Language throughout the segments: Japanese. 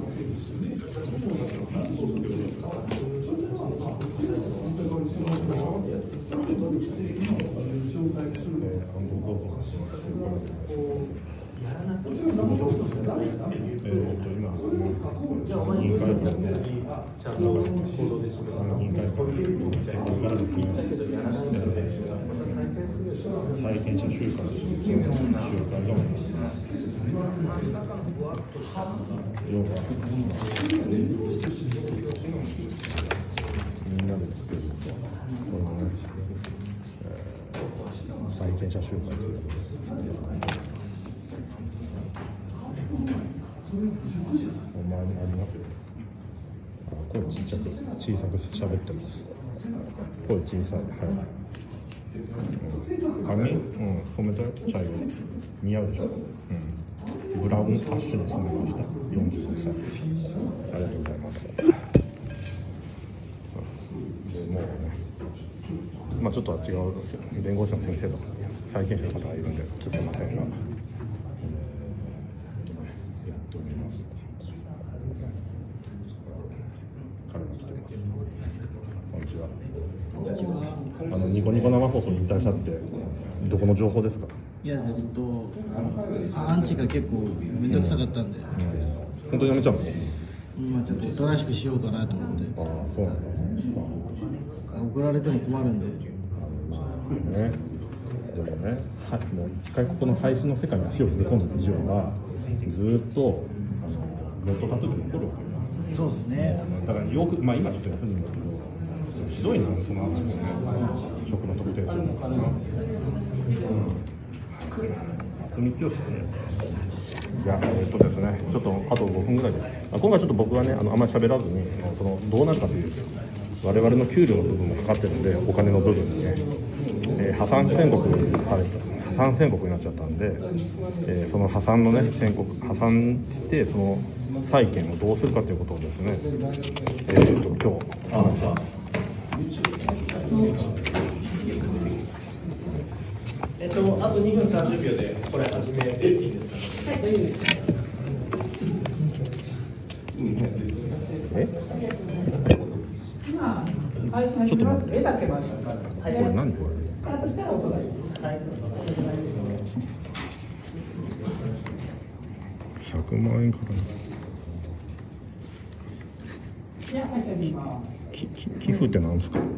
債権者集会という集会がみんなで作るこのね、債権者集会というお前にありますよ。声小さく喋ってます。声小さい。はい。髪、染めたよ、茶色に。似合うでしょ。ブラウンアッシュに染めました。46歳。ありがとうございます。でもうね、ちょっとは違う弁護士の先生とか債権者の方がいるんで、ちょっとすいませんが、やっております。彼が来てます。こんにちは。ニコニコ生放送に引退したってどこの情報ですか？ いや、アンチが結構めんどくさかったんで、 本当にやめちゃうの？ ちょっとおとなしくしようかなと思って。 ああ、そうなんだ。 怒られても困るんで。 ね、でもね、もう一回ここの配信の世界に足を踏み込んだ以上はずっとネットタトゥーで残るわけ。 そうですね。 だからよく、今ちょっと休んでるんだけど、ひどいな、その話もね、職の特定するのかな。渥美清ね。じゃあ、ですね、ちょっとあと5分ぐらいで、今回ちょっと僕はね、あんまり喋らずに、どうなるかという、我々の給料の部分もかかってるんで、お金の部分にね、破産宣告された。破産宣告になっちゃったんで、その破産のね破産してその債権をどうするかということをですね、今日あと2分30秒でこれ始めていいですか？はい、 ちょっと待って。これ何これ？100万円から寄付って何ですか？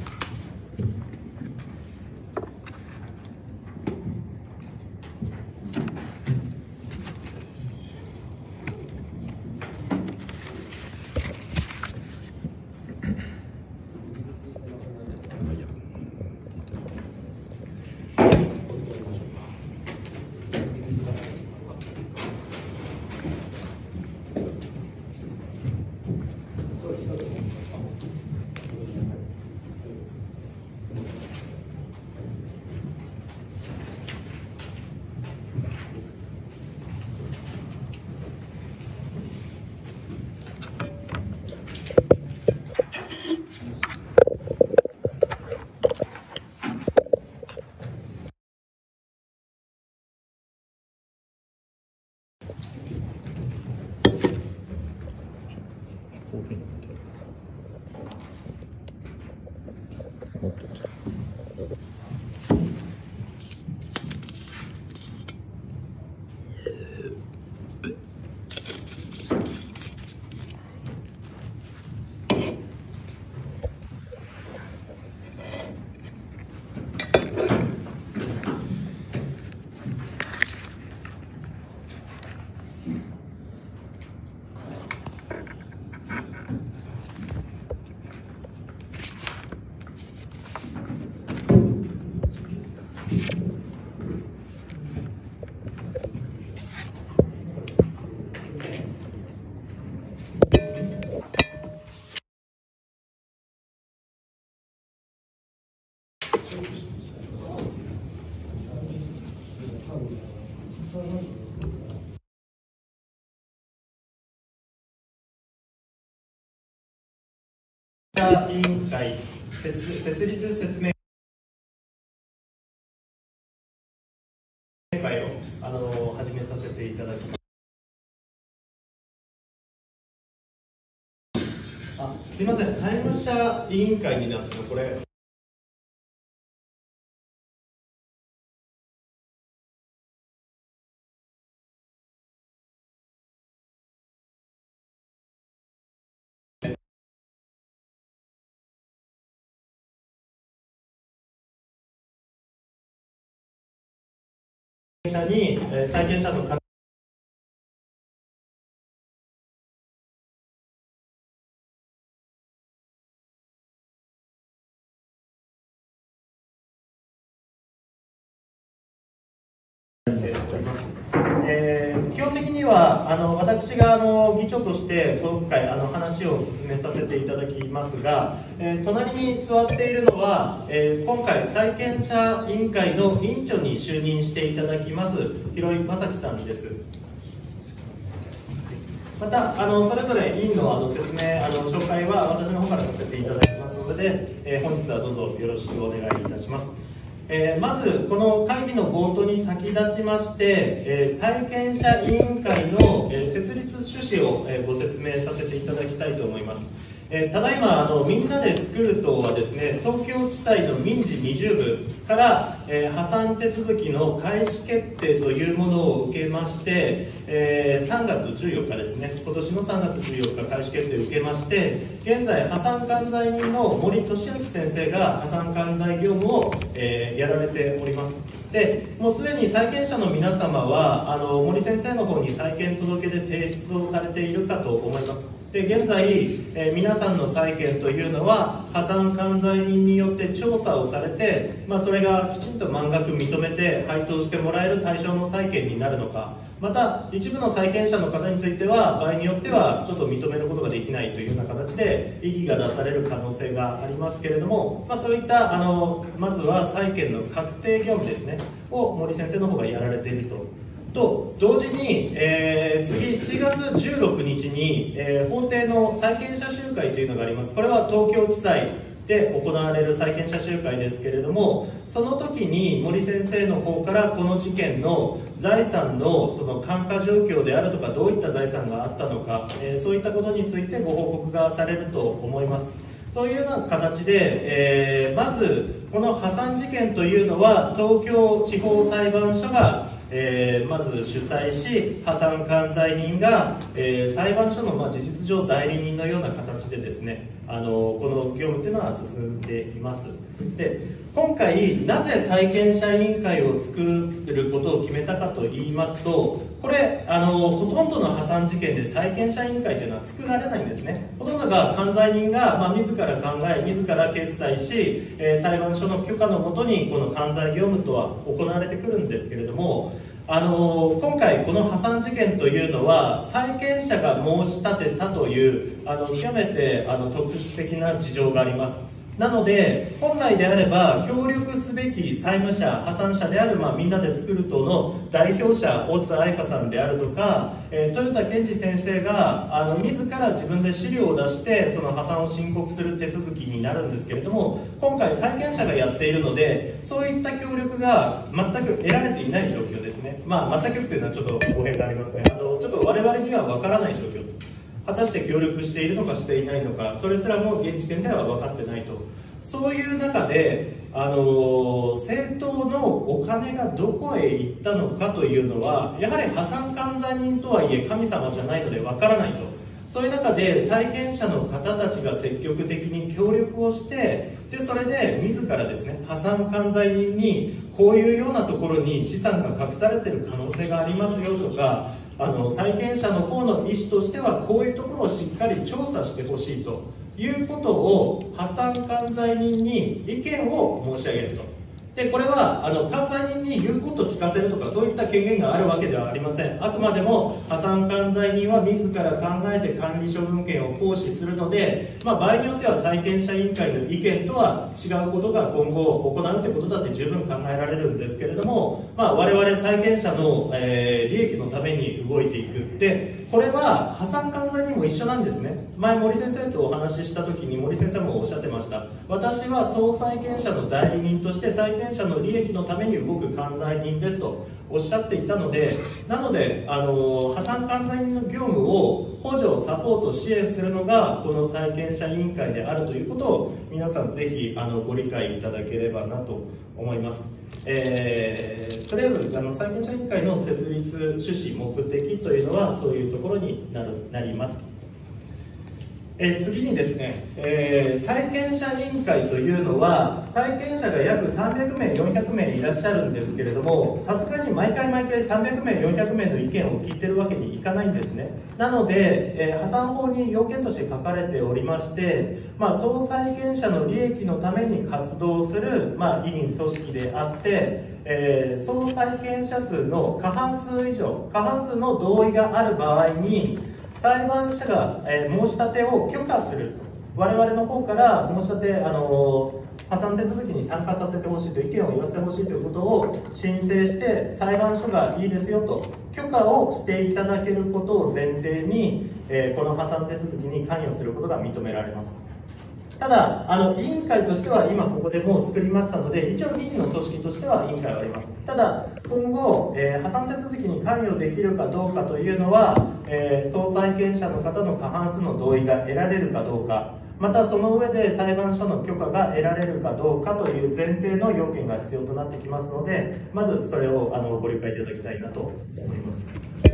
委員会設立説明会を始めさせていただきます。 あ、すいません、債務者委員会になってるこれ。債権者の方基本的には私が議長として今回話を進めさせていただきますが、隣に座っているのは、今回債権者委員会の委員長に就任していただきます広井正樹さんです。またそれぞれ委員の説明紹介は私の方からさせていただきますので、本日はどうぞよろしくお願いいたします。まずこの会議の冒頭に先立ちまして、債権者委員会の、設立趣旨を、ご説明させていただきたいと思います。ただいまみんなで作る党はですね、東京地裁の民事20部から、破産手続きの開始決定というものを受けまして、3月14日ですね、今年の3月14日開始決定を受けまして、現在破産管財人の森俊明先生が破産管財業務を、やられております。でもうすでに債権者の皆様は森先生の方に債権届で提出をされているかと思います。で現在、皆さんの債権というのは破産管財人によって調査をされて、それがきちんと満額認めて配当してもらえる対象の債権になるのか、また一部の債権者の方については場合によってはちょっと認めることができないというような形で異議が出される可能性がありますけれども、そういったまずは債権の確定業務ですねを森先生の方がやられていると同時に、次4月16日に、法廷の債権者集会というのがあります。これは東京地裁で行われる債権者集会ですけれども、その時に森先生の方からこの事件の財産のその管価状況であるとか、どういった財産があったのか、そういったことについてご報告がされると思います。そういうような形で、まずこの破産事件というのは東京地方裁判所がまず主催し、破産管財人が、裁判所の事実上代理人のような形でですね、この業務というのは進んでいます。で今回なぜ債権者委員会を作ることを決めたかといいますと、これほとんどの破産事件で債権者委員会というのは作られないんですね。ほとんどが管財人が、自ら考え自ら決裁し、裁判所の許可のもとにこの管財業務とは行われてくるんですけれども、今回この破産事件というのは債権者が申し立てたという極めて特殊的な事情があります。なので本来であれば協力すべき債務者破産者である、みんなで作る党の代表者大津愛香さんであるとか、豊田健二先生が自ら自分で資料を出してその破産を申告する手続きになるんですけれども、今回債権者がやっているのでそういった協力が全く得られていない状況ですね。全くっていうのはちょっと語弊がありますね。ちょっと我々には分からない状況、果たして協力しているのかしていないのか、それすらも現時点では分かってないと。そういう中で政党のお金がどこへ行ったのかというのはやはり破産管財人とはいえ神様じゃないので分からないと。そういう中で債権者の方たちが積極的に協力をして、でそれで自らですね破産管財人にこういうようなところに資産が隠されている可能性がありますよとか、債権者の方の意思としてはこういうところをしっかり調査してほしいということを破産管財人に意見を申し上げると。でこれは管財人に言うことを聞かせるとかそういった権限があるわけではありません。あくまでも破産管財人は自ら考えて管理処分権を行使するので、場合によっては債権者委員会の意見とは違うことが今後行うということだって十分考えられるんですけれども、我々債権者の、利益のために動いていく。でこれは破産管財人も一緒なんですね。前森先生とお話しした時に森先生もおっしゃってました。私は総債権者の代理人として債権者の利益のために動く管財人ですとおっしゃっていたので、なので破産管財人の業務を補助、サポート、支援するのがこの債権者委員会であるということを皆さんぜひご理解いただければなと思います。とりあえず債権者委員会の設立趣旨目的というのはそういうところになります。次にですね、債権者委員会というのは債権者が約300名400名いらっしゃるんですけれども、さすがに毎回300名400名の意見を聞いてるわけにいかないんですね。なので、破産法に要件として書かれておりまして、総債権者の利益のために活動する、委員組織であって、総債権者数の過半数の同意がある場合に裁判所が申し立てを許可する、我々の方から申し立て破産手続きに参加させてほしいと、意見を言わせてほしいということを申請して裁判所がいいですよと許可をしていただけることを前提にこの破産手続きに関与することが認められます。ただ委員会としては今ここでもう作りましたので、一応議員の組織としては委員会はあります。ただ今後、破産手続きに関与できるかどうかというのは、総債権者の方の過半数の同意が得られるかどうか、またその上で裁判所の許可が得られるかどうかという前提の要件が必要となってきますので、まずそれをご理解いただきたいなと思います。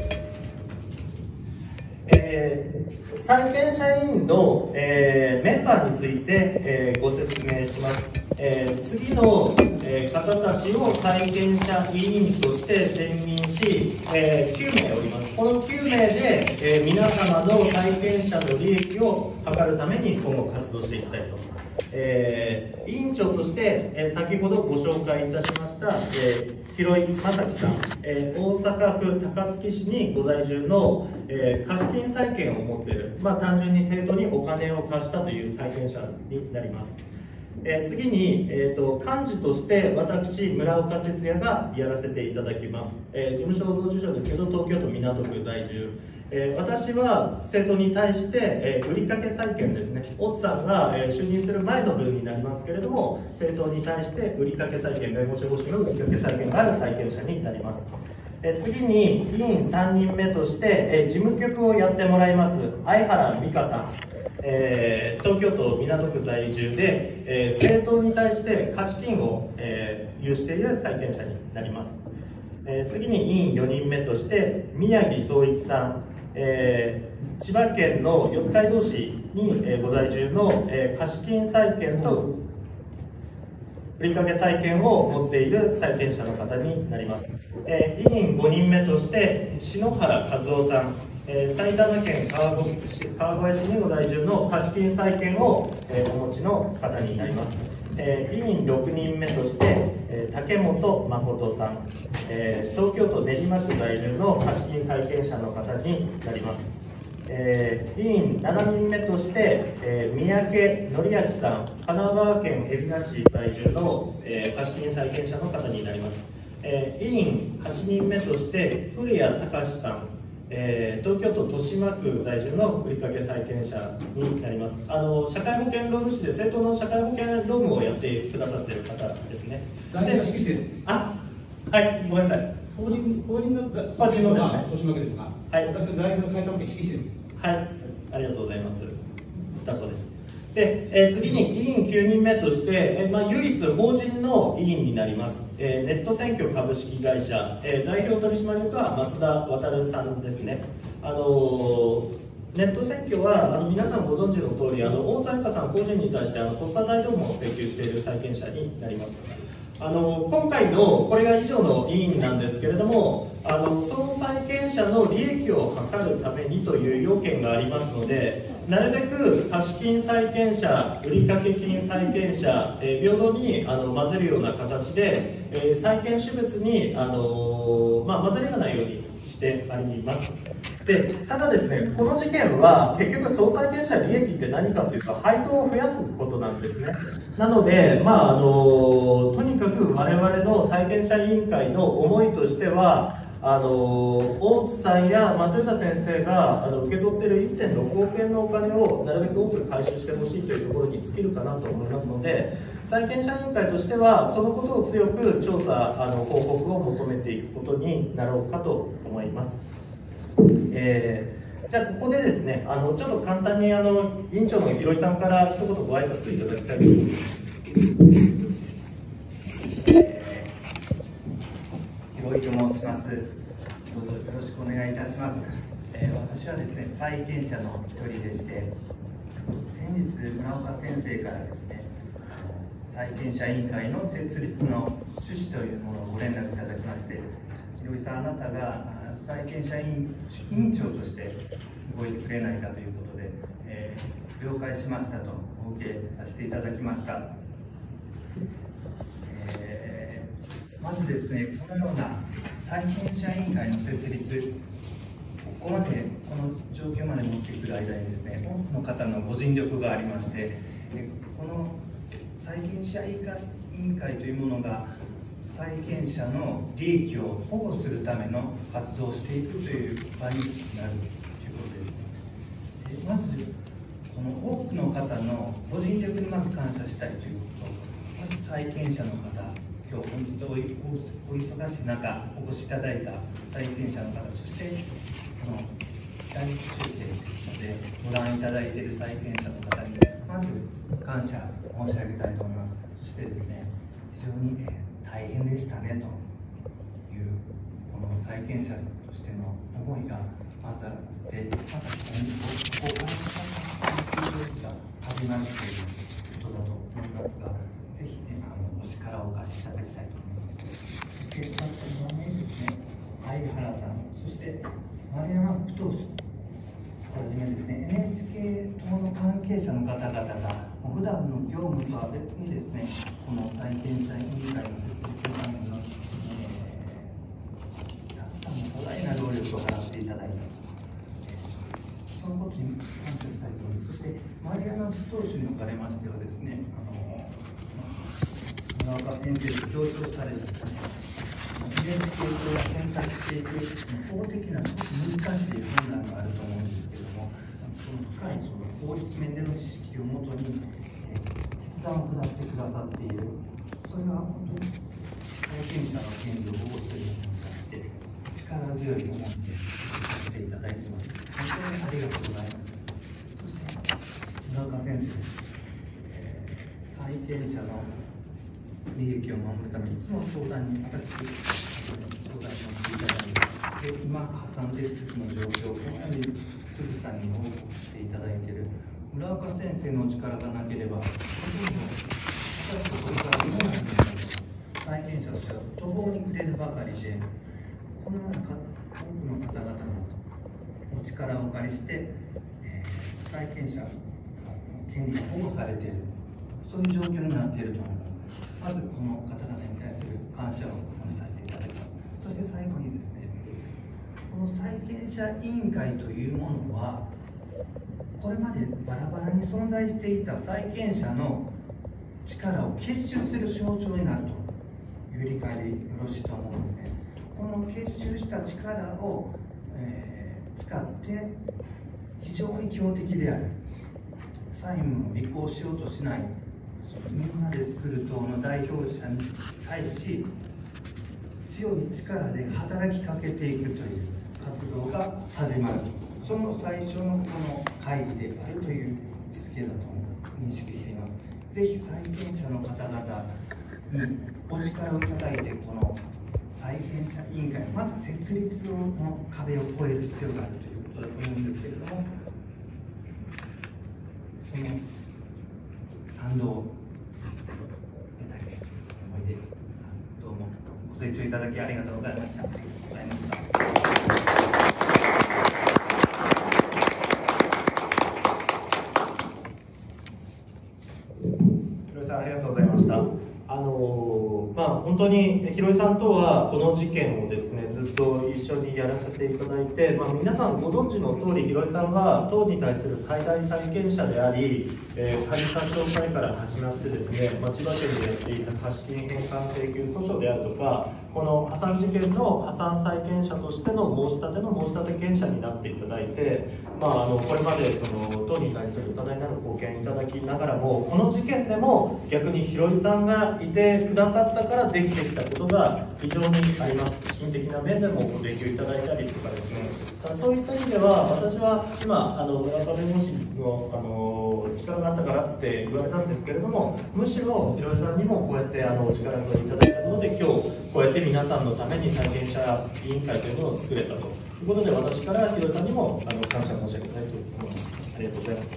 債権者委員の、メンバーについて、ご説明します。次の、方たちを債権者委員として選任し、9名おります。この9名で、皆様の債権者の利益を図るために今後活動していきたいと。委員長として、先ほどご紹介いたしました、広井正樹さん、大阪府高槻市にご在住の、貸金債権を持っている、単純に生徒にお金を貸したという債権者になります。次に、幹事として私、村岡哲也がやらせていただきます。事務所の住所ですけど、東京都港区在住。私は生徒に対して、売掛債権ですね、大津さんが、就任する前の分になりますけれども、生徒に対して売掛債権、弁護士報酬の売掛債権がある債権者になります。次に委員3人目として、事務局をやってもらいます相原美香さん、東京都港区在住で、政党に対して貸金を、有している債権者になります。次に委員4人目として宮城総一さん、千葉県の四街道市に、ご在住の、貸金債権と売掛債権を持っている債権者の方になります。委員5人目として篠原和夫さん、埼玉県川越市にご在住の貸金債権を、お持ちの方になります。委員6人目として竹本誠さん、東京都練馬区在住の貸金債権者の方になります。委員7人目として、三宅則明さん、神奈川県海老名市在住の、貸金債権者の方になります。委員8人目として古谷隆さん、東京都豊島区在住の売掛債権者になります。社会保険労務士で政党の社会保険労務をやってくださっている方ですね。 在任の色紙です。 はい、ごめんなさい。 法人のですね。 豊島区ですが、はい、私の在任の埼玉県色紙です。 はい、ありがとうございます。だそうです。で、次に委員9人目として、唯一法人の委員になります、ネット選挙株式会社、代表取締役は松田渉さんですね。ネット選挙は皆さんご存知の通り、大津愛香さん個人に対してコスタ大同盟を請求している債権者になります。今回のこれが以上の委員なんですけれども、総債権者の利益を図るためにという要件がありますので、なるべく貸金債権者、売掛金債権者、平等に混ぜるような形で、債権種別に混ぜらないようにしてあります。でただですね、この事件は結局総債権者利益って何かというと配当を増やすことなんですね。なので、とにかく我々の債権者委員会の思いとしては、大津さんや松浦先生が受け取っている 1.6 億円のお金をなるべく多く回収してほしいというところに尽きるかなと思いますので、債権者委員会としてはそのことを強く調査報告を求めていくことになろうかと思います。 じゃあここでですね、ちょっと簡単に委員長の広井さんから一言ご挨拶いただきたいと思います。 広井と申します。どうぞよろしくお願いいたします。私はですね、債権者の一人でして、先日村岡先生からですね、債権者委員会の設立の趣旨というものをご連絡いただきまして、広井さん、あなたが債権者委員長として動いてくれないかということで、了解しましたとお受けさせていただきました。まずですね、このような債権者委員会の設立、ここまでこの状況まで持ってくる間にですね、多くの方のご尽力がありまして、この債権者委員会というものが債権者の利益を保護するための活動をしていくという場になるということですね。まずこの多くの方のご尽力にまず感謝したいということ、まず債権者の方、今日本日お忙しい中お越しいただいた債権者の方、そしてこのライブ中継でご覧いただいている債権者の方にまず感謝申し上げたいと思います。そしてですね、非常に大変でしたねというこの債権者としての思いがまずあって、またここから始まるということだと思いますが、ぜひね、お力をお貸しいただきたいと思います。そしてまた2番目ですね、相原さん、そして丸山副党首をはじめですね、NHK 等の関係者の方々が普段の業務とは別にですね、この債権者委員会の設立のための、たくさんの多大な労力を払っていただいた、そのことに感謝したいと思います。そして丸山副党首におかれましてはですね、村岡先生と強調されたですね、NHK 党が選択していく法的な難しい判断があると思うんですけれども、その深い法律面での知識をもとに決断を下してくださっている、それは本当に債権者の権利を保護するにあたって力強い思いでさせていただいています。本当にありがとうございます。そして村岡先生、債権者の利益を守るためにいつも相談に私相談をしていただいて、今破産手続きの状況をこのようにつぶさに報告していただいている村岡先生のお力がなければ、ほとんど私とこれからどうなるんですか、債権者としては途方に暮れるばかりで、このような多くの方々のお力をお借りして、債権者の権利が保護されている、そういう状況になっていると思います。まずこの方々に対する感謝を込めさせていただきます。そして最後にですね、この債権者委員会というものは、これまでバラバラに存在していた債権者の力を結集する象徴になるという理解でよろしいと思うんですね。この結集した力を、使って非常に強敵である債務を履行しようとしないみんなで作る党の代表者に対し強い力で働きかけていくという活動が始まる、その最初のこの会議であるという位置づけだと認識しています。ぜひ債権者の方々にお力をいただいて、この債権者委員会、まず設立の壁を越える必要があるということだと思うんですけれども、その賛同をいただきたい思いでいます。どうもご清聴いただきありがとうございました。 広井さん、ありがとうございました。本当に広井さんとはこの事件をですねずっと一緒にやらせていただいて、皆さんご存知の通り、広井さんは党に対する最大債権者であり、仮差し押さえから始まってですね、千葉県でやっていた貸金返還請求訴訟であるとか、この破産事件の破産債権者としての申し立ての申し立て権者になっていただいて、これまでその党に対する多大なる貢献いただきながらも、この事件でも逆に広井さんがいてくださったからできてきたことが非常にあります。資金的な面でもご提供いただいたりとかですね、 そういった意味では、私は今、村岡弁護士の、力があったからって言われたんですけれども、むしろ広井さんにもこうやってお力添えいただいたことで、今日こうやって皆さんのために債権者委員会というものを作れたということで、私から広井さんにも感謝申し上げたいと思います。ありがとうございます。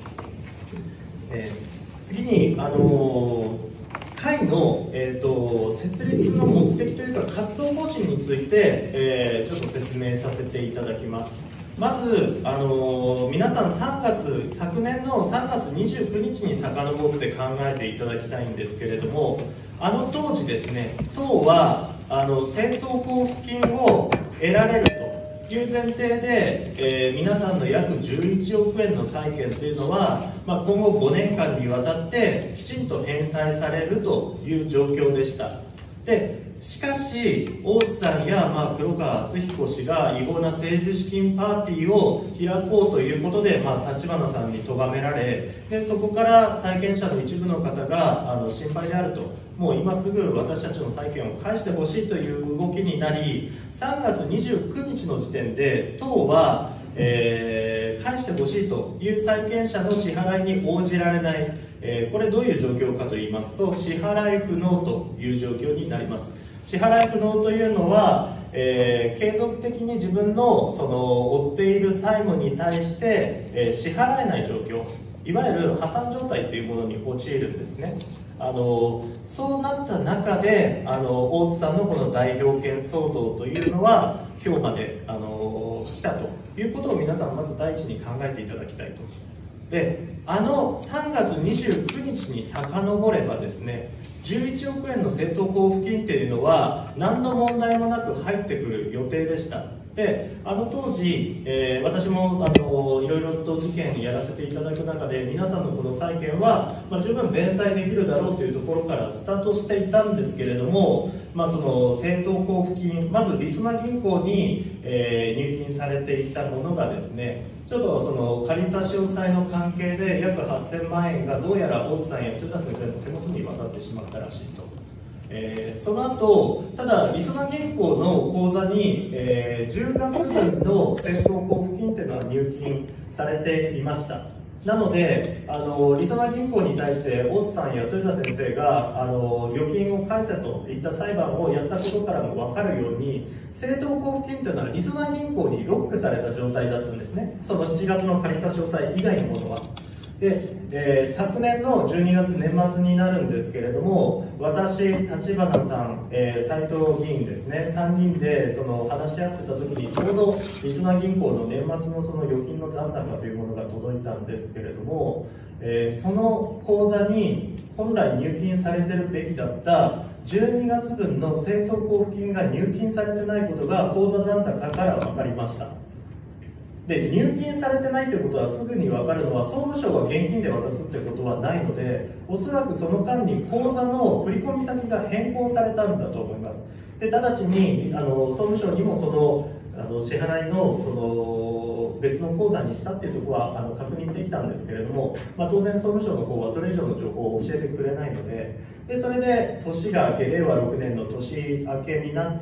次に会の、設立の目的というか活動方針について、ちょっと説明させていただきます。まず、皆さん昨年の3月29日に遡って考えていただきたいんですけれども、当時ですね、党は政党交付金を得られるという前提で、皆さんの約11億円の債券というのは、今後5年間にわたってきちんと返済されるという状況でした。でしかし、大津さんや、黒川敦彦氏が違法な政治資金パーティーを開こうということで、立花さんに咎められ、でそこから債権者の一部の方が心配であると、もう今すぐ私たちの債権を返してほしいという動きになり、3月29日の時点で、党は、返してほしいという債権者の支払いに応じられない、これどういう状況かといいますと、支払い不能という状況になります。支払い不能というのは、継続的に自分の負っている債務に対して、支払えない状況、いわゆる破産状態というものに陥るんですね。そうなった中で大津さんのこの代表権騒動というのは今日まで来たということを皆さんまず第一に考えていただきたいと。で3月29日に遡ればですね、11億円の政党交付金っていうのは何の問題もなく入ってくる予定でした。で当時、私もいろいろと事件やらせていただく中で、皆さんのこの債権は、十分弁済できるだろうというところからスタートしていたんですけれども、その政党交付金、まずりそな銀行に、入金されていたものがですね、ちょっとその仮差し押さえの関係で約8000万円がどうやら大津さんや豊田先生の手元に渡ってしまったらしいと。その後、ただりそな銀行の口座に、10月分の政党交付金というのは入金されていました。なのでりそな銀行に対して大津さんや豊田先生が預金を返せといった裁判をやったことからも分かるように、政党交付金というのはりそな銀行にロックされた状態だったんですね、その7月の仮差し押さえ以外のものは。で、昨年の12月年末になるんですけれども、私、立花さん、斉藤議員ですね、3人で話し合ってた時に、ちょうどりそな銀行の年末の預金の残高というものが届いたんですけれども、その口座に本来入金されてるべきだった12月分の政党交付金が入金されてないことが口座残高から分かりました。で入金されてないということはすぐに分かるのは、総務省が現金で渡すということはないので、おそらくその間に口座の振込先が変更されたんだと思います。で直ちに総務省にも支払いの別の口座にしたっていうところは確認できたんですけれども、当然総務省の方はそれ以上の情報を教えてくれないので、それで年が明け、令和6年の年明けになって、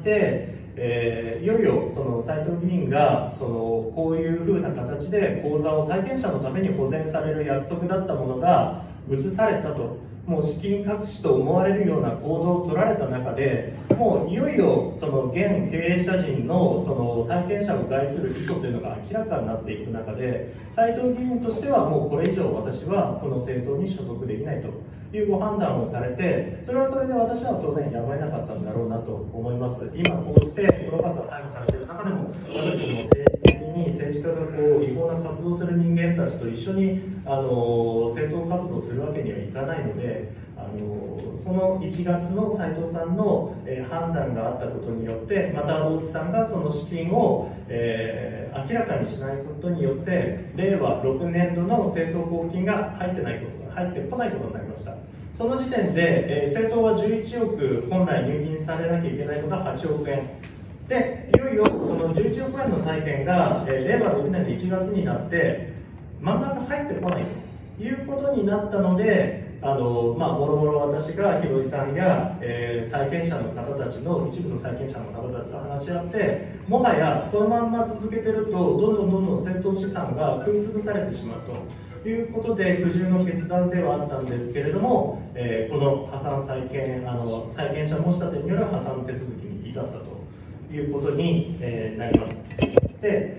いよいよ斉藤議員がこういうふうな形で口座を債権者のために保全される約束だったものが移されたと、もう資金隠しと思われるような行動を取られた中で、もういよいよ現経営者陣の債権者を害する意図というのが明らかになっていく中で、斉藤議員としてはもうこれ以上私はこの政党に所属できないというご判断をされて、それはそれで私は当然やむを得なかったんだろうなと思います。今こうしてプロパスが逮捕されている中でも、私たちも政治的に政治家が違法な活動する人間たちと一緒に政党活動するわけにはいかないので、その1月の斉藤さんの判断があったことによって、また大津さんがその資金を明らかにしないことによって、令和6年度の政党交付金が入ってこないことになりました。その時点で、政党は11億本来入金されなきゃいけないのが8億円で、いよいよその11億円の債権が、令和6年の1月になって真ん中入ってこないということになったので、 もろもろ私がひろいさんや、債権者の方たちの一部の債権者の方たちと話し合って、もはやこのまんま続けてるとどんどん戦闘資産が食い潰されてしまうということで苦渋の決断ではあったんですけれども、この破産債権者申し立てによる破産手続きに至ったということに、なります。で、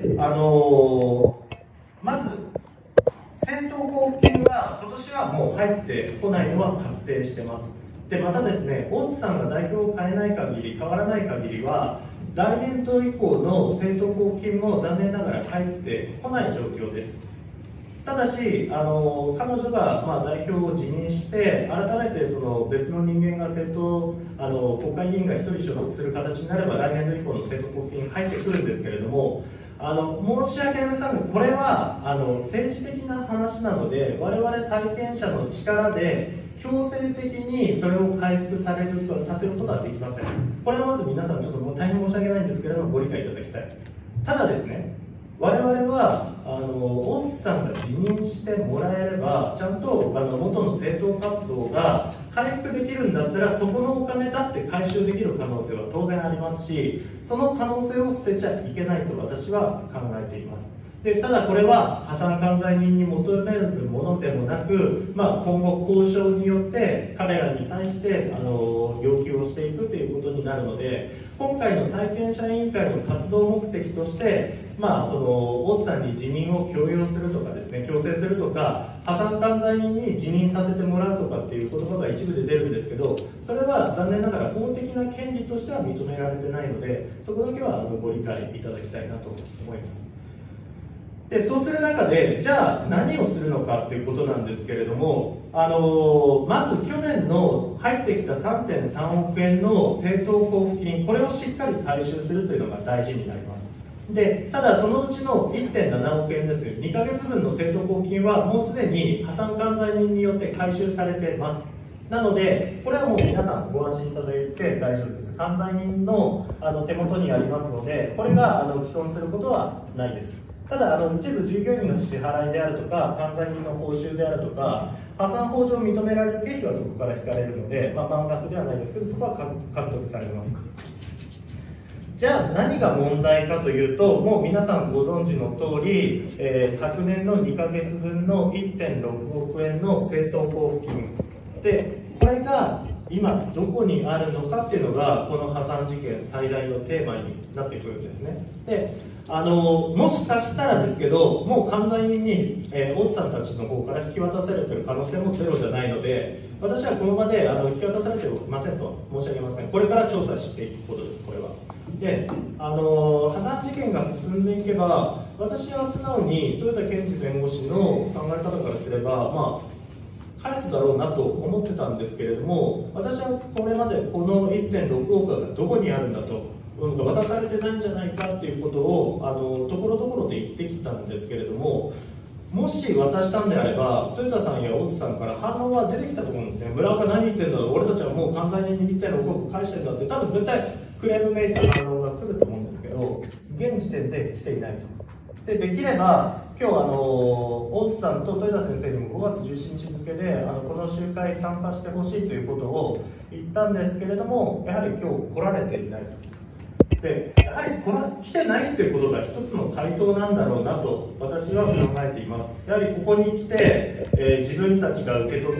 まず戦闘交付金は今年はもう入ってこないのは確定してます。でまたですね、大津さんが代表を変えない限り、変わらない限りは来年度以降の戦闘交付金も残念ながら入ってこない状況です。ただし、彼女が代表を辞任して、改めてその別の人間が国会議員が1人所属する形になれば、来年度以降の政党交付金入ってくるんですけれども、申し訳ありませんが、これは政治的な話なので、我々債権者の力で強制的にそれを回復させることはできません。これはまず皆さん、ちょっともう大変申し訳ないんですけれども、ご理解いただきたい。ただですね、我々は大津さんが辞任してもらえれば、ちゃんと元の政党活動が回復できるんだったら、そこのお金だって回収できる可能性は当然ありますし、その可能性を捨てちゃいけないと私は考えています。でただこれは破産管財人に求めるものでもなく、今後交渉によって彼らに対して要求をしていくということになるので、今回の債権者委員会の活動目的として、大津さんに辞任を強要するとかですね、強制するとか、破産管財人に辞任させてもらうとかっていう言葉が一部で出るんですけど、それは残念ながら法的な権利としては認められてないので、そこだけはご理解いただきたいなと思います。でそうする中で、じゃあ何をするのかということなんですけれども、まず去年の入ってきた 3.3 億円の政党交付金、これをしっかり回収するというのが大事になります。でただそのうちの 1.7 億円ですけど、2ヶ月分の政党交付金はもうすでに破産管財人によって回収されています。なのでこれはもう皆さんご安心いただいて大丈夫です。管財人の手元にありますので、これが既存することはないです。ただ一部従業員の支払いであるとか、管財人の報酬であるとか、破産法上認められる経費はそこから引かれるので、満額ではないですけど、そこは獲得されます。じゃあ何が問題かというと、もう皆さんご存知の通り、昨年の2ヶ月分の 1.6 億円の政党交付金で、これが今どこにあるのかっていうのが、この破産事件最大のテーマになってくるんですね。でもしかしたらですけど、もう管財人に、大津さんたちの方から引き渡されている可能性もゼロじゃないので、私はこの場で引き渡されていませんと申し上げません。これから調査していくことです、これは。で破産事件が進んでいけば、私は素直に豊田健二弁護士の考え方からすれば、返すだろうなと思ってたんですけれども、私はこれまでこの 1.6 億がどこにあるんだと、渡されてないんじゃないかっていうことをところどころで言ってきたんですけれども、もし渡したんであれば、豊田さんや大津さんから反応は出てきたと思うんですね。村岡何言ってんだろう、俺たちはもう関西人に 1.6 億返してんだって、多分絶対クレームめいた反応が来ると思うんですけど、現時点で来ていないと。できれば今日大津さんと豊田先生にも5月17日付でこの集会に参加してほしいということを言ったんですけれども、やはり今日来られていないと。でやはり来てないということが一つの回答なんだろうなと私は考えています。やはりここに来て、自分たちが受け取った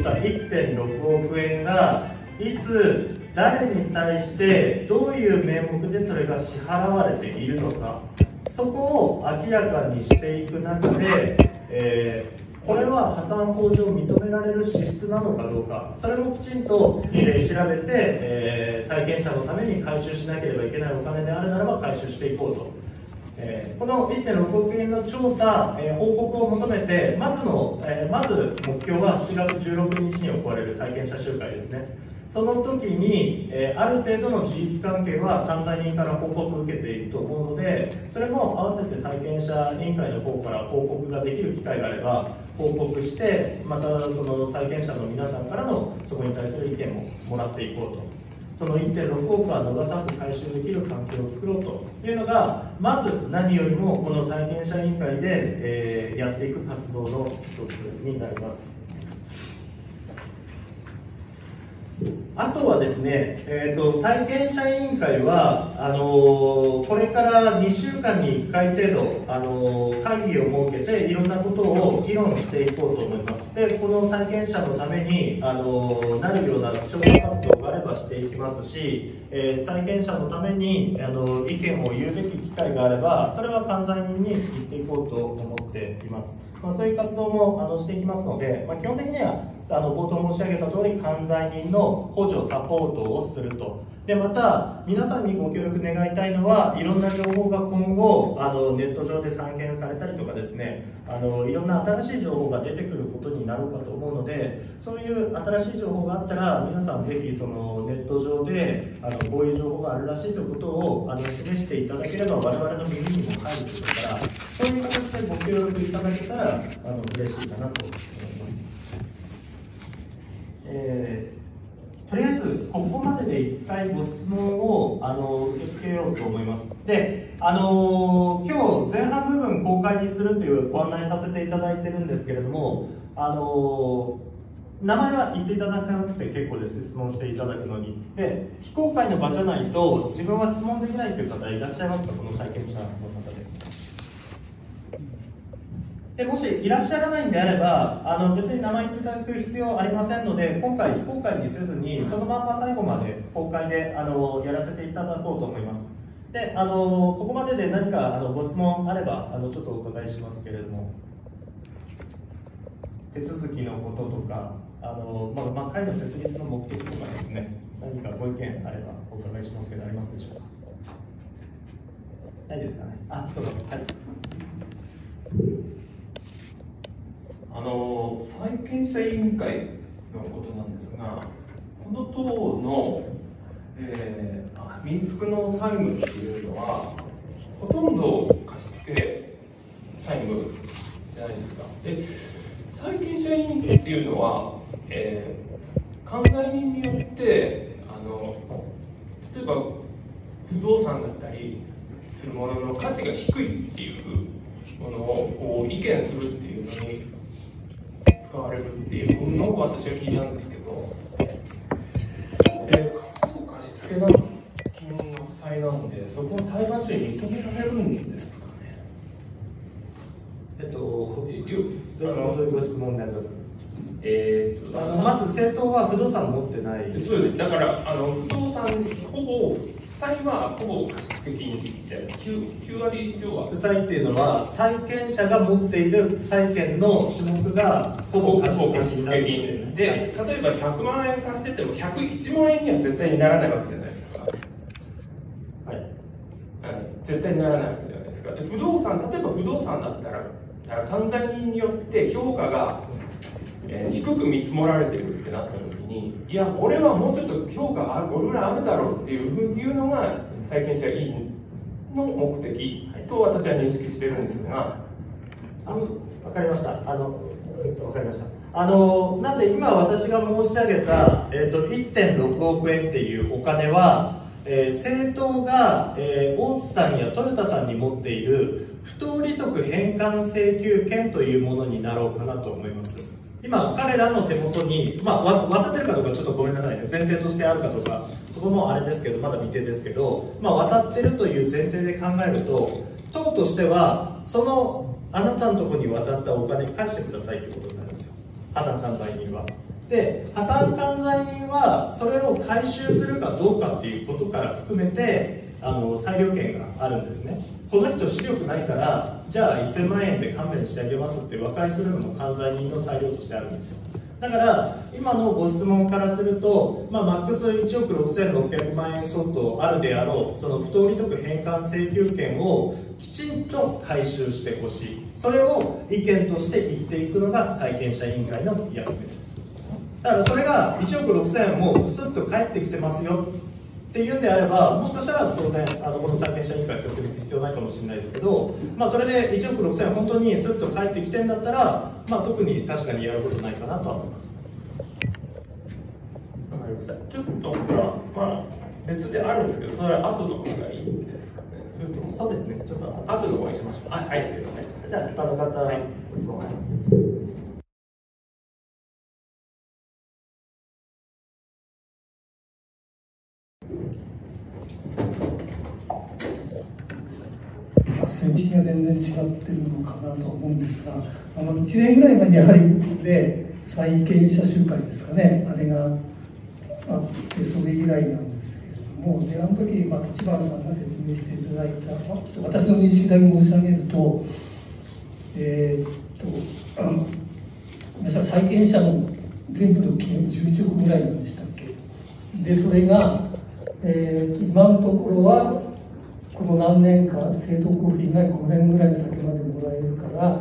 1.6 億円がいつ誰に対してどういう名目でそれが支払われているのか、そこを明らかにしていく中で、これは破産法上認められる支出なのかどうか、それもきちんと、調べて、債権者のために回収しなければいけないお金であるならば回収していこうと。この 1.6 億円の調査、報告を求めて、まず目標は7月16日に行われる債権者集会ですね。その時に、ある程度の事実関係は関西人から報告を受けていると思うので、それも合わせて債権者委員会の方から報告ができる機会があれば報告して、またその債権者の皆さんからのそこに対する意見ももらっていこうと。その 1.6 億は逃さず回収できる環境を作ろうというのが、まず何よりもこの債権者委員会で、やっていく活動の一つになります。 あとはですね、債権者委員会はこれから2週間に1回程度会議を設けていろんなことを議論していこうと思います。でこの債権者のためになるような調査活動があればしていきますし、債権者のために意見を言うべき機会があればそれは管財人に言っていこうと思っています。そういう活動もしていきますので、基本的には冒頭申し上げた通り管財人の補助サポートをすると。でまた皆さんにご協力願いたいのはいろんな情報が今後ネット上で散見されたりとかですねいろんな新しい情報が出てくることになろうかと思うので、そういう新しい情報があったら皆さんぜひそのネット上でこういう情報があるらしいということを示していただければ我々の耳にも入るでしょうから、そういう形でご協力いただけたら嬉しいかなと思います。とりあえずここまでで1回ご質問を受け付けようと思います。で、今日前半部分公開にするというご案内させていただいてるんですけれども、名前は言っていただかなくて結構です、質問していただくのに。で、非公開の場じゃないと自分は質問できないという方いらっしゃいますか、この債権者の方で。でもしいらっしゃらないんであれば別に名前言っていただく必要ありませんので、今回非公開にせずにそのまんま最後まで公開でやらせていただこうと思います。でここまでで何かご質問あればちょっとお伺いしますけれども、手続きのこととか会の設立の目的とかですね、何かご意見あればお伺いしますけど、ありますでしょうか。ないですかね。どうぞ。はい。 債権者委員会のことなんですが、この党の、民宿の債務っていうのは、ほとんど貸付債務じゃないですか。で、債権者委員会っていうのは、管財人によって、例えば不動産だったりするものの価値が低いっていうものをこう意見するっていうのに使われるっていうのを私は聞いたんですけど、過去貸付金の負債なんで、そこは裁判所に認められるんですかね。 どういうご質問になります？ まず政党は不動産持ってない。 そうです。だから不動産ほぼ負債はほぼ貸付金で 9割以上は。負債っていうのは債権者が持っている債権の種目がほぼ貸付金で、例えば100万円貸してても101万円には絶対にならないわけじゃないですか。はい。絶対にならないわけじゃないですか。で不動産、例えば不動産だったら管財人によって評価が低く見積もられてるってなった時に、いや、これはもうちょっと評価がこれぐらいあるだろうっていうのが債権者委員の目的と私は認識してるんですが、 わかりました。わかりました。なんで今私が申し上げた、1.6 億円っていうお金は、政党が、大津さんや豊田さんに持っている不当利得返還請求権というものになろうかなと思います。今彼らの手元に、渡ってるかどうかちょっとごめんなさいね、前提としてあるかどうかそこもあれですけど、まだ未定ですけど、渡ってるという前提で考えると、党としてはそのあなたのところに渡ったお金返してくださいということになるんですよ、破産管財人は。で、破産管財人はそれを回収するかどうかっていうことから含めて裁量権があるんですね。この人視力ないからじゃあ1000万円で勘弁してあげますって和解するのも管財人の裁量としてあるんですよ。だから今のご質問からすると、マックス1億6600万円相当あるであろうその不当利得返還請求権をきちんと回収してほしい、それを意見として言っていくのが債権者委員会の役目です。だからそれが1億6000円もスッと返ってきてますよっていうんであれば、もしかしたら当然この債権者委員会設立必要ないかもしれないですけど、それで1億6000円本当にスッと返ってきてんだったら、特に確かにやることないかなとは思います。 わかりました。ちょっと別であるんですけど、それは後の方がいいんですかね。それともそうですね。ちょっと後の方がしましょう。はい、すいません。 じゃあ他の方、ご質問認識が全然違ってるのかなと思うんですが、1年ぐらい前にハリウッドで債権者集会ですかね、あれがあって、それ以来なんですけれども、であの時、立花さんが説明していただいた、ちょっと私の認識だけ申し上げると、ごめんなさい、債権者の全部の金額11億ぐらいなんでしたっけ。でそれが、今のところはこの何年か正当交付金が5年ぐらい先までもらえるから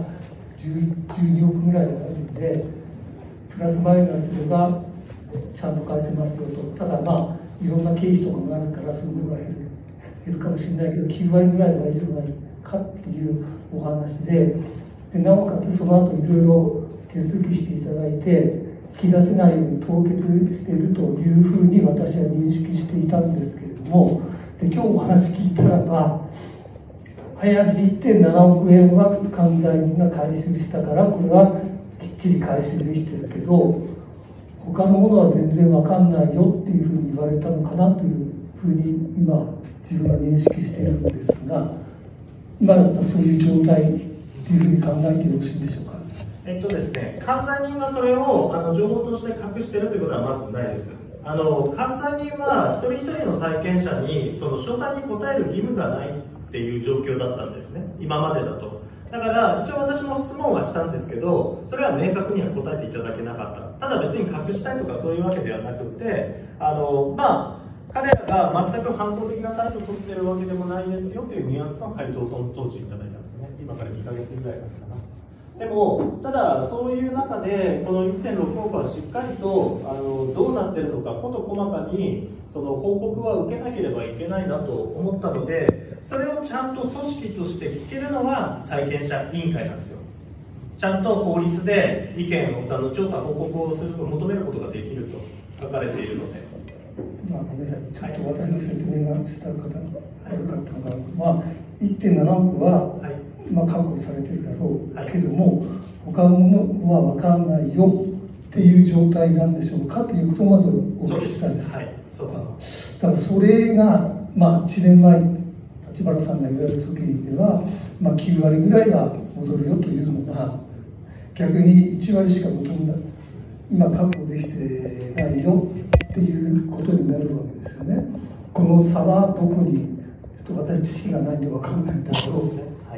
12億ぐらいあるんで、プラスマイナスではちゃんと返せますよと。ただいろんな経費とかがあるからそういうのが減るかもしれないけど、9割ぐらい大丈夫かっていうお話で、なおかつその後いろいろ手続きしていただいて引き出せないように凍結しているというふうに私は認識していたんですけれども、で今日お話聞いたらば、早足 1.7 億円は関西人が回収したからこれはきっちり回収できてるけど、他のものは全然わかんないよっていうふうに言われたのかなというふうに今自分は認識しているんですが、今そういう状態というふうに考えてよろしいでしょうか。 ですね、関西人がそれを情報として隠しているということはまずないです。関西人は一人一人の債権者にその詳細に答える義務がないっていう状況だったんですね、今までだと。だから一応私も質問はしたんですけど、それは明確には答えていただけなかった。ただ別に隠したいとかそういうわけではなくて、彼らが全く反抗的な態度を取っているわけでもないですよというニュアンスの回答をその当時いただいたんですね。今から2ヶ月ぐらいだったかな。でも、ただそういう中でこの 1.6 億はしっかりとどうなっているのか事細かにその報告は受けなければいけないなと思ったので、それをちゃんと組織として聞けるのは債権者委員会なんですよ。ちゃんと法律で意見を調査報告をする求めることができると書かれているので。 ごめんなさい、ちょっと私の説明がした方が悪かったのが、1.7 億は、確保されてるだろうけども、他のものは分かんないよっていう状態なんでしょうかということをまずお聞きしたいです。 そうです。 だからそれが、1年前立花さんが言われる時では、9割ぐらいが戻るよというのが逆に1割しか戻らない、今確保できてないよっていうことになるわけですよね。この差はどこに、ちょっと私知識がないんで分かんないんだけど、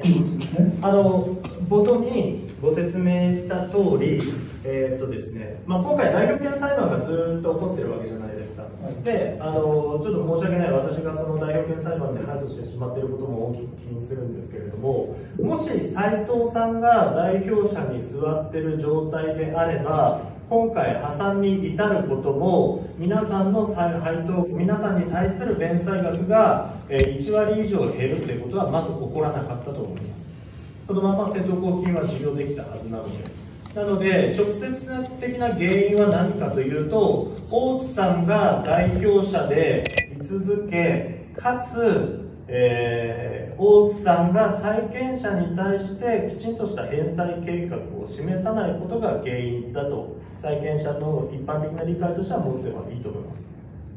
冒頭にご説明した通り、ですね、今回代表権裁判がずっと起こってるわけじゃないですか。で、ちょっと申し訳ない、私がその代表権裁判で敗訴してしまっていることも大きく気にするんですけれども、もし斉藤さんが代表者に座っている状態であれば、今回破産に至ることも皆さんの配当、皆さんに対する弁済額が1割以上減るということはまず起こらなかったと思います。そのまま正当交付金は授与できたはずなので、直接的な原因は何かというと、大津さんが代表者で居続け、かつ大津さんが債権者に対してきちんとした返済計画を示さないことが原因だと債権者の一般的な理解としては持ってはいいと思います。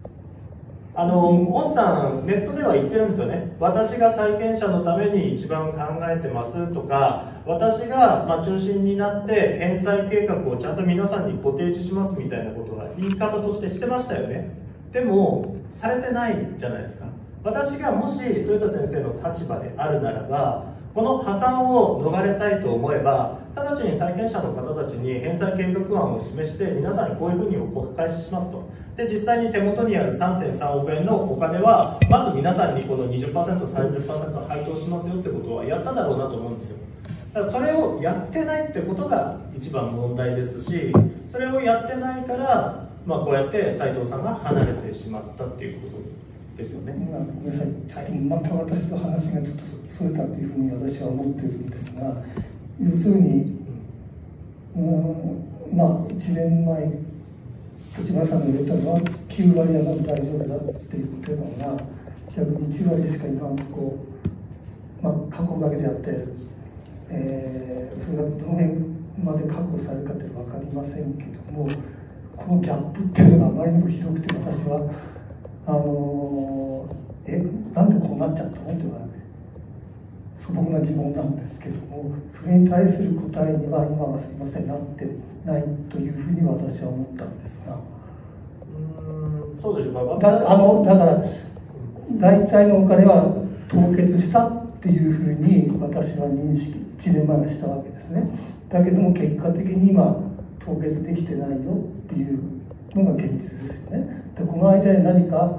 大津さんネットでは言ってるんですよね。私が債権者のために一番考えてますとか、私が中心になって返済計画をちゃんと皆さんにご提示しますみたいなことは言い方としてしてましたよね。でもされてないじゃないですか。私がもし豊田先生の立場であるならば、この破産を逃れたいと思えば、直ちに債権者の方たちに返済計画案を示して、皆さんにこういうふうにお返ししますと。で、実際に手元にある 3.3 億円のお金は、まず皆さんにこの 20%、30% 配当しますよってことはやっただろうなと思うんですよ。だからそれをやってないってことが一番問題ですし、それをやってないから、こうやって斉藤さんが離れてしまったっていうことですよね。 ごめんなさい、ちょっとまた私と話がちょっとそれたというふうに私は思ってるんですが、要するに、1年前、立花さんが言ったのは、9割はまず大丈夫だって言ってるのが、逆に1割しか今のところ、確保だけであって、それがどの辺まで確保されるかっていうのは分かりませんけども、このギャップっていうのがあまりにもひどくて、私はなんでこうなっちゃったのっていうのは、 素朴な疑問なんですけども、それに対する答えには今はすいませんなってないというふうに私は思ったんですが、 そうでしょうか。 だから大体のお金は凍結したっていうふうに私は認識1年前はしたわけですね。だけども結果的に今凍結できてないよっていうのが現実ですよね。でこの間に何か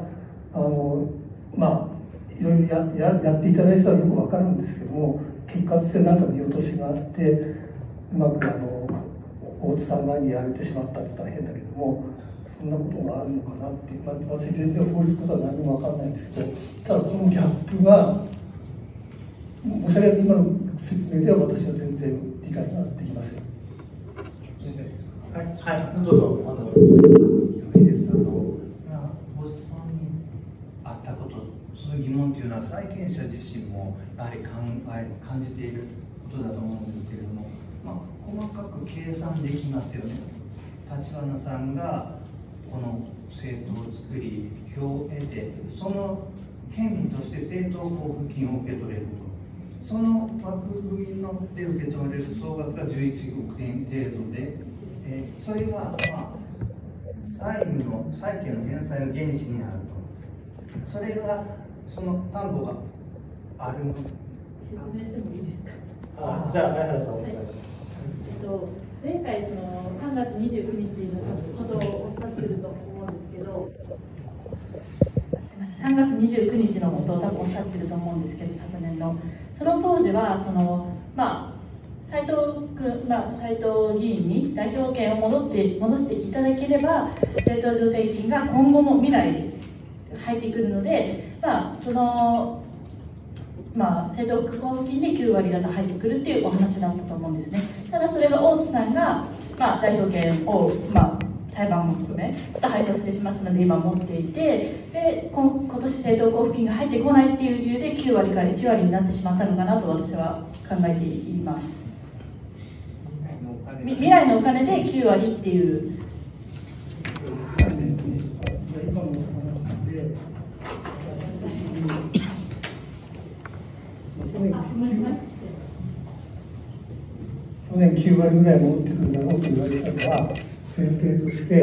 いろいろやっていただいてたらよくわかるんですけども、結果として何か見落としがあってうまく大津さん前にやれてしまったって言ったら変だけども、そんなことがあるのかなっていう、私全然法律のことは何も分かんないんですけど、ただこのギャップが申し訳ない、今の説明では私は全然理解ができません。 はい、どうぞ。 いいです。ボストンにあったこと、その疑問というのは債権者自身もやはり感じていることだと思うんですけれども、細かく計算できますよね。立花さんがこの政党を作り票を得て、その権利として政党交付金を受け取れると、その枠組みで受け取れる総額が11億円程度で、それが債権の返済の原資になると、それがその担保がある。 説明してもいいですか。 じゃあ相原さんお願いします。 前回その3月29日のことをおっしゃってると思うんですけど、3月29日のことを多分おっしゃってると思うんですけど、昨年のその当時は斉藤議員に代表権を戻していただければ、政党助成金が今後も未来に入ってくるので、政党交付金で9割方入ってくるっていうお話だったと思うんですね。ただそれが大津さんが、代表権を、裁判も含めちょっと廃止をしてしまったので今持っていて、で今年政党交付金が入ってこないっていう理由で9割から1割になってしまったのかなと私は考えています。未来のお金で9割っていう今のお話で去年9割ぐらい戻ってくるだろうと言われたのは前提として、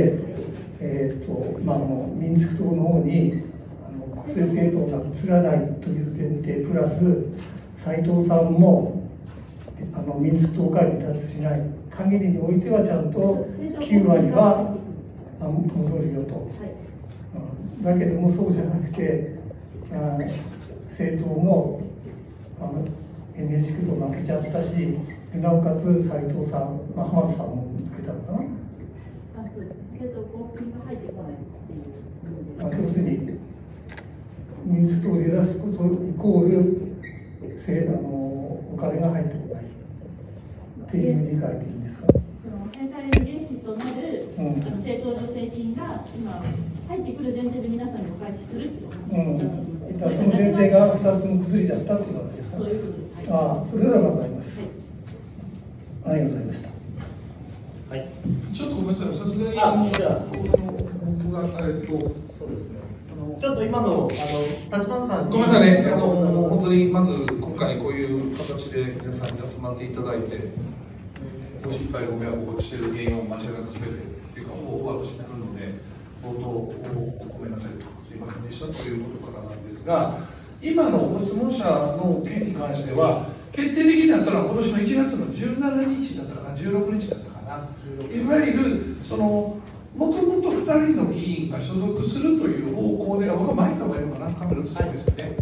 民族党の方に国政政党が移らないという前提プラス斉藤さんも民族党から離脱しない限りにおいてはちゃんと9割は戻るよと、だけどもそうじゃなくて政党もNHK と負けちゃったし、なおかつ斉藤さん、浜田さんも受けたのかな。 そうです。政党交付金が入ってこないっていう。 要するに民主党を出すことイコールお金が入ってこないっていう理解でいいんですか。 その返済の原資となる、政党助成金が今入ってくる前提で皆さんにお返しするっていう話だと思うんですけど、 その前提が2つとも崩れちゃったっていうことですか。 そういうことです。 それなら分かります。ありがとうございました。 はい。 ちょっとごめんなさい、さすがにじゃあ僕がそうですね。ちょっと今の立花さんにごめんなさいね、本当にまず今回こういう形で皆さんに集まっていただいて、ご心配ご迷惑をしている原因を間違いなく全てというかほぼ私になるので、冒頭ごめんなさいと、すいませんでしたということからなんですが、今のご質問者の件に関しては、決定的になったのは今年の1月の17日だったかな、16日だったかな、いわゆるもともと2人の議員が所属するという方向で、僕は前から言うのかな、カメラ映ってですよね、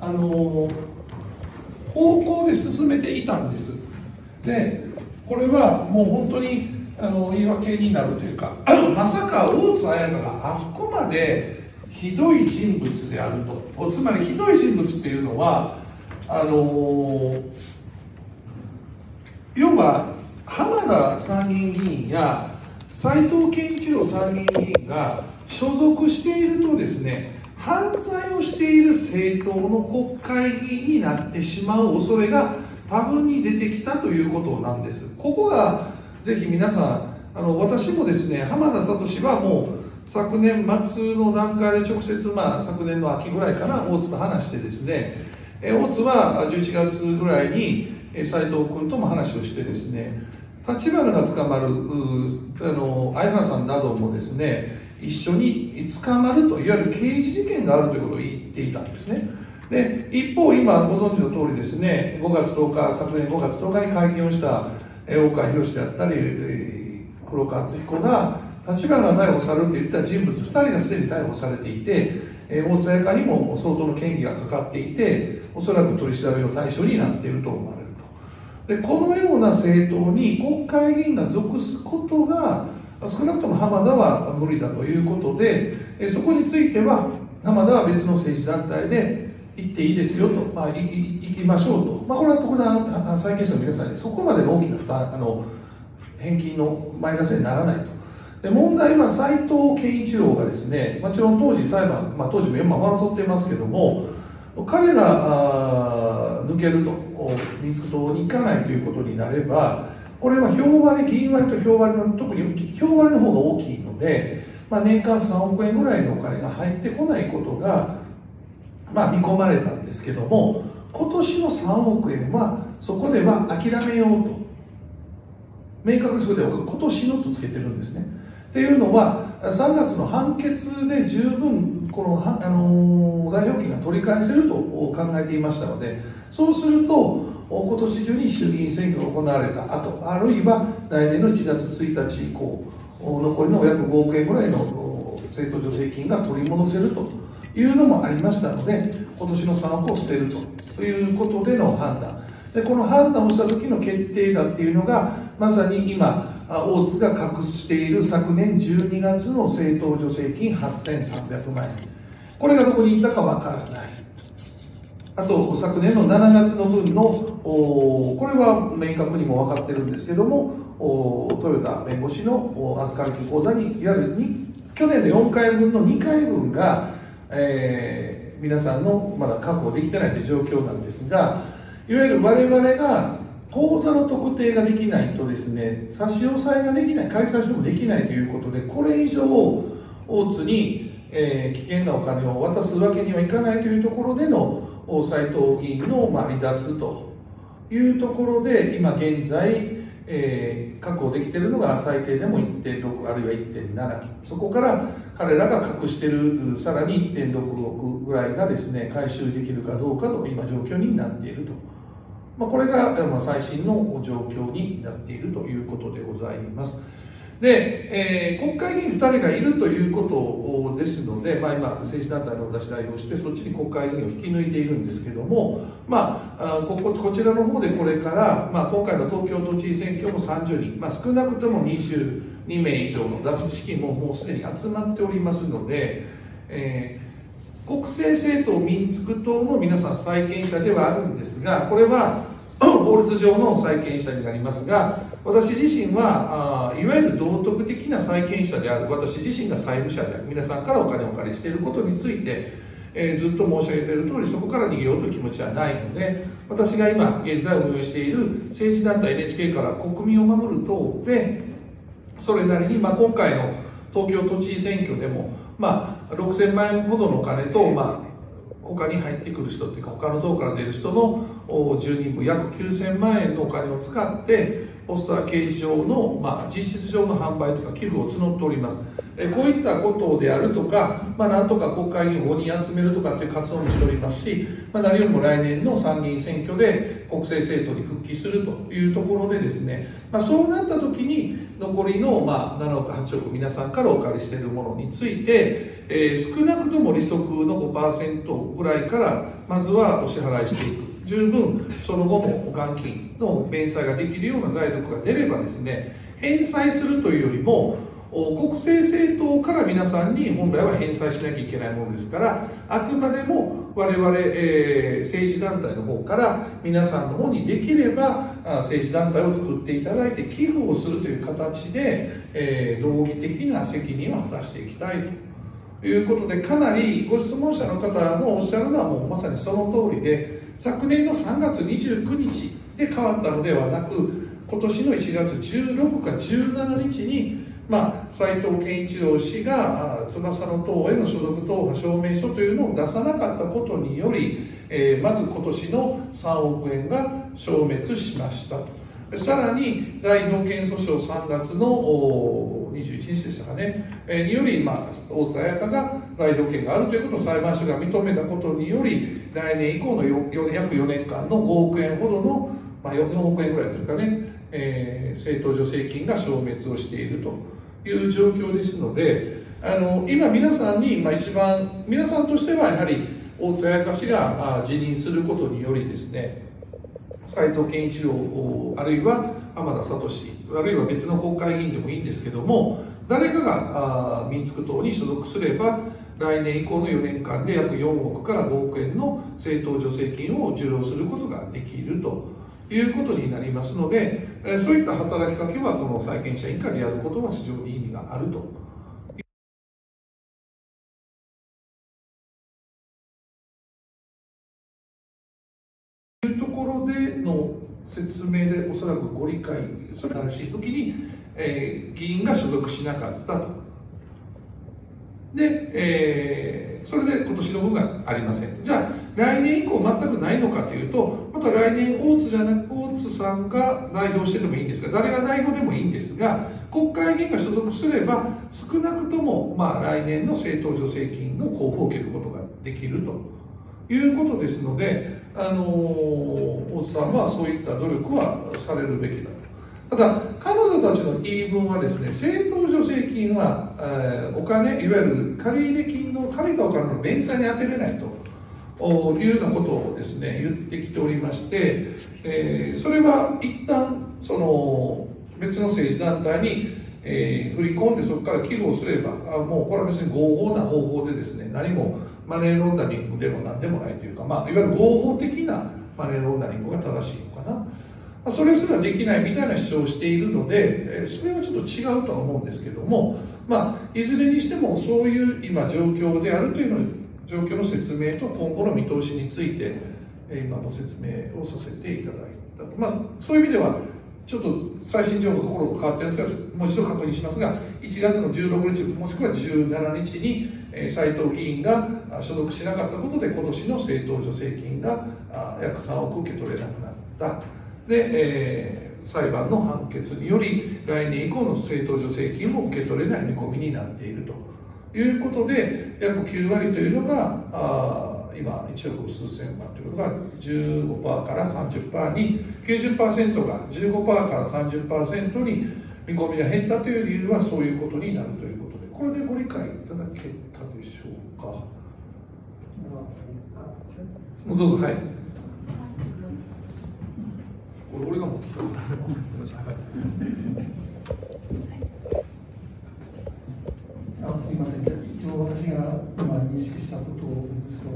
方向で進めていたんです。で、これはもう本当に言い訳になるというか、まさか大津綾香があそこまでひどい人物であると、つまりひどい人物っていうのは、要は浜田参議院議員や斉藤健一郎参議院議員が所属しているとですね、犯罪をしている政党の国会議員になってしまう恐れが多分に出てきたということなんです。ここがぜひ皆さん、私もですね、浜田聡はもう昨年末の段階で直接、昨年の秋ぐらいかな、大津と話してですね、 大津は11月ぐらいに斉藤君とも話をしてですね、立花が捕まる相原さんなどもですね、一緒に捕まるといわゆる刑事事件があるということを言っていたんですね。で一方、今ご存知の通りですね、昨年5月10日に会見をした大川博であったり黒川敦彦が、立花が逮捕されると言った人物2人がすでに逮捕されていて、大津彩香にも相当の嫌疑がかかっていて、おそらく取り調べの対象になっていると思われると。でこのような政党に国会議員が属すことが少なくとも浜田は無理だということで、そこについては浜田は別の政治団体で行っていいですよと、行きましょうと、これは特段債権者の皆さんにそこまでの大きな負担返金のマイナスにならないと。で問題は斉藤健一郎がですね、もちろん当時裁判、当時も今争っていますけども、彼が抜けると、民族党に行かないということになれば、これは票割り、議員割と票割りの、特に票割りの方が大きいので、年間3億円ぐらいのお金が入ってこないことが、見込まれたんですけども、今年の3億円はそこでは諦めようと、明確にそれで今年のとつけてるんですね。っていうのは、3月の判決で十分この、代表権が取り返せると考えていましたので、そうすると今年中に衆議院選挙が行われた後、あるいは来年の1月1日以降、残りの約5億円ぐらいの政党助成金が取り戻せるというのもありましたので、今年の3億を捨てるということでの判断で、この判断をした時の決定打っていうのが、まさに今大津が隠している昨年12月の政党助成金8300万円、これがどこに行ったかわからない。あと昨年の7月の分のこれは明確にも分かってるんですけども、豊田弁護士の預かり金口座にいわゆる去年の4回分の2回分が、皆さんのまだ確保できてないという状況なんですが、いわゆる我々が口座の特定ができないとですね、差し押さえができない、仮差しもできないということで、これ以上大津に、危険なお金を渡すわけにはいかないというところでの斉藤議員の、離脱というところで、今現在、確保できているのが最低でも 1.6 あるいは 1.7、 そこから彼らが隠しているさらに 1.6 億ぐらいがですね、回収できるかどうかと今状況になっていると。これが最新の状況になっているということでございます。で、国会議員2人がいるということですので、今政治団体の私代表してそっちに国会議員を引き抜いているんですけども、こちらの方でこれから、今回の東京都知事選挙も30人、少なくとも22名以上の出す資金ももうすでに集まっておりますので、国政政党民族党の皆さん債権者ではあるんですが、これは法律上の債権者になりますが、私自身はいわゆる道徳的な債権者である、私自身が債務者である、皆さんからお金をお借りしていることについて、ずっと申し上げている通り、そこから逃げようという気持ちはないので、私が今現在運営している政治団体 NHK から国民を守る党で、それなりに今回の東京都知事選挙でも6000万円ほどのお金と、他に入ってくる人というか、他の党から出る人の10人分約9000万円のお金を使ってポスター掲示上の、実質上の販売とか寄付を募っております。こういったことであるとか、なんとか国会議員を5人集めるとかっていう活動もしておりますし、何よりも来年の参議院選挙で国政政党に復帰するというところでですね、そうなった時に残りの7億8億皆さんからお借りしているものについて、少なくとも利息の 5% ぐらいからまずはお支払いしていく、十分その後も元金の弁済ができるような財力が出ればですね、返済するというよりも国政政党から皆さんに本来は返済しなきゃいけないものですから、あくまでも我々、政治団体の方から皆さんの方にできれば政治団体を作っていただいて寄付をするという形で、道義的な責任を果たしていきたいということで、かなりご質問者の方のおっしゃるのはもうまさにその通りで、昨年の3月29日で変わったのではなく、今年の1月16か17日に斉藤健一郎氏が翼の党への所属党派証明書というのを出さなかったことにより、 まず今年の3億円が消滅しましたと。さらに代表権訴訟3月の21日でしたかね、により、大津彩香が代表権があるということを裁判所が認めたことにより、来年以降の約4年間の5億円ほどの、4億円ぐらいですかね、政党助成金が消滅をしているという状況ですので、今皆さんに、一番皆さんとしてはやはり大津彩香氏が辞任することによりですね、斉藤健一郎あるいは浜田聡あるいは別の国会議員でもいいんですけども、誰かが民族党に所属すれば来年以降の4年間で約4億から5億円の政党助成金を受領することができるということになりますので、そういった働きかけはこの債権者委員会でやることは非常に意味があると。いうところでの説明でおそらくご理解、それらしい時に、議員が所属しなかったと。で、それで今年の分がありません。じゃあ来年以降全くないのかというと、また来年大津さんが代表してでもいいんですが、誰が代表でもいいんですが、国会議員が所属すれば少なくとも来年の政党助成金の交付を受けることができるということですので、大津さんはそういった努力はされるべきだと。ただ彼女たちの言い分はですね、政党助成金は、お金、いわゆる借入金の借りたお金の弁済に充てれないというようなことをですね言ってきておりまして、それは一旦その別の政治団体に、振り込んでそこから寄付をすれば、もうこれは別に合法な方法でですね、何もマネーロンダリングでも何でもないというか、いわゆる合法的なマネーロンダリングが正しいのかな。それすらできないみたいな主張をしているので、それはちょっと違うとは思うんですけども、いずれにしてもそういう今状況であるというの状況の説明と今後の見通しについて今ご説明をさせていただいたと。そういう意味ではちょっと最新情報がころ変わってるんですが、もう一度確認しますが、1月の16日もしくは17日に斉藤議員が所属しなかったことで今年の政党助成金が約3億受け取れなくなった。で、裁判の判決により来年以降の政党助成金も受け取れない見込みになっているということで、約9割というのが今1億数千万ということが 15% から 30% に 90% が 15% から 30% に見込みが減ったという理由はそういうことになるということで、これでご理解いただけたでしょうか。どうぞ。はい、俺が持ってきた。ごめんなさい。 すみません。一応私が今認識したことを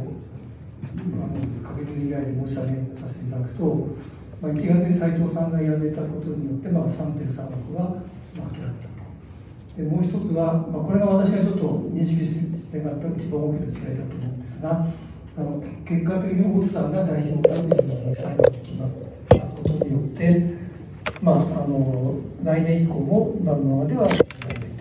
確認以外で申し上げさせていただくと、1月に斉藤さんが辞めたことによって、3.3億が負けられたと。でもう一つは、これが私がちょっと認識してなかった一番大きな違いだと思うんですが、結果的に大津さんが代表だという裁判が決まったことによって、来年以降も今のままではないと。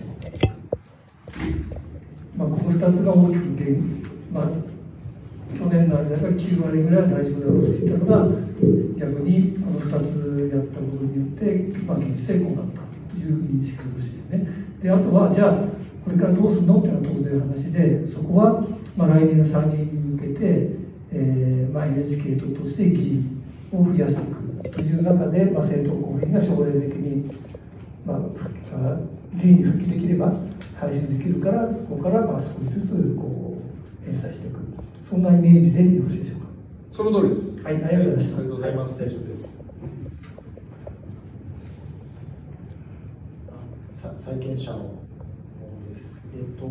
この2つが大きく去年の間が9割ぐらいは大丈夫だろうと言ったのが、逆にこの2つやったことによって、現実成功だったという認識としてですね。で、あとは、じゃあ、これからどうするのっていうのは当然話で、そこは、来年の参議院に向けて、NHK 党として議員を増やしていくという中で、政党公認が将来的に、議員に復帰できれば回収できるから、そこから少しずつ返済していく、そんなイメージでよろしいでしょうか。 その通りです。 はい、ありがとうございました。 ありがとうございます。 大丈夫です。 債権者のものです。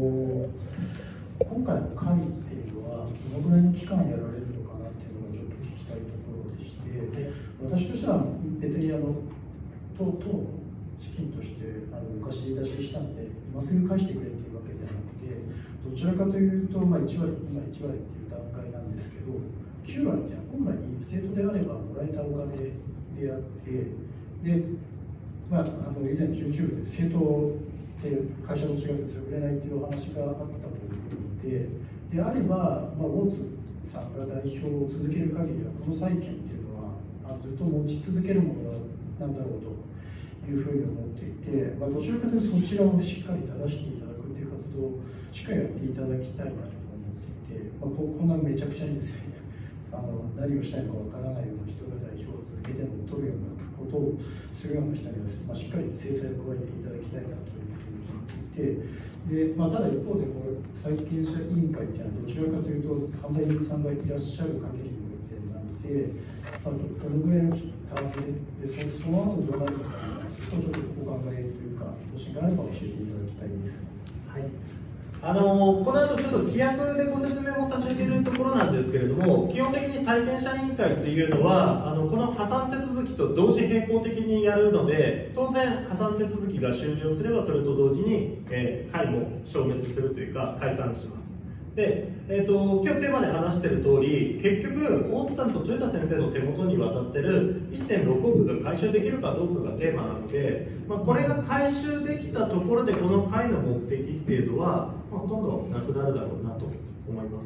今回の会っていうのは、どのぐらいの期間やられるのかなっていうのをちょっと聞きたいところでして、で私としては別に党の資金として昔出ししたので、今すぐ返してくれっていうわけではなくて、どちらかというと、1割っていう段階なんですけど、9割っていうのは本来政党であればもらえたお金であって、で以前 YouTube で政党って会社と違って売れないっていうお話があったということであれば、大津ささんが代表を続ける限りは、この債券っていうのはずっと持ち続けるものなんだろうというふうに思っていて、どちらかというとそちらをしっかり正していただくっていう活動をしっかりやっていただきたいなと思っていて、こんなめちゃくちゃにですね何をしたいのかわからないような人が代表を続けても取るようなことをするような人にはですね、しっかり制裁を加えていただきたいなというふうに思っていて、でただ一方でこれ債権者委員会っていうのはどちらかというと犯罪人さんがいらっしゃる限りにおいてなので、どのぐらいのタームでその後どうなるのかちょっとお考えというか方針があれば教えていただきたいです。 はい、この後ちょっと規約でご説明も差し上げるところなんですけれども、基本的に債権者委員会っていうのはこの破産手続きと同時並行的にやるので、当然破産手続きが終了すればそれと同時に、会も消滅するというか解散します。で、今日テーマで話している通り、結局大津さんと豊田先生の手元に渡ってる 1.6 億が回収できるかどうかがテーマなので、これが回収できたところでこの会の目的っていうのは、ほとんどなくなるだろうなと思います。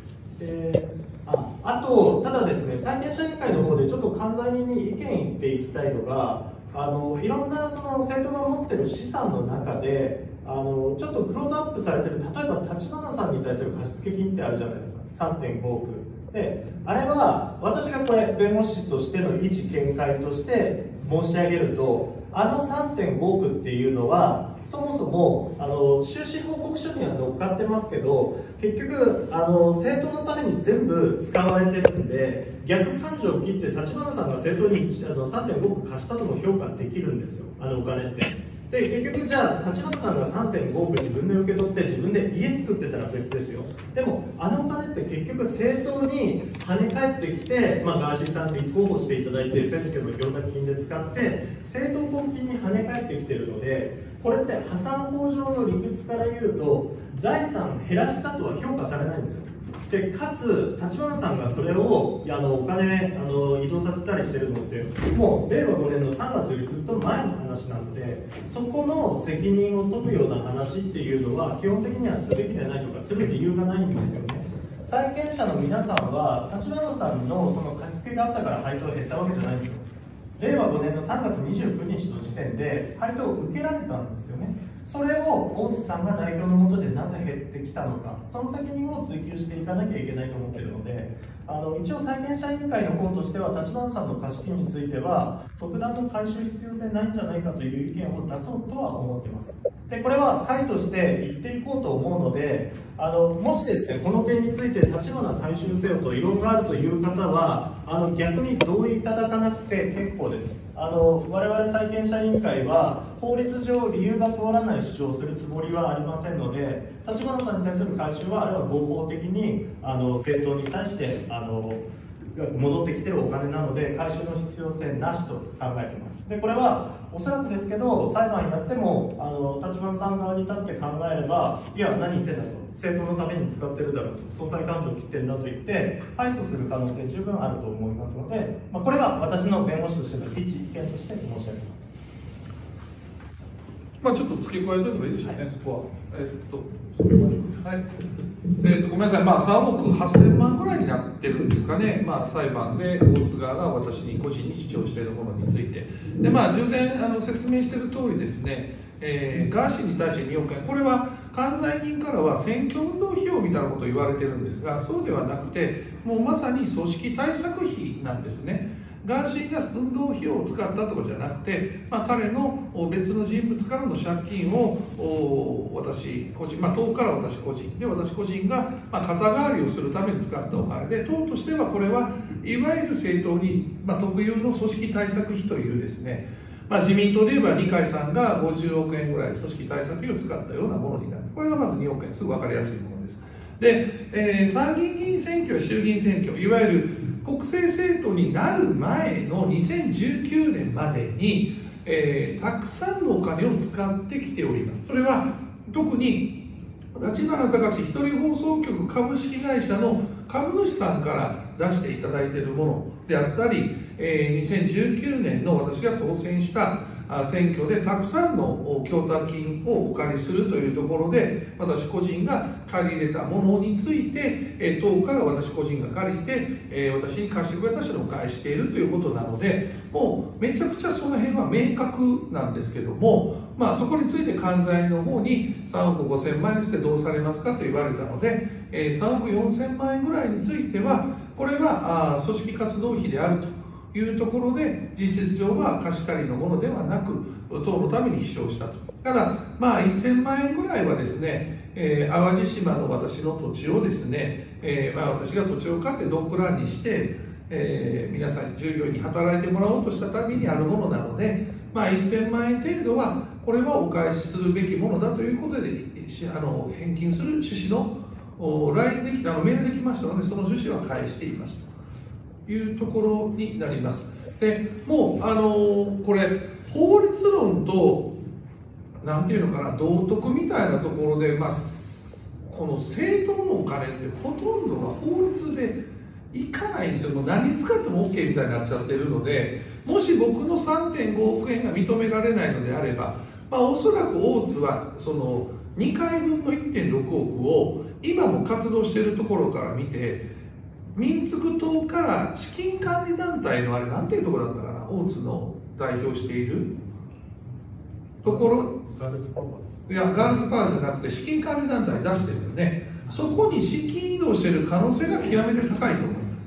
あと、ただですね、債権者委員会の方でちょっと関西人に意見言っていきたいのが、いろんなその政党が持ってる資産の中でちょっとクローズアップされてる、例えば立花さんに対する貸付金ってあるじゃないですか、3.5 億で、あれは私がこれ弁護士としての一見解として申し上げると、3.5 億っていうのはそもそも収支報告書には乗っかってますけど、結局政党のために全部使われてるんで、逆感情を切って立花さんが政党に3.5 億貸したとも評価できるんですよ、お金って。で結局じゃあ立花さんが 3.5 億自分で受け取って自分で家作ってたら別ですよ。でもお金って結局政党に跳ね返ってきて、ガーシーさんに立候補していただいて選挙の供託金で使って政党交付金に跳ね返ってきてるので、これって破産法上の理屈から言うと財産減らしたとは評価されないんですよ。でかつ立花さんがそれをお金移動させたりしてるのってもう令和5年の3月よりずっと前の話なので、そこの責任を問うような話っていうのは基本的にはすべきでないとかする理由がないんですよね。債権者の皆さんは立花さんのその貸し付けがあったから配当減ったわけじゃないんですよ。令和5年の3月29日の時点で配当を受けられたんですよね。それを大津さんが代表の下でなぜ減ってきたのか、その責任を追及していかなきゃいけないと思っているので、一応債権者委員会の方としては立花さんの貸金については特段の回収必要性ないんじゃないかという意見を出そうとは思っています。でこれは会として言っていこうと思うので、もしですねこの点について立花回収せよと異論があるという方は逆に同意いただかなくて結構です。我々債権者委員会は法律上理由が通らない主張をするつもりはありませんので、立花さんに対する回収はあれは合法的に政党に対して戻ってきてるお金なので回収の必要性なしと考えています。でこれはおそらくですけど裁判やっても立花さん側に立って考えれば、いや何言ってんだと、政党のために使ってるだろうと、総裁感情を切ってるんだと言って敗訴する可能性十分あると思いますので、これは私の弁護士としての一意見として申し上げます。 ちょっと付け加えておいてもいいでしょうね、そこは。はい、ごめんなさい、3億8000万ぐらいになってるんですかね、裁判で大津側が私に個人に主張しているものについて。で、従前説明している通りですね、ガーシーに対して2億円、これは関西人からは選挙運動費用みたいなことを言われてるんですが、そうではなくて、もうまさに組織対策費なんですね。ガーシーが運動費用を使ったとかじゃなくて、彼の別の人物からの借金を私個人、党から私個人で、私個人が肩代わりをするために使ったお金で、党としてはこれはいわゆる政党に特有の組織対策費というですね、自民党で言えば二階さんが50億円ぐらい組織対策費を使ったようなものになる。これがまず2億円、すぐ分かりやすいものです。で、参議院議員選挙や衆議院選挙、いわゆる国政政党になる前の2019年までに、たくさんのお金を使ってきております。それは特に立花隆一人放送局株式会社の株主さんから出していただいているものであったり、2019年の私が当選した選挙でたくさんの供託金をお借りするというところで、私個人が借り入れたものについて、党から私個人が借りて、私に貸してくれた人にお返ししているということなので、もうめちゃくちゃその辺は明確なんですけども、そこについて関西の方に3億5000万円にしてどうされますかと言われたので、3億4000万円ぐらいについては、これは組織活動費であるというところで、実質上は貸し借りのものではなく、党のために飛翔したと。ただ、1000万円ぐらいはですね、淡路島の私の土地をですね、私が土地を買ってドッグランにして、皆さん従業員に働いてもらおうとしたためにあるものなので、1000万円程度はこれはお返しするべきものだということで返金する趣旨のLINEでメールできましたので、その趣旨は返していますというところになります。でもうこれ法律論となんていうのかな、道徳みたいなところで、この政党のお金ってほとんどが法律でいかないんですよ。もう何に使っても OK みたいになっちゃってるので、もし僕の 3.5 億円が認められないのであれば、おそらく大津はその2回分の 1.6 億を今も活動しているところから見て、民族党から資金管理団体のあれなんていうところだったかな、大津の代表しているところ、 ガールズパワーです。 いやガールズパワーじゃなくて資金管理団体出してるよね。そこに資金移動している可能性が極めて高いと思います。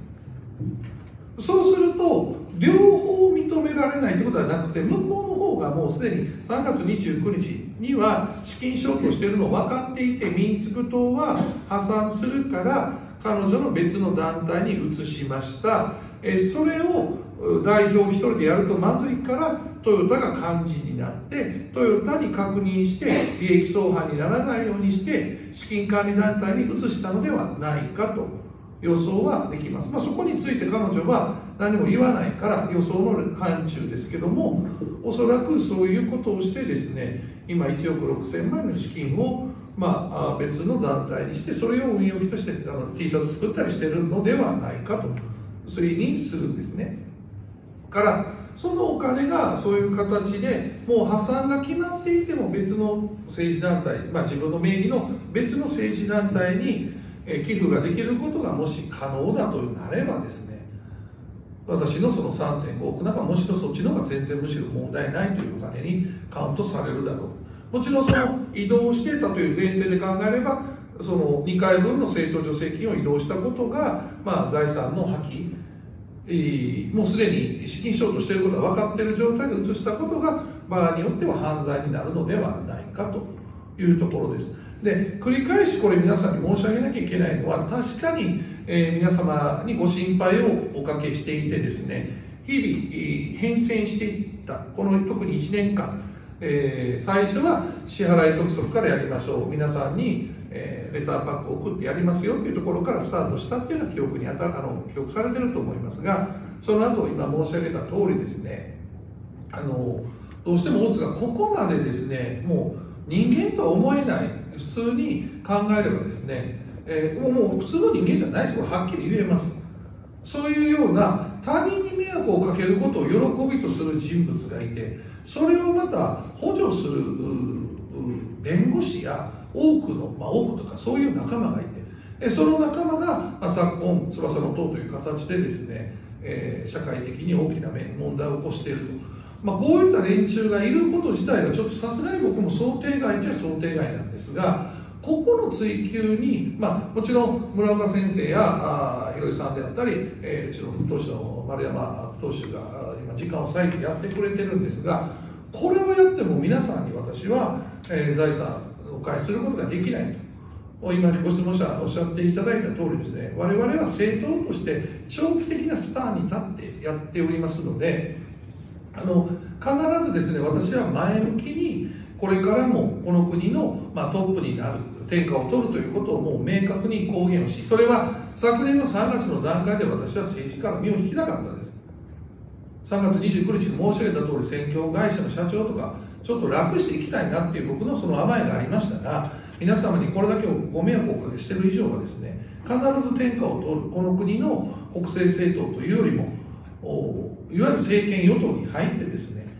そうすると両方認められないということはなくて、向こうの方がもうすでに3月29日には資金ショートしているのを分かっていて、民族党は破産するから彼女の別の団体に移しました。それを代表一人でやるとまずいから、トヨタが幹事になってトヨタに確認して利益相反にならないようにして資金管理団体に移したのではないかと予想はできます。そこについて彼女は何も言わないから予想の範疇ですけども、おそらくそういうことをしてですね、今1億6000万円の資金を別の団体にして、それを運用費として T シャツ作ったりしてるのではないかと推認するんですね。からそのお金がそういう形でもう破産が決まっていても別の政治団体、自分の名義の別の政治団体に寄付ができることがもし可能だとなればですね、私のその 3.5 億なんかむしろそっちの方が全然むしろ問題ないというお金にカウントされるだろう。もちろんその移動してたという前提で考えれば、その2回分の政党助成金を移動したことが、財産の破棄、もうすでに資金ショートしていることが分かっている状態で移したことが場合によっては犯罪になるのではないかというところです。で、繰り返しこれ皆さんに申し上げなきゃいけないのは、確かに、皆様にご心配をおかけしていてですね、日々変遷していったこの特に1年間、最初は支払い督促からやりましょう、皆さんにレターパックを送ってやりますよというところからスタートしたっていうような記憶に記憶されてると思いますが、その後今申し上げた通りですね、どうしても大津がここまでですね、もう人間とは思えない、普通に考えればですね、もう普通の人間じゃないです。これはっきり言えます。そういうような他人に迷惑をかけることを喜びとする人物がいて、それをまた補助する弁護士や多くとかそういう仲間がいて、その仲間が昨今翼の党という形でですね、社会的に大きな問題を起こしていると、こういった連中がいること自体がちょっとさすがに僕も想定外じゃ想定外なんですが、ここの追及に、もちろん村岡先生や広井さんであったり、うちの副党首の丸山副党首が今時間を割いてやってくれてるんですが、これをやっても皆さんに私は、財産をお返しすることができないと、今ご質問者おっしゃっていただいた通りですね、我々は政党として長期的なスパンに立ってやっておりますので、必ずですね、私は前向きにこれからもこの国のトップになる、天下を取るということをもう明確に公言をし、それは昨年の3月の段階で私は政治から身を引きたかったです。3月29日に申し上げた通り、選挙会社の社長とかちょっと楽していきたいなっていう僕のその甘えがありましたが、皆様にこれだけご迷惑をおかけしている以上はですね、必ず天下を取る、この国の国政政党というよりもいわゆる政権与党に入ってですね、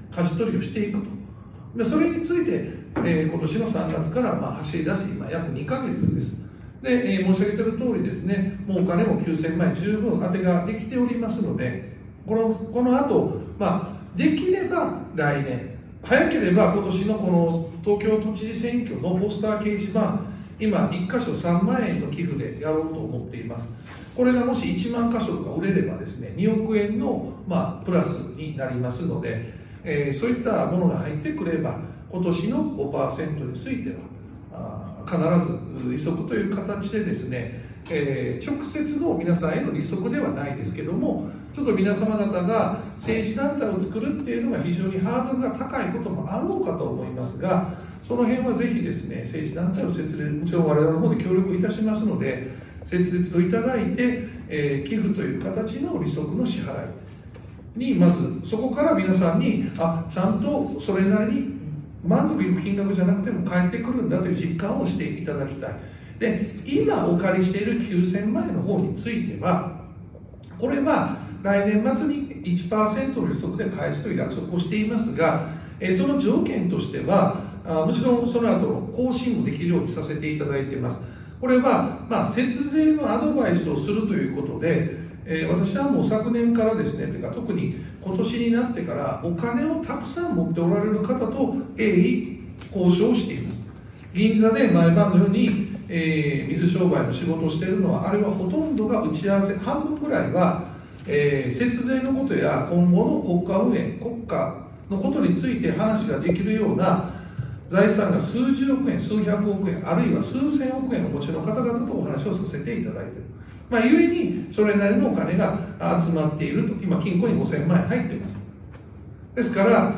舵取りをしていくと。でそれについて、今年の3月から走り出し、今約2ヶ月です。で、申し上げている通りですね、もうお金も9000万円十分当てができておりますので、この後、できれば来年、早ければ今年のこの東京都知事選挙のポスター掲示板、今1箇所3万円の寄付でやろうと思っています。これがもし1万箇所とか売れればですね、2億円のプラスになりますので、そういったものが入ってくれば、今年の 5% については必ず利息という形でですね、直接の皆さんへの利息ではないですけども、ちょっと皆様方が政治団体を作るっていうのが非常にハードルが高いこともあろうかと思いますが、その辺はぜひですね、政治団体を設立、もちろん我々の方で協力いたしますので、設立をいただいて、寄付という形の利息の支払いに、まずそこから皆さんにちゃんとそれなりに満足いく金額じゃなくても返ってくるんだという実感をしていただきたい。で、今お借りしている9000万円の方については、これは来年末に 1% の利息で返すという約束をしていますが、その条件としては、もちろんその後の更新もできるようにさせていただいています。これは、節税のアドバイスをするということで、私はもう昨年からですね、というか特に今年になってからお金をたくさん持っておられる方と鋭意交渉をしています。銀座で毎晩のように、水商売の仕事をしているのは、あれはほとんどが打ち合わせ、半分ぐらいは、節税のことや今後の国家運営、国家のことについて話ができるような財産が数十億円、数百億円、あるいは数千億円をお持ちの方々とお話をさせていただいている。ゆえにそれなりのお金が集まっていると。今金庫に5000万円入っています。ですから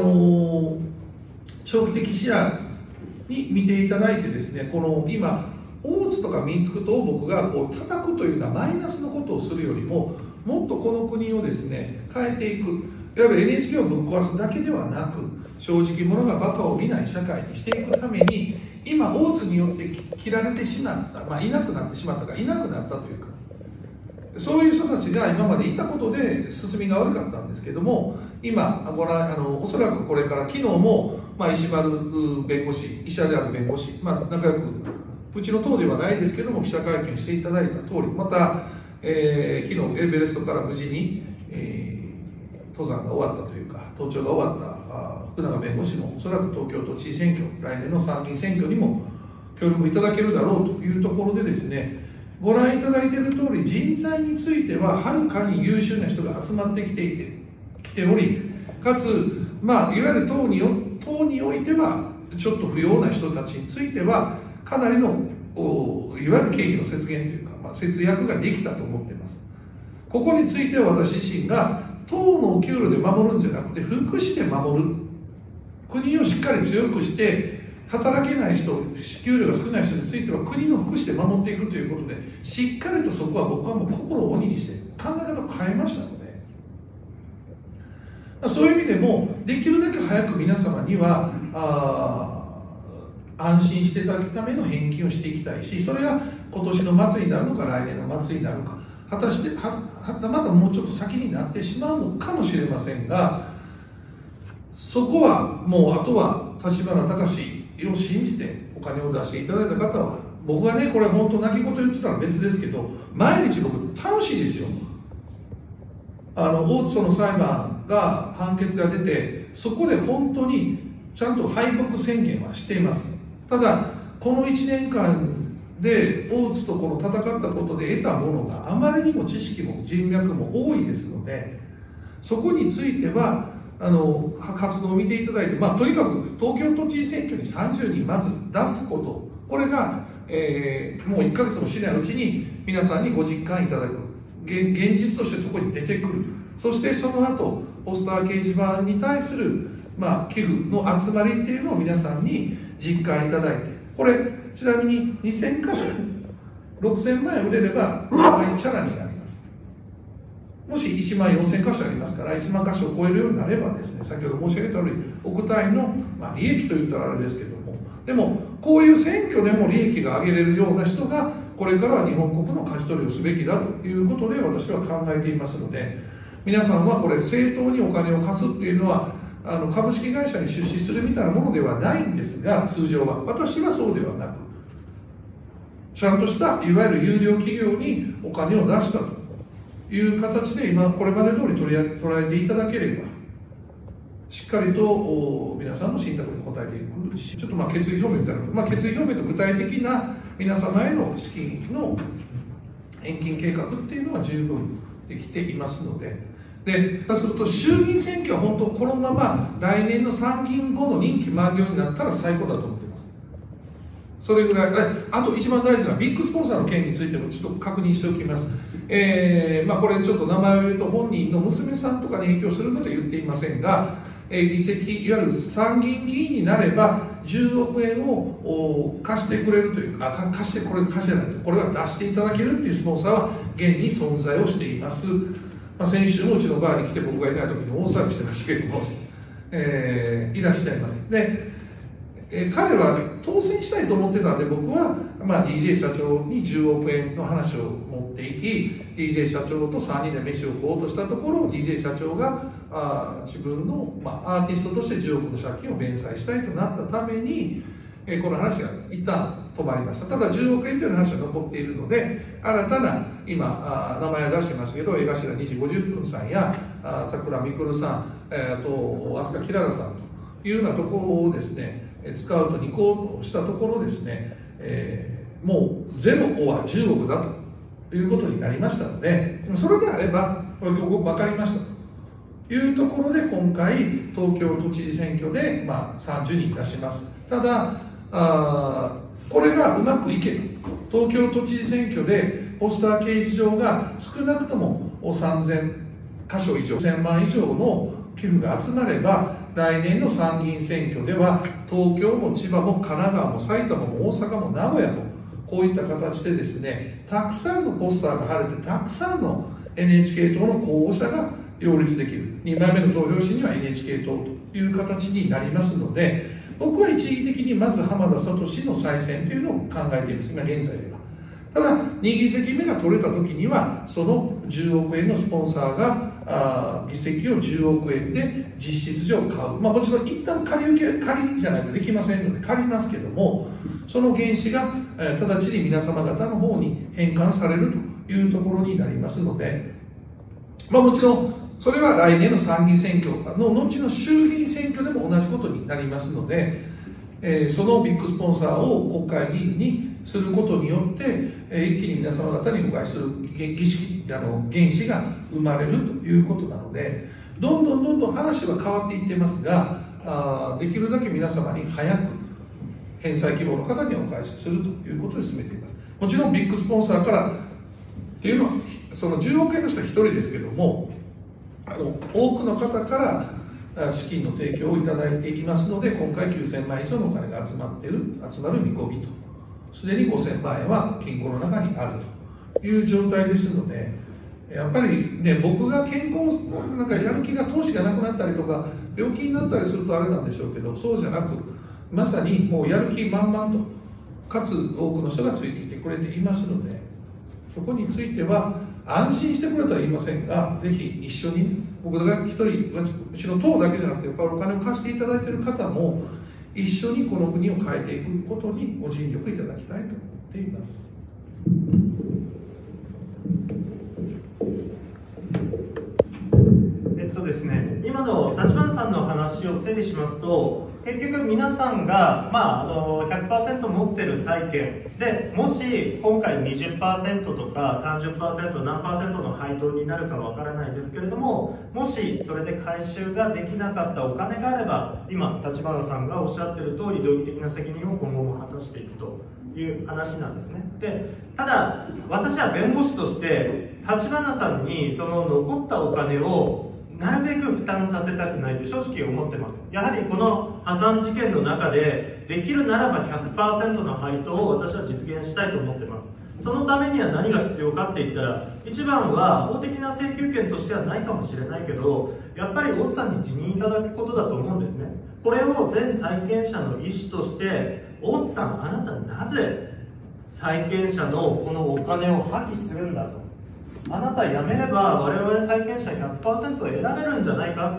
長期的視野に見ていただいてですね、この今大津とか民族と僕が叩くというようなマイナスのことをするよりも、もっとこの国をですね変えていく、いわゆる NHK をぶっ壊すだけではなく、正直者がバカを見ない社会にしていくために、今大津によって切られてしまった、いなくなってしまったか、いなくなったというか、そういう人たちが今までいたことで進みが悪かったんですけども、今おそらくこれから、昨日も、石丸弁護士、医者である弁護士、仲良くうちの党ではないですけども記者会見していただいた通り、また、昨日エベレストから無事に、登山が終わったというか、登頂が終わった福永弁護士もおそらく東京都知事選挙、来年の参議院選挙にも協力いただけるだろうというところでですね、ご覧いただいている通り、人材についてははるかに優秀な人が集まってきており、かつ、いわゆる党においてはちょっと不要な人たちについてはかなりのいわゆる経費の節減というか、節約ができたと思っています。ここについては私自身が党のお給料で守るんじゃなくて福祉で守る、国をしっかり強くして働けない人、給料が少ない人については国の福祉で守っていくということで、しっかりとそこは僕はもう心を鬼にして考え方を変えましたので、そういう意味でもできるだけ早く皆様には安心していただくための返金をしていきたいし、それが今年の末になるのか来年の末になるか、果たしてまたもうちょっと先になってしまうのかもしれませんが、そこはもうあとは立花隆を信じてお金を出していただいた方は、僕がねこれ本当泣き言言ってたら別ですけど、毎日僕楽しいですよ。大津の裁判が判決が出て、そこで本当にちゃんと敗北宣言はしています。ただこの1年間で大津とこの戦ったことで得たものがあまりにも知識も人脈も多いですので、そこについては活動を見ていただいて、とにかく東京都知事選挙に30人まず出すこと、これが、もう1ヶ月もしないうちに皆さんにご実感いただく、現実としてそこに出てくる。そしてその後ポスター掲示板に対する、寄付の集まりっていうのを皆さんに実感いただいて、これちなみに2000箇所6000万円売れれば2倍チャラになります。もし1万4000箇所ありますから1万箇所を超えるようになればですね、先ほど申し上げたように億単位の、利益といったらあれですけども、でもこういう選挙でも利益が上げれるような人がこれからは日本国の舵取りをすべきだということで私は考えていますので、皆さんはこれ正当にお金を貸すっていうのは株式会社に出資するみたいなものではないんですが、通常は。私はそうではなく、ちゃんとしたいわゆる有料企業にお金を出したという形で、今これまで通り捉えていただければ、しっかりと皆さんの信託に応えていくし、ちょっと決意表明みたいな、決意表明と具体的な皆様への資金の返金計画っていうのは十分できていますので、そうすると衆議院選挙は本当このまま来年の参議院後の任期満了になったら最高だと思っています。それぐらい。あと一番大事なビッグスポンサーの件についてもちょっと確認しておきます。これちょっと名前を言うと本人の娘さんとかに影響するので言っていませんが、議席、いわゆる参議院議員になれば10億円を貸してくれるというか、貸してないと、これは出していただけるというスポンサーは現に存在をしています。先週もうちのバーに来て僕がいない時に大騒ぎしてましたけれども、いらっしゃいます。で、彼は当選したいと思ってたんで、僕は、DJ 社長に10億円の話を持っていき、DJ 社長と3人で飯を食おうとしたところ、DJ 社長が自分の、アーティストとして10億の借金を弁済したいとなったために、この話が一旦止まりました。ただ10億円という話は残っているので、新たな今名前を出してましたけど、江頭2時50分さんや桜みくるさん、あと飛鳥きららさんというようなところをですね、使うと2個したところですね、もうゼロは10億だということになりましたので、それであれば分かりましたというところで、今回東京都知事選挙で30人出します。ただこれがうまくいけば、東京都知事選挙でポスター掲示場が少なくとも3000箇所以上、1000万以上の寄付が集まれば、来年の参議院選挙では東京も千葉も神奈川も埼玉も大阪も名古屋もこういった形でですね、たくさんのポスターが貼れて、たくさんの NHK 党の候補者が擁立できる、2枚目の投票紙には NHK 党という形になりますので、僕は一時的にまず浜田聡の再選というのを考えています、今現在では。ただ2議席目が取れた時には、その10億円のスポンサーが議席を10億円で実質上買う、もちろん一旦借りじゃないとできませんので借りますけども、その原資が直ちに皆様方の方に返還されるというところになりますので、もちろんそれは来年の参議院選挙の後の衆議院選挙でも同じことになりますので、そのビッグスポンサーを国会議員にすることによって、一気に皆様方にお返しする原資が生まれるということなので、どんどん話は変わっていってますが、できるだけ皆様に早く返済希望の方にお返しするということで進めています。もちろんビッグスポンサーからっていうのは、その10億円の人は1人ですけども、多くの方から資金の提供をいただいていますので、今回9000万円以上のお金が集まる見込みと、すでに5000万円は金庫の中にあるという状態ですので、やっぱりね、僕が健康なんかやる気が投資がなくなったりとか病気になったりするとあれなんでしょうけど、そうじゃなく、まさにもうやる気満々と、かつ多くの人がついてきてくれていますので、そこについては安心してくれとは言いませんが、ぜひ一緒に、僕が一人、うちの党だけじゃなくて、やっぱりお金を貸していただいている方も一緒にこの国を変えていくことにご尽力いただきたいと思っています。 ですね、今の立花さんの話を整理しますと、結局皆さんが、100% 持ってる債券で、もし今回 20% とか 30% 何%の配当になるかわからないですけれども、もしそれで回収ができなかったお金があれば、今立花さんがおっしゃってる通り、道義的な責任を今後も果たしていくという話なんですね。で、ただ私は弁護士として立花さんにその残ったお金をなるべく負担させたくないと正直思ってます。やはりこの破産事件の中でできるならば 100% の配当を私は実現したいと思ってます。そのためには何が必要かって言ったら、一番は法的な請求権としてはないかもしれないけど、やっぱり大津さんに辞任いただくことだと思うんですね。これを全債権者の意思として、大津さん、あなたなぜ債権者のこのお金を破棄するんだと。あなた辞めれば我々債権者 100% 得られるんじゃないか、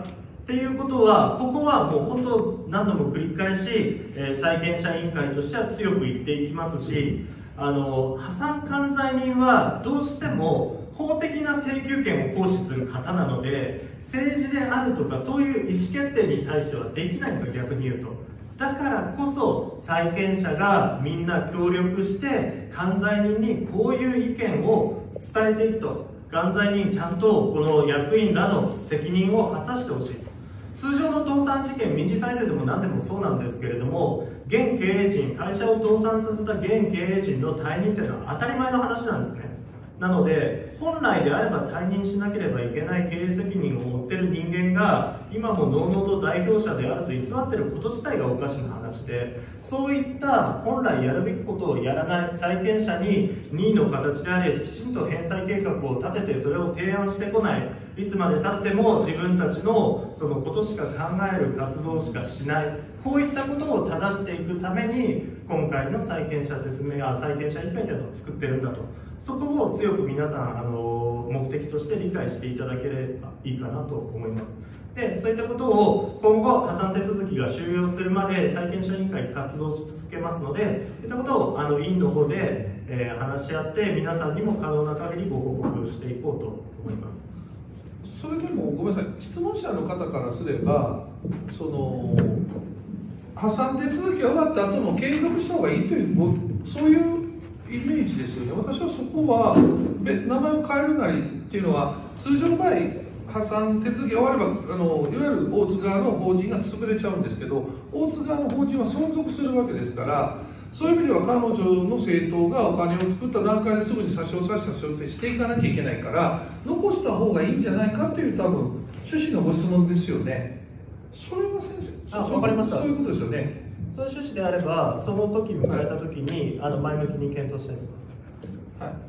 っていうことは、ここはもう本当何度も繰り返し、債権者委員会としては強く言っていきますし、破産管財人はどうしても法的な請求権を行使する方なので、政治であるとかそういう意思決定に対してはできないんですよ、逆に言うと。だからこそ債権者がみんな協力して管財人にこういう意見を伝えていくと、管財人ちゃんとこの役員らの責任を果たしてほしい。通常の倒産事件、民事再生でも何でもそうなんですけれども、現経営陣、会社を倒産させた現経営陣の退任というのは当たり前の話なんですね。なので、本来であれば退任しなければいけない経営責任を負っている人間が、今ものうのうと代表者であると偽っていること自体がおかしな話で、そういった本来やるべきことをやらない債権者に任意の形であれ、きちんと返済計画を立ててそれを提案してこない、いつまでたっても自分たちのそのことしか考える活動しかしない、こういったことを正していくために今回の債権者説明や債権者委員会というのを作ってるんだと、そこを強く皆さん目的として理解していただければいいかなと思います。で、そういったことを今後破産手続きが終了するまで債権者委員会活動し続けますので、そういったことを委員の方で、話し合って皆さんにも可能な限りご報告していこうと思います。 それでもごめんなさい、質問者の方からすれば、その破産手続きが終わった後も継続した方がいいという、そういうイメージですよね。私はそこは名前を変えるなりっていうのは、通常の場合破産手続きが終わればいわゆる大津側の法人が潰れちゃうんですけど、大津側の法人は存続するわけですから、そういう意味では彼女の政党がお金を作った段階ですぐに差し押さえってしていかなきゃいけないから、残した方がいいんじゃないかという多分趣旨のご質問ですよね。それは先生、 わかりました。 そういうことですよね。 そういう趣旨であれば、その時迎えた時に、前向きに検討したいと思います。 はい、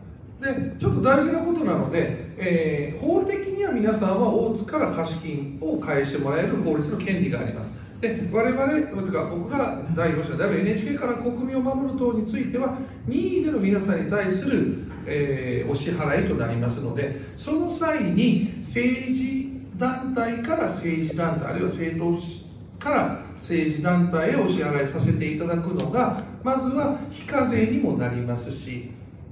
でちょっと大事なことなので、法的には皆さんは大津から貸金を返してもらえる法律の権利があります。で我々とか僕が代表者である NHK から国民を守る党については任意での皆さんに対する、お支払いとなりますので、その際に政治団体から政治団体、あるいは政党から政治団体へお支払いさせていただくのが、まずは非課税にもなりますし、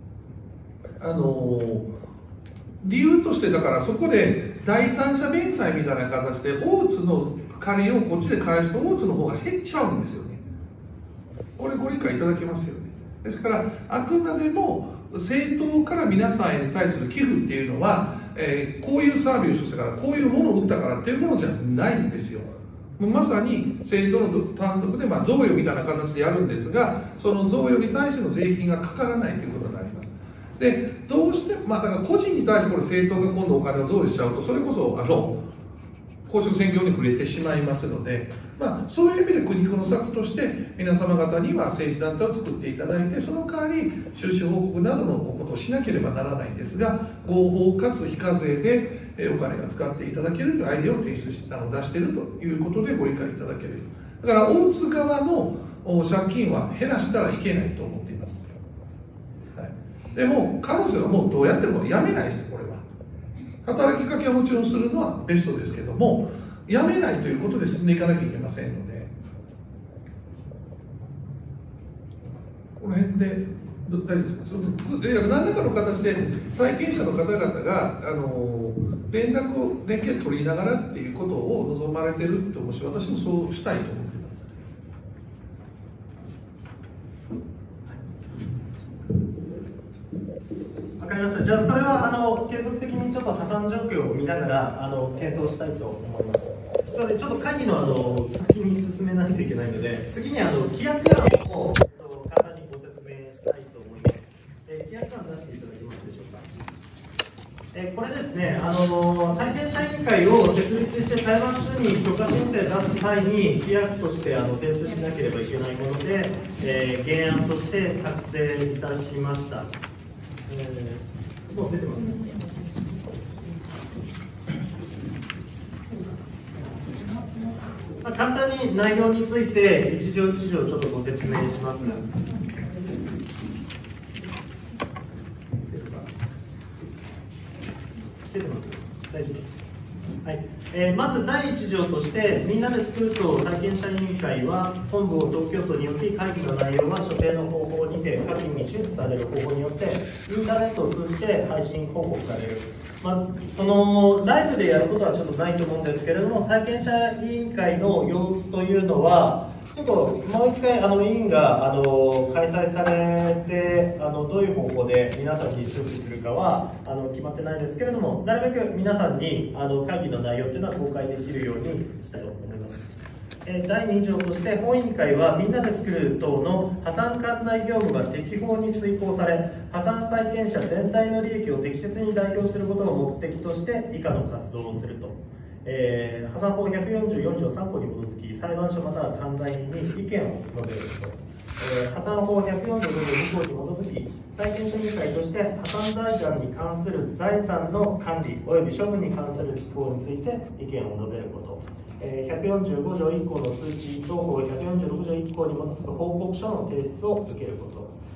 理由としてだからそこで第三者弁済みたいな形で大津の借りをこっちで返すと大津の方が減っちゃうんですよね。これご理解いただけますよね。ですからあくまでも政党から皆さんに対する寄付っていうのは、こういうサービスをしたからこういうものを売ったからっていうものじゃないんですよ。まさに政党の単独で贈与みたいな形でやるんですが、その贈与に対しての税金がかからないということになります。でどうしてだから個人に対してこれ政党が今度お金を贈与しちゃうと、それこそ公職選挙に触れてしまいますので、そういう意味で苦肉の策として皆様方には政治団体を作っていただいて、その代わり収支報告などのことをしなければならないんですが、合法かつ非課税でお金が使っていただけるというアイデアを出しているということでご理解いただける。だから大津側の借金は減らしたらいけないと思っています、はい、でも彼女はもうどうやってもやめないです。これは働きかけはもちろんするのはベストですけども、やめないということで進んでいかなきゃいけませんので、この辺で大丈夫ですか。何らかの形で債権者の方々が連携を取りながらっていうことを望まれていると思うし、私もそうしたいと思っています。 わかりました。じゃあそれは継続的にちょっと破産状況を見ながら検討したいと思います。なのでちょっと会議の先に進めないといけないので、次に規約案を簡単にご説明したいと思います。規約案出していただけますでしょうか。これですね、債権者委員会を設立して裁判所に許可申請を出す際に規約として提出しなければいけないもので、原案として作成いたしました。もう出てますね。簡単に内容について一条一条ちょっとご説明します。出てます。大丈夫。はい。 まず第1条として、みんなで作ると債権者委員会は本部を特許とによって会議の内容は所定の方法にて各員に周知される方法によってインターネットを通じて配信報告される。そのライブでやることはちょっとないと思うんですけれども、債権者委員会の様子というのは、ちょっともう一回委員が開催されてどういう方法で皆さんに周知するかは決まってないですけれども、なるべく皆さんに会議の内容というのは公開できるようにしたいと思います。第2条として、本委員会はみんなで作る等の破産管財業務が適法に遂行され、破産債権者全体の利益を適切に代表することを目的として以下の活動をすると。破産法144条3項に基づき、裁判所または管財人に意見を述べること。破産法145条2項に基づき、債権者委員会として破産財産に関する財産の管理及び処分に関する事項について意見を述べること。145条1項の通知、同法146条1項に基づく報告書の提出を受けること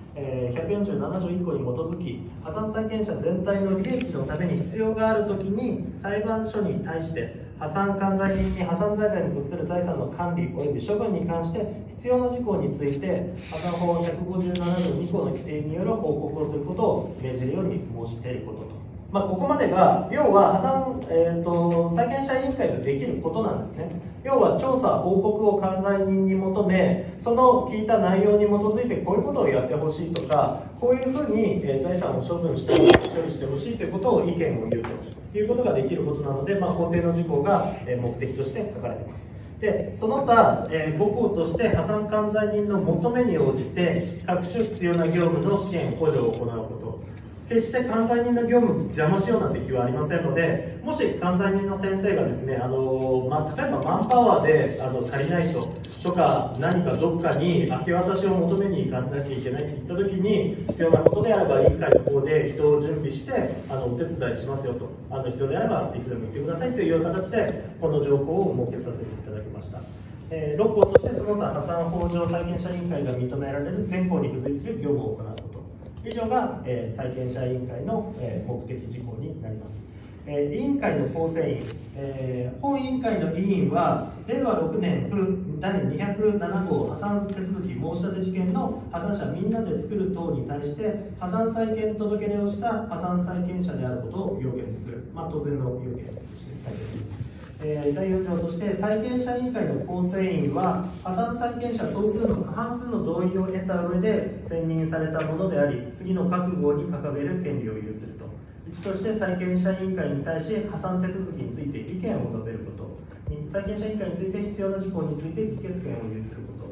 。147条1項に基づき、破産債権者全体の利益のために必要があるときに、裁判所に対して、破産管財人に破産財産に属する財産の管理及び処分に関して必要な事項について、破産法157条2項の規定による報告をすることを命じるように申していることと。ここまでが、要は破産、債権者委員会ができることなんですね。要は調査、報告を管財人に求め、その聞いた内容に基づいてこういうことをやってほしいとか、こういうふうに財産を処分して処理してほしいということを意見を言うということができることなので、法定の事項が目的として書かれています。でその他、5項として破産管財人の求めに応じて各種必要な業務の支援・補助を行うこと。決して管財人の業務を邪魔しようなんて気はありませんので、もし管財人の先生がですね、例えばマンパワーで足りないとか、何かどっかに明け渡しを求めに行かなきゃいけないって言ったときに、必要なことであれば委員会の方で人を準備してお手伝いしますよと、必要であればいつでも言ってくださいというような形で、この条項を設けさせていただきました。6項として、その他破産法上債権者委員会が認められる全項に付随する業務を行うこと。以上が、債権者委員会の、目的事項になります。委員会の構成員、本委員会の委員は令和6年第207号破産手続き申し立て事件の破産者みんなで作る等に対して破産債権届出をした破産債権者であることを要件とする、当然の要件として書いてあります。第4条として、債権者委員会の構成員は破産債権者総数の過半数の同意を得た上で選任されたものであり、次の各号に掲げる権利を有すると。1として、債権者委員会に対し破産手続きについて意見を述べること。2、債権者委員会について必要な事項について議決権を有すること。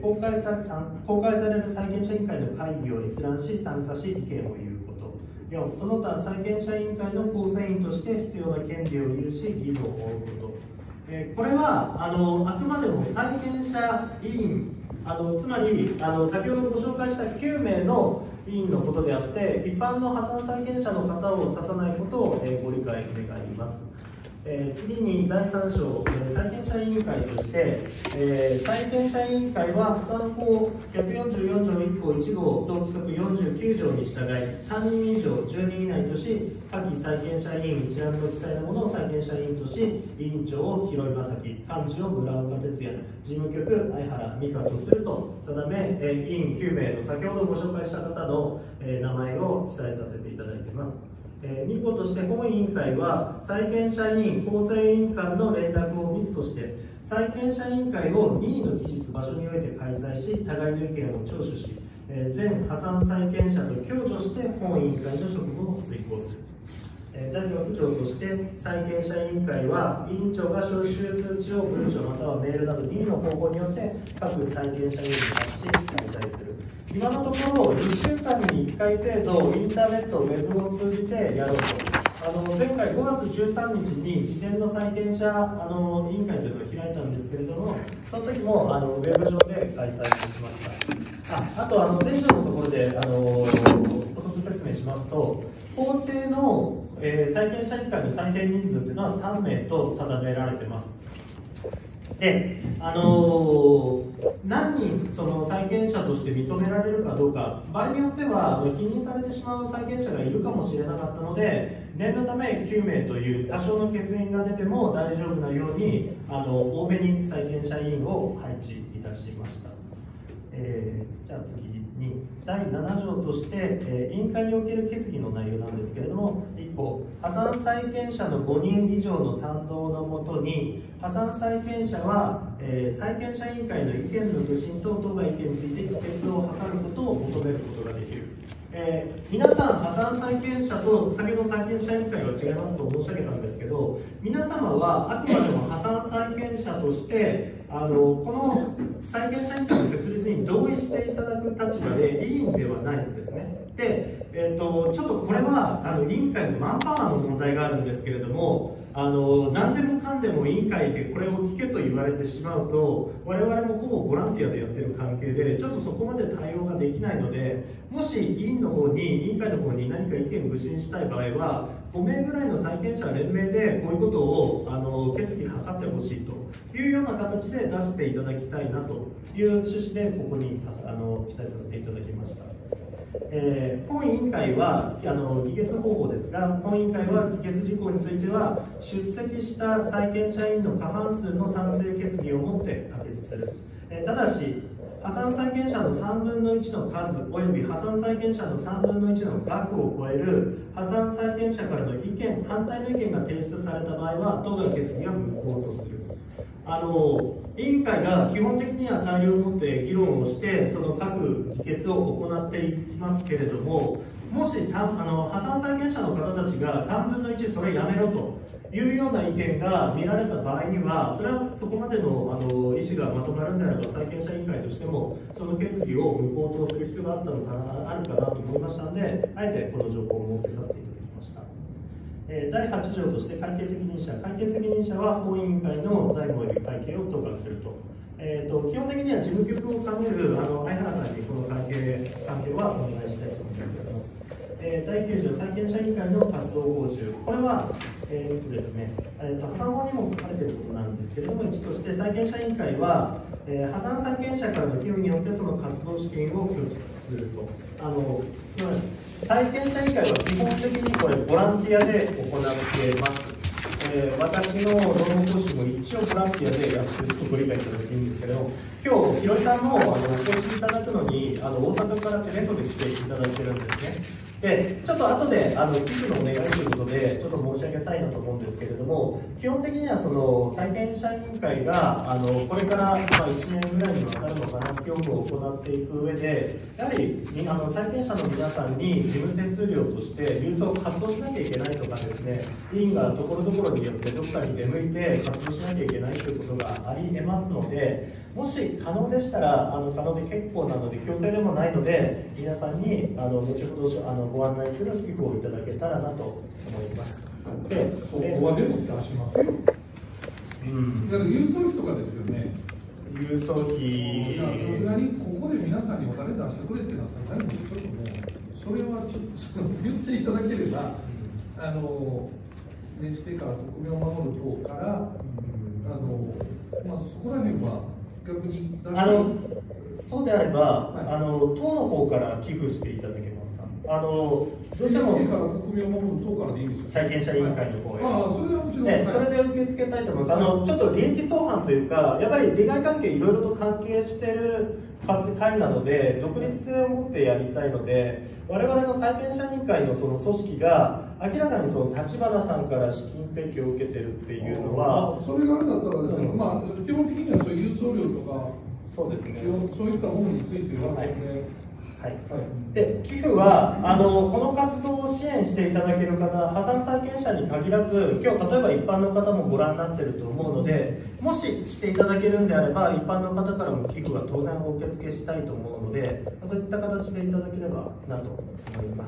公開される債権者委員会の会議を閲覧し、参加し、意見を言うこと。4、その他債権者委員会の構成員として必要な権利を有し、議論を追うこと。これはあくまでも債権者委員、つまり先ほどご紹介した9名の委員のことであって、一般の破産債権者の方を指さないことをご理解願います。次に第3章、債権者委員会として、債権者委員会は破産法144条1項1号と規則49条に従い、3人以上10人以内とし、下記債権者委員一覧の記載のものを債権者委員とし、委員長を広井正樹、幹事を村岡哲也、事務局相原美香とすると定め、委員9名の先ほどご紹介した方の名前を記載させていただいています。2項として、本委員会は債権者委員、構成委員間の連絡を密として、債権者委員会を任意の期日、場所において開催し、互いの意見を聴取し、全破産債権者と共助して本委員会の職務を遂行する。第6条として、債権者委員会は委員長が招集通知を文書またはメールなど任意の方法によって各債権者委員に発し、開催する。今のところ2週間に1回程度インターネット、ウェブを通じてやろうと。前回5月13日に事前の債権者委員会というのを開いたんですけれども、その時もウェブ上で開催しました。あと前章のところで補足説明しますと、法定の、債権者委員会の最低人数というのは3名と定められています。 で、何人その債権者として認められるかどうか、場合によっては否認されてしまう債権者がいるかもしれなかったので、念のため9名という多少の欠員が出ても大丈夫なように多めに債権者委員を配置いたしました。じゃあ次に第7条として、委員会における決議の内容なんですけれども、1個、破産債権者の5人以上の賛同のもとに破産債権者は、債権者委員会の意見の受信と当該意見について議決を図ることを求めることができる。皆さん、破産債権者と先ほど債権者委員会は違いますと申し上げたんですけど、皆様はあくまでも破産債権者としてこの債権者委員会の設立に同意していただく立場で委員ではないんですね。で、ちょっとこれは委員会のマンパワーの問題があるんですけれども、何でもかんでも委員会でこれを聞けと言われてしまうと、我々もほぼボランティアでやってる関係でちょっとそこまで対応ができないので、もし委員会の方に何か意見を受信したい場合は5名ぐらいの債権者連名でこういうことを決議図ってほしいというような形で出していただきたいなという趣旨でここに記載させていただきました。本委員会は議決方法ですが、本委員会は議決事項については出席した債権者委員の過半数の賛成決議をもって可決する。ただし破産債権者の3分の1の数および破産債権者の3分の1の額を超える破産債権者からの反対の意見が提出された場合は当該決議は無効とする。委員会が基本的には裁量を持って議論をしてその各議決を行っていきますけれども、もし破産債権者の方たちが3分の1それやめろというような意見が見られた場合には、それはそこまでの意思がまとまるんであれば債権者委員会としてもその決議を無効とする必要があるかなと思いましたので、あえてこの条項を設けさせていただきました。第8条として会計責任者は本委員会の財務及び会計を統括すると。基本的には事務局を兼ねる相原さんにこの関係はお願いしたいと思っております。第9条、債権者委員会の活動報酬、これは、ですね、破産法にも書かれていることなんですけれども、1として債権者委員会は、破産債権者からの寄付によってその活動資金を拠出すると。債権者委員会は基本的にこれボランティアで行っています。私の労務講習も一応ボランティアでやっているとご理解いただいていいんですけれども、今日、ひろりさんもお越しいただくのに大阪からテレフォンで来ていただいてるんですね。でちょっと後で寄付のお願いということでちょっと申し上げたいなと思うんですけれども、基本的にはその債権者委員会がこれから1年ぐらいにわたるのかな、業務を行っていく上で、やはり債権者の皆さんに事務手数料として郵送を発送しなきゃいけないとかですね、委員がところどころによってどこかに出向いて発送しなきゃいけないということがありえますので、もし可能でしたら可能で結構なので強制でもないので皆さんに後ほどご案内する寄付をいただけたらなと思います。で、 そこはでも出しますよ。だから郵送費とかですよね。 郵送費。 さすがにここで皆さんにお金出してくれっていうのはさすがにちょっともうそれはちょっと言っていただければNHK から国民を守る党からそこら辺は逆にそうであれば、党の方から寄付していただけますか。どうしても国民を守る党からでいいんですよ。 債権者委員会の方へ。 それはもちろん。 それで受け付けたいと思います。ちょっと利益相反というか、やっぱり利害関係いろいろと関係している会なので、独立性を持ってやりたいので、我々の債権者委員会のその組織が明らかにその立花さんから資金提供を受けてるっていうのは、 それがあれだったらですね、基本的にはそういう郵送料とか、 そうですね。 そういったものについては、 で寄付はこの活動を支援していただける方、破産債権者に限らず、今日例えば一般の方もご覧になっていると思うので、もししていただけるんであれば、一般の方からも寄付は当然お受け付けしたいと思うので、そういった形でいただければなと思います。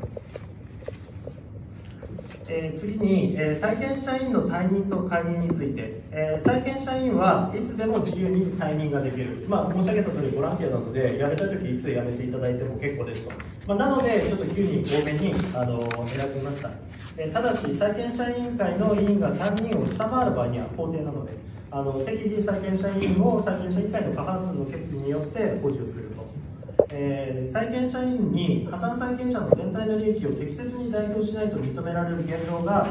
次に、債権者委員の退任と解任について、債権者委員はいつでも自由に退任ができる、申し上げた通りボランティアなので、やめたときいつ辞めていただいても結構ですと、なので、ちょっと9人多めに選びました。 ただし、債権者委員会の委員が3人を下回る場合には法定なので、適宜債権者委員を債権者委員会の過半数の決議によって補充すると。債権者委員に破産債権者の全体の利益を適切に代表しないと認められる言動が、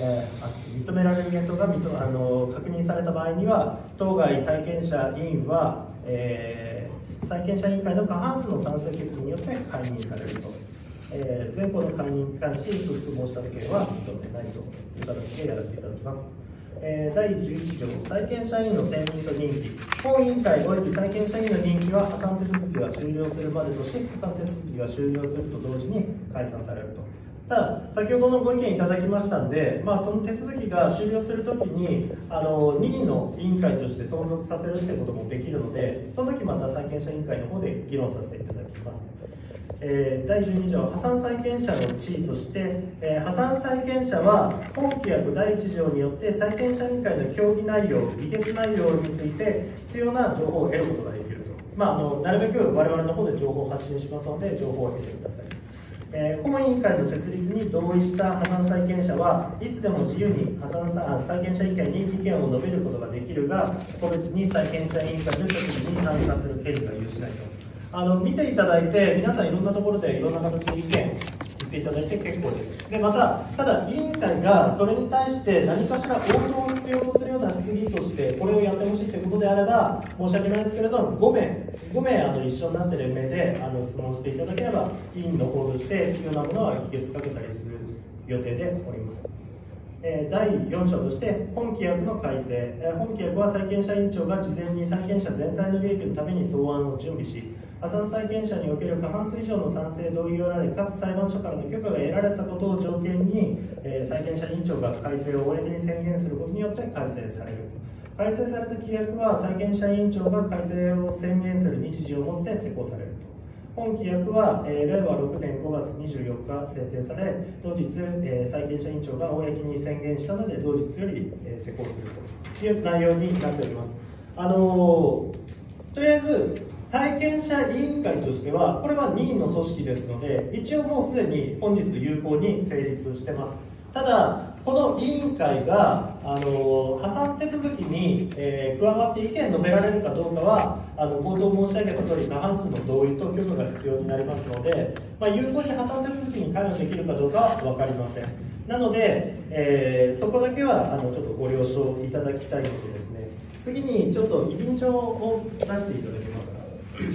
確認された場合には、当該債権者委員は、債権者委員会の過半数の賛成決議によって解任されると。前項の解任に関し、不服申し立て権は認めないという形でやらせていただきます。第11条、債権者委員の選任と任期、本委員会及び債権者委員の任期は破産手続きが終了するまでとし、破産手続きが終了すると同時に解散されると。ただ、先ほどのご意見いただきましたので、その手続きが終了するときに任意の委員会として存続させるということもできるので、その時また債権者委員会の方で議論させていただきます。第12条、破産債権者の地位として、破産債権者は本規約第1条によって債権者委員会の協議内容、議決内容について必要な情報を得ることができると。なるべく我々の方で情報を発信しますので、情報を得てください。本委員会の設立に同意した破産債権者はいつでも自由に債権者委員会に意見を述べることができるが、個別に債権者委員会の決議に参加する権利が有しないと。見ていただいて、皆さんいろんなところでいろんな形で意見言っていただいて結構です。で、また、ただ委員会がそれに対して何かしら応答を必要とするような質疑として、これをやってほしいということであれば、申し訳ないですけれども、5名一緒になって連名で質問していただければ、委員の方として必要なものは議決かけたりする予定でおります。第4章として本規約の改正。本規約は債権者委員長が事前に債権者全体の利益のために草案を準備し、破産債権者における過半数以上の賛成同意を得られ、かつ裁判所からの許可が得られたことを条件に、債権者委員長が改正を公に宣言することによって改正される。改正された規約は債権者委員長が改正を宣言する日時をもって施行されると。本規約は、令和6年5月24日制定され、同日、債権者委員長が公に宣言したので、同日より、施行するという内容になっております。とりあえず、債権者委員会としては、これは任意の組織ですので、一応もうすでに本日有効に成立してます。ただ、この委員会が破産手続きに、加わって意見述べられるかどうかは、冒頭申し上げた通り、過半数の同意と許可が必要になりますので、有効に破産手続きに関与できるかどうかは分かりません。なので、そこだけはちょっとご了承いただきたいのでですね、次にちょっと委任状を出していただけますか。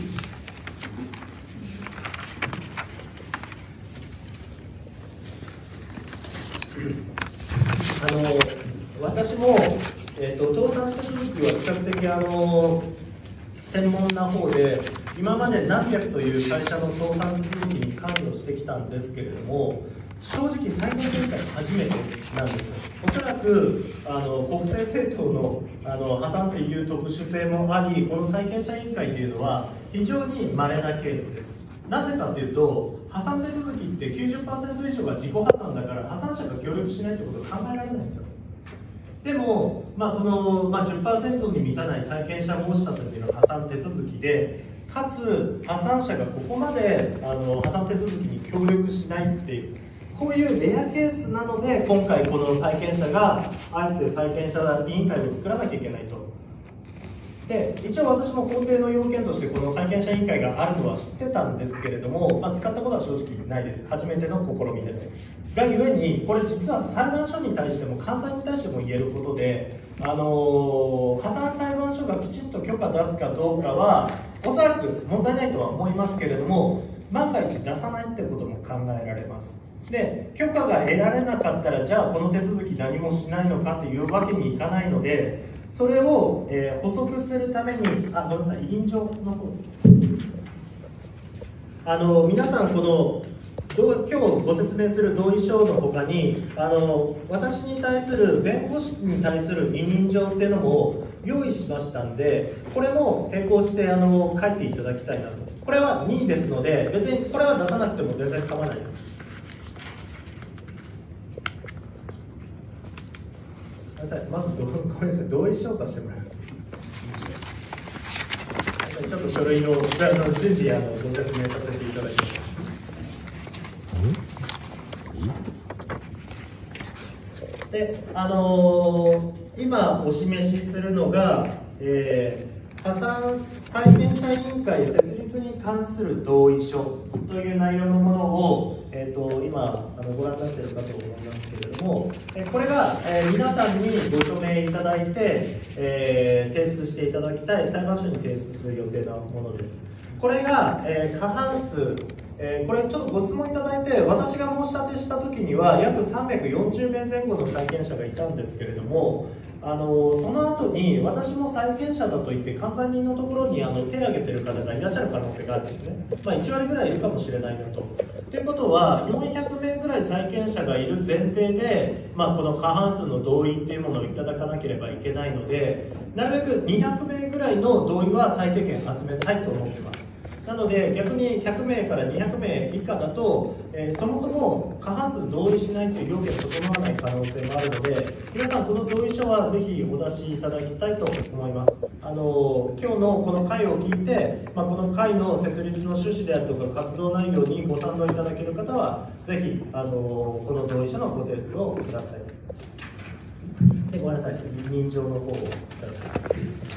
私も、倒産手続きは比較的専門な方で、今まで何百という会社の倒産手続きに関与してきたんですけれども、正直、債権者委員会初めてなんですよ。おそらく国政政党の破産という特殊性もあり、この債権者委員会というのは非常に稀なケースです。なぜかというと、破産手続きって 90% 以上が自己破産だから、破産者が協力しないということは考えられないんですよ。でも、10% に満たない債権者申し立てというのは破産手続きで、かつ破産者がここまで破産手続きに協力しないっていう、こういうレアケースなので、今回この債権者があえて債権者委員会を作らなきゃいけないと。で、一応私も法定の要件としてこの債権者委員会があるのは知ってたんですけれども、使ったことは正直ないです。初めての試みです。がゆえに、これ実は裁判所に対しても監査に対しても言えることで、破産裁判所がきちんと許可出すかどうかはおそらく問題ないとは思いますけれども、万が一出さないってことも考えられます。で、許可が得られなかったら、じゃあこの手続き何もしないのかというわけにいかないので、それを、補足するために、ごめんなさい、委任状の方皆さん、この今日ご説明する同意書のほかに私に対する弁護士に対する委任状っていうのも用意しましたんで、これも並行して書いていただきたいなと。これは任意ですので、別にこれは出さなくても全然構わないです。まずごめんなさい、同意書を出してもらいます。ちょっと書類を順次ご説明させていただきます。 で、今お示しするのが、破産債権者委員会設立に関する同意書という内容のものを、今ご覧になっているかと思いますけれども、これが、皆さんにご署名いただいて、提出していただきたい、裁判所に提出する予定のものです。これが、過半数、これちょっとご質問いただいて、私が申し立てしたときには約340名前後の債権者がいたんですけれども、その後に私も債権者だと言って監査人のところに手を挙げている方がいらっしゃる可能性があるんですね、1割ぐらいいるかもしれないなと。ということは400名ぐらい債権者がいる前提で、この過半数の同意っていうものをいただかなければいけないので、なるべく200名ぐらいの同意は最低限集めたいと思っています。なので逆に100名から200名以下だと、そもそも過半数同意しないという要件が整わない可能性もあるので、皆さんこの同意書はぜひお出しいただきたいと思います。今日のこの会を聞いて、この会の設立の趣旨であるとか活動内容にご賛同いただける方はぜひこの同意書のご提出をください。でごめんなさい、次任状の方をください。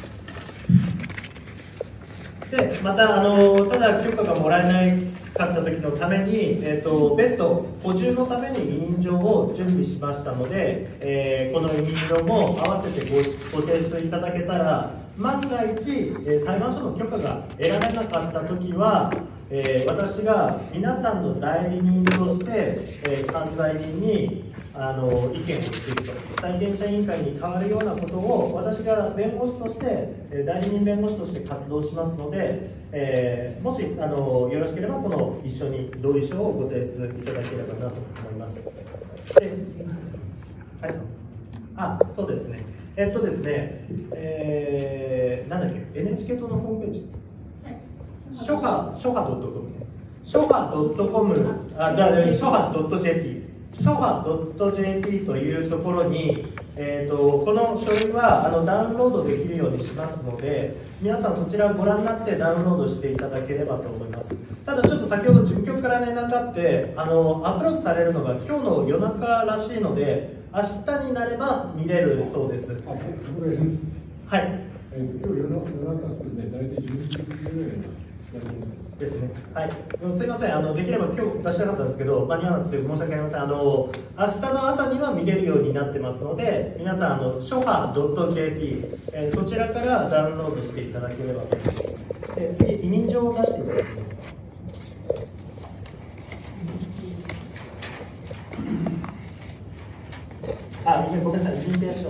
でまたただ許可がもらえないかった時のために、別途補充のために委任状を準備しましたので、この委任状も合わせてご提出いただけたら、万が一、裁判所の許可が得られなかった時は、私が皆さんの代理人として、管財人に意見を聞くと、債権者委員会に代わるようなことを私が弁護士として代理人弁護士として活動しますので、もしよろしければこの一緒に同意書をご提出いただければなと思います。はい、そうですね。ですね、なんだっけ、NHK 党のホームページ、諸波 .com、諸波 .com、諸波 .jp、諸波 .jp というところに、この書類はダウンロードできるようにしますので、皆さんそちらをご覧になってダウンロードしていただければと思います。ただちょっと先ほど事務局から連絡があって、アプローチされるのが今日の夜中らしいので、明日になれば見れるそうです。はい。 今日夜中ですね、大体11時ぐらいですね。はい。すみません。できれば今日出したかったんですけど、間に合わなくて申し訳ありません。明日の朝には見れるようになってますので、皆さん諸波 .jp、そちらからダウンロードしていただければと思います。次委任状を出していただきます。ごめんなさい。委任契約書。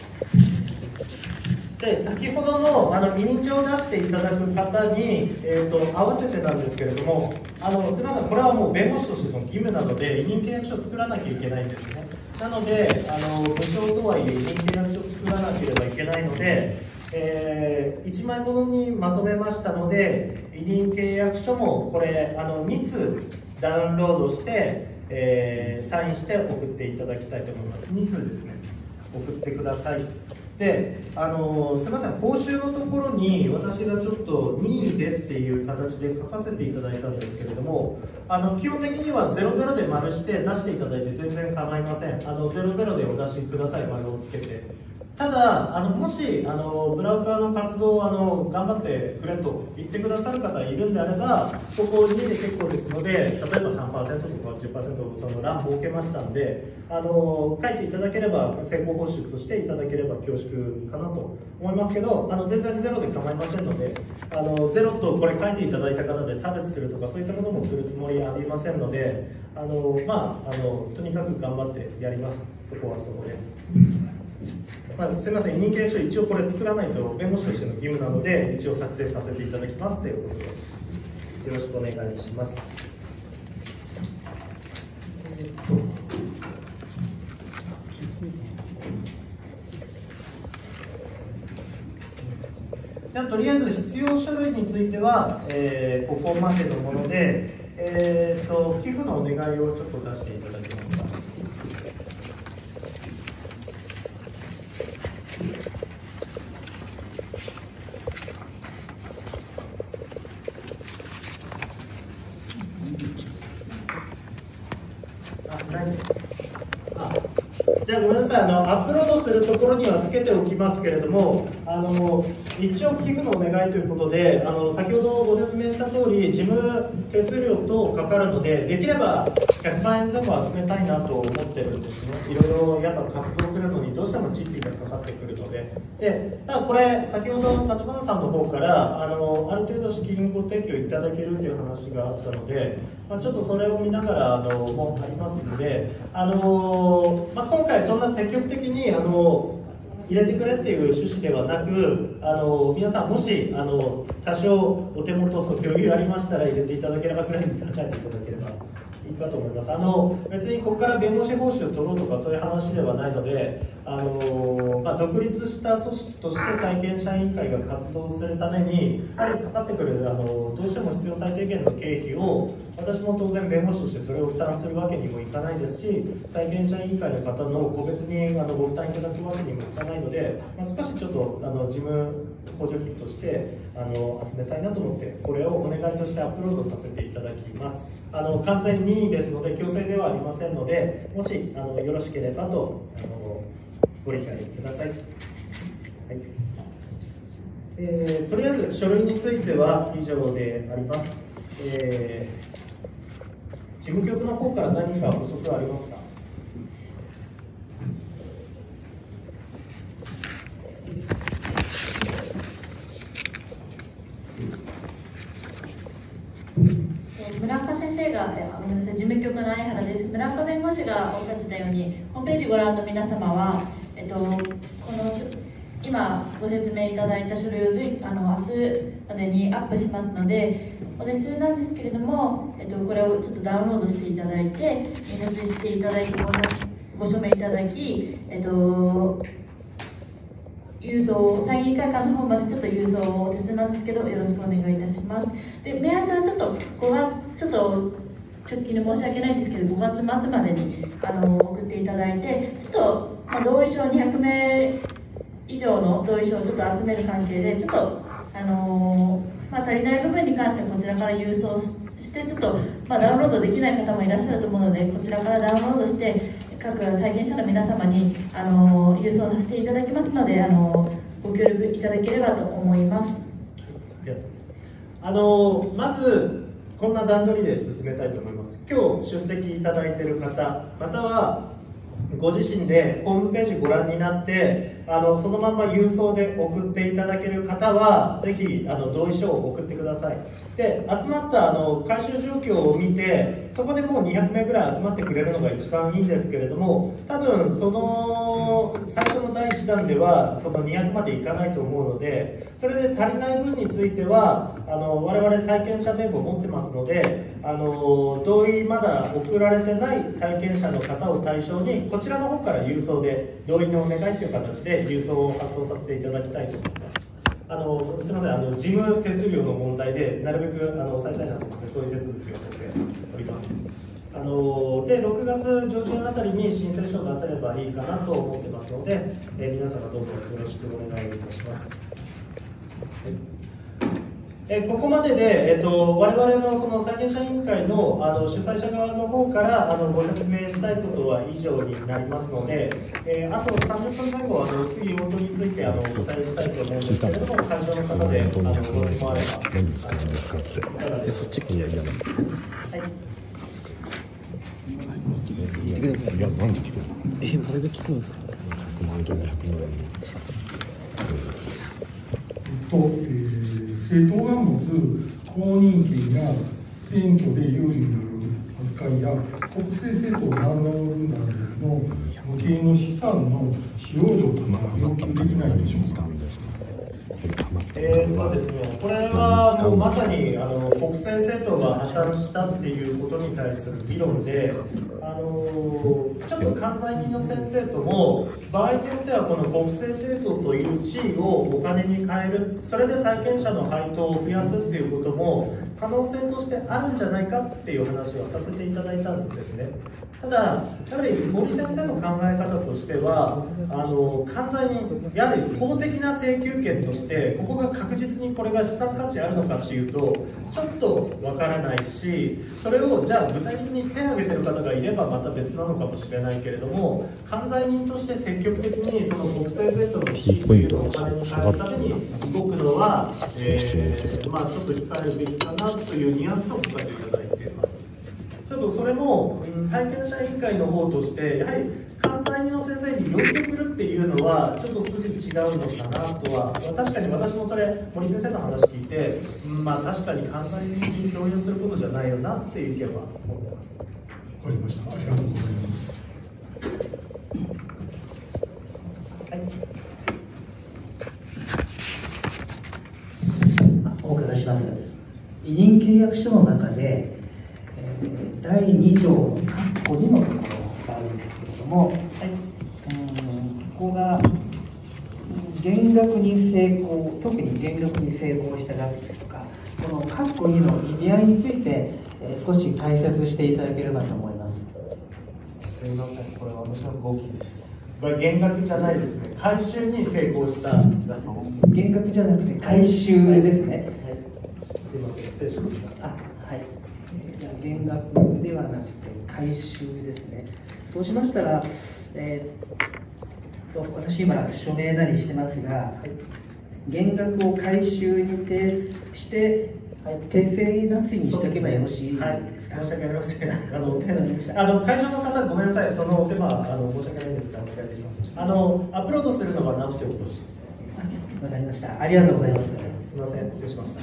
で先ほどの委任状を出していただく方に、合わせてなんですけれども、すみません、これはもう弁護士としての義務なので、委任契約書を作らなきゃいけないんですね。なので、部長とはいえ、委任契約書を作らなければいけないので、1枚ものにまとめましたので、委任契約書もこれ、2通ダウンロードして、サインして送っていただきたいと思います。2通ですね、送ってください。で、すみません、報酬のところに私がちょっと任意でっていう形で書かせていただいたんですけれども、基本的には00で丸して出していただいて全然構いません。00でお出しください、丸をつけて。ただもしブラウカーの活動を頑張ってくれと言ってくださる方がいるんであれば、ここ2で結構ですので、例えば 3% とか 10% その欄設けましたんで、書いていただければ成功報酬としていただければ恐縮かなと思いますけど、全然ゼロで構いませんので、ゼロとこれ書いていただいた方で差別するとかそういったこともするつもりはありませんので、とにかく頑張ってやります。そこはそこで。すみません、委任契約書一応これ作らないと弁護士としての義務なので一応作成させていただきますということでよろしくお願いします。じゃあとりあえず必要書類については、ここまでのもので、寄付のお願いをちょっと出していただけますか。じゃあごめんなさい。 さい、アップロードするところにはつけておきますけれども、一応寄付のお願いということで、先ほどご説明した通り、事務手数料等かかるので、できれば100万円前後集めたいなと思ってるんですね。いろいろやっぱ活動するのにどうしてもチッピがかかってくるので。ただこれ、先ほど立花さんの方から、ある程度資金ご提供いただけるという話があったので、ちょっとそれを見ながらもありますので、今回そんな積極的に入れてくれっていう趣旨ではなく、皆さんもし多少お手元余裕ありましたら入れていただければくらいに考えていただければいいかと思います。別にここから弁護士報酬を取ろうとかそういう話ではないので、独立した組織として債権者委員会が活動するためにやはりかかってくるどうしても必要最低限の経費を私も当然弁護士としてそれを負担するわけにもいかないですし、債権者委員会の方の個別にご負担いただくわけにもいかないので、少しちょっと事務補助費として集めたいなと思ってこれをお願いとしてアップロードさせていただきます。完全にですので強制ではありませんので、もしよろしければとご理解ください。はい、とりあえず書類については以上であります。事務局の方から何か補足はありますか？ 村岡先生が、事務局の相原です。村岡弁護士がおっしゃってたように、ホームページご覧の皆様は、この今ご説明いただいた書類を明日までにアップしますので、お手数なんですけれども、これをちょっとダウンロードしていただいて、印刷していただいてご署名いただき、郵送、参議院会館の方までちょっと郵送をお手数なんですけど、よろしくお願いいたします。で、目安はちょっと直近で申し訳ないんですけど、5月末までに送っていただいて、ちょっと、同意書200名以上の同意書をちょっと集める関係で、ちょっと足りない部分に関してはこちらから郵送して、ちょっと、ダウンロードできない方もいらっしゃると思うので、こちらからダウンロードして、各債権者の皆様に郵送させていただきますので、ご協力いただければと思います。 まずこんな段取りで進めたいと思います。今日出席いただいている方、またはご自身でホームページご覧になってそのまま郵送で送っていただける方はぜひ同意書を送ってください。で、集まった回収状況を見て、そこでもう200名ぐらい集まってくれるのが一番いいんですけれども、多分その最初の第1弾ではその200までいかないと思うので、それで足りない分については我々債権者名簿を持ってますので、同意まだ送られてない債権者の方を対象にこちらの方から郵送で同意のお願いという形で郵送を発送させていただきたいと思います。すみません、事務手数料の問題でなるべく抑えたいなと思ってそういう手続きを取っております。で、6月上旬あたりに申請書を出せればいいかなと思ってますので、皆様どうぞよろしくお願いいたします。ここまでで、我々のその債権者委員会の主催者側の方からご説明したいことは以上になりますので、あと30分前後質疑応答についてお答えしたいと思うんですけれども、会場の方でご質問あれば。 何使うんですかって。そっちいやいや。はい。いや、なんで聞くの？誰が聞くんですか？100万円と200万円。 政党が持つ公認権や選挙で有利による扱いや国政政党ナンバーなどの無形の資産の使用量とか要求できないでしょうか。 ですね、これはもうまさに国政政党が破産したっていうことに対する議論で、ちょっと関西人の先生とも場合によってはこの国政政党という地位をお金に変える、それで債権者の配当を増やすっていうことも可能性としてあるんじゃないかっていう話はさせていただいたんですね。ただやはり森先生の考え方としては完全にやはり法的な請求権とししてここが確実にこれが資産価値あるのかっていうとちょっとわからないし、それをじゃあ具体的に手を挙げてる方がいればまた別なのかもしれないけれども、関西人として積極的にその国政税との地位というのをお金に変えるために動くのは、ちょっと控えるべきかなというニュアンスを答えていただいています。ちょっとそれも債権者委員会の方としてやはり関西人の先生に要求するっていうのはちょっと少し違うのかなとは、確かに私もそれ森先生の話聞いて、確かに関西人に共有することじゃないよなっていう意見は思ってます。 わかりました。ありがとうございます。 お伺いします。委任契約書の中で、第2条の括弧2のところがあるんですけれども、ここが減額に成功、特に減額に成功した額ですとか、この括弧2の意味合いについて、少し解説していただければと思います。 すいません、これは私の合金です。これ減額じゃないですね。回収に成功しただと思います。 減額じゃなくて回収ですね。 すいません、失礼しました。 はい。じゃあ減額ではなくて回収ですね。そうしましたら、私今署名なりしてますが、減額を回収にして、訂正なしにしておけばよろしいですか。 はい、申し訳ありません。会場の方ごめんなさい、そのお手間申し訳ないんですがお願いします。アップロードするのは直しておくとし。 わかりました。ありがとうございます。 すみません、失礼しました。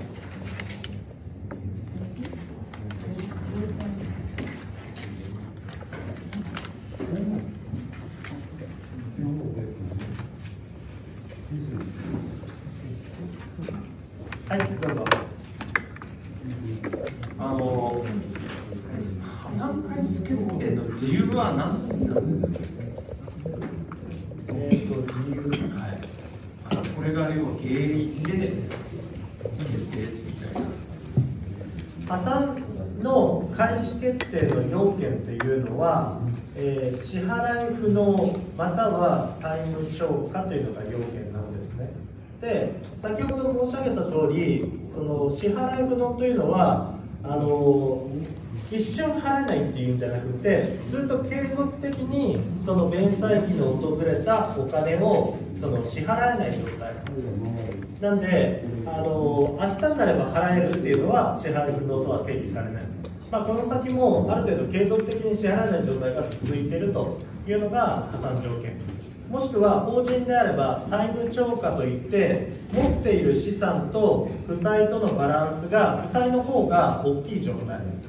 はい、どうぞ。 破産開始決定の理由は何なんですか。 理由、 これが要は原因で決定みたいな。 破産の開始決定の要件っていうのは、支払い不能または債務超過というのが要件なんですね。で、先ほど申し上げた通り、その支払い不能というのは一瞬払えないっていうんじゃなくて、ずっと継続的にその弁済期の訪れたお金をその支払えない状態なんで、明日になれば払えるっていうのは支払い不能とは定義されないです。この先もある程度継続的に支払えない状態が続いているというのが破産条件、もしくは法人であれば債務超過といって持っている資産と負債とのバランスが負債の方が大きい状態です。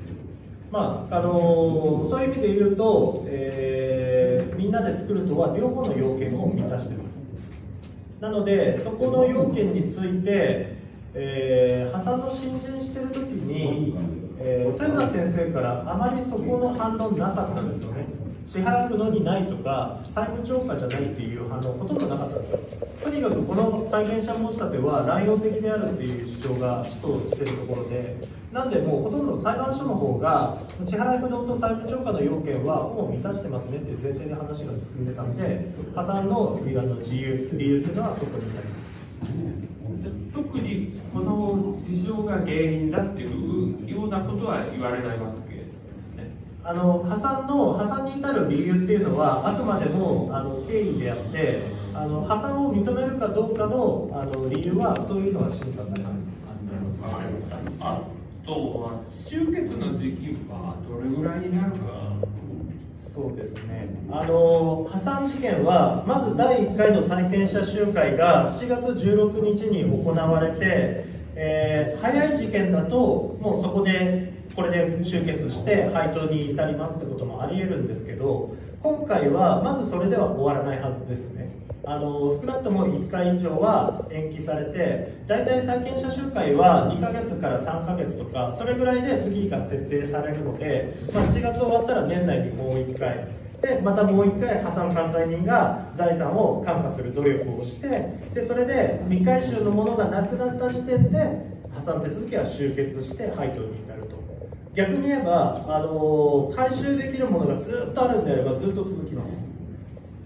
そういう意味で言うと、みんなで作るとは両方の要件を満たしています。なのでそこの要件について、破産の新人してる時に、豊田先生からあまりそこの反論なかったんですよね。支払うのにないとか債務超過じゃないっていう反論ほとんどなかったんですよ。とにかくこの債権者申し立ては乱用的であるっていう主張が主張しているところで、なんでもうほとんど裁判所の方が支払い不能と債務超過の要件はほぼ満たしてますねっていう前提で話が進んでたんで、破産の理由っていうのはそこになります。 特にこの事情が原因だっていうようなことは言われないわけですね。 破産に至る理由っていうのはあくまでも経緯であって、破産を認めるかどうかの理由はそういうのは審査されないです。 わかりました。あとは終結の時期はどれぐらいになるか。 そうですね。破産事件はまず第1回の債権者集会が7月16日に行われて、早い事件だともうそこでこれで終結して配当に至りますってこともありえるんですけど、今回はまずそれでは終わらないはずですね。少なくとも1回以上は延期されて、大体債権者集会は2ヶ月から3ヶ月とかそれぐらいで次が設定されるので、4月終わったら年内にもう1回で、またもう1回破産管財人が財産を還過する努力をして、でそれで未回収のものがなくなった時点で破産手続きは終結して配当に至ると。逆に言えば回収できるものがずっとあるんであればずっと続きます。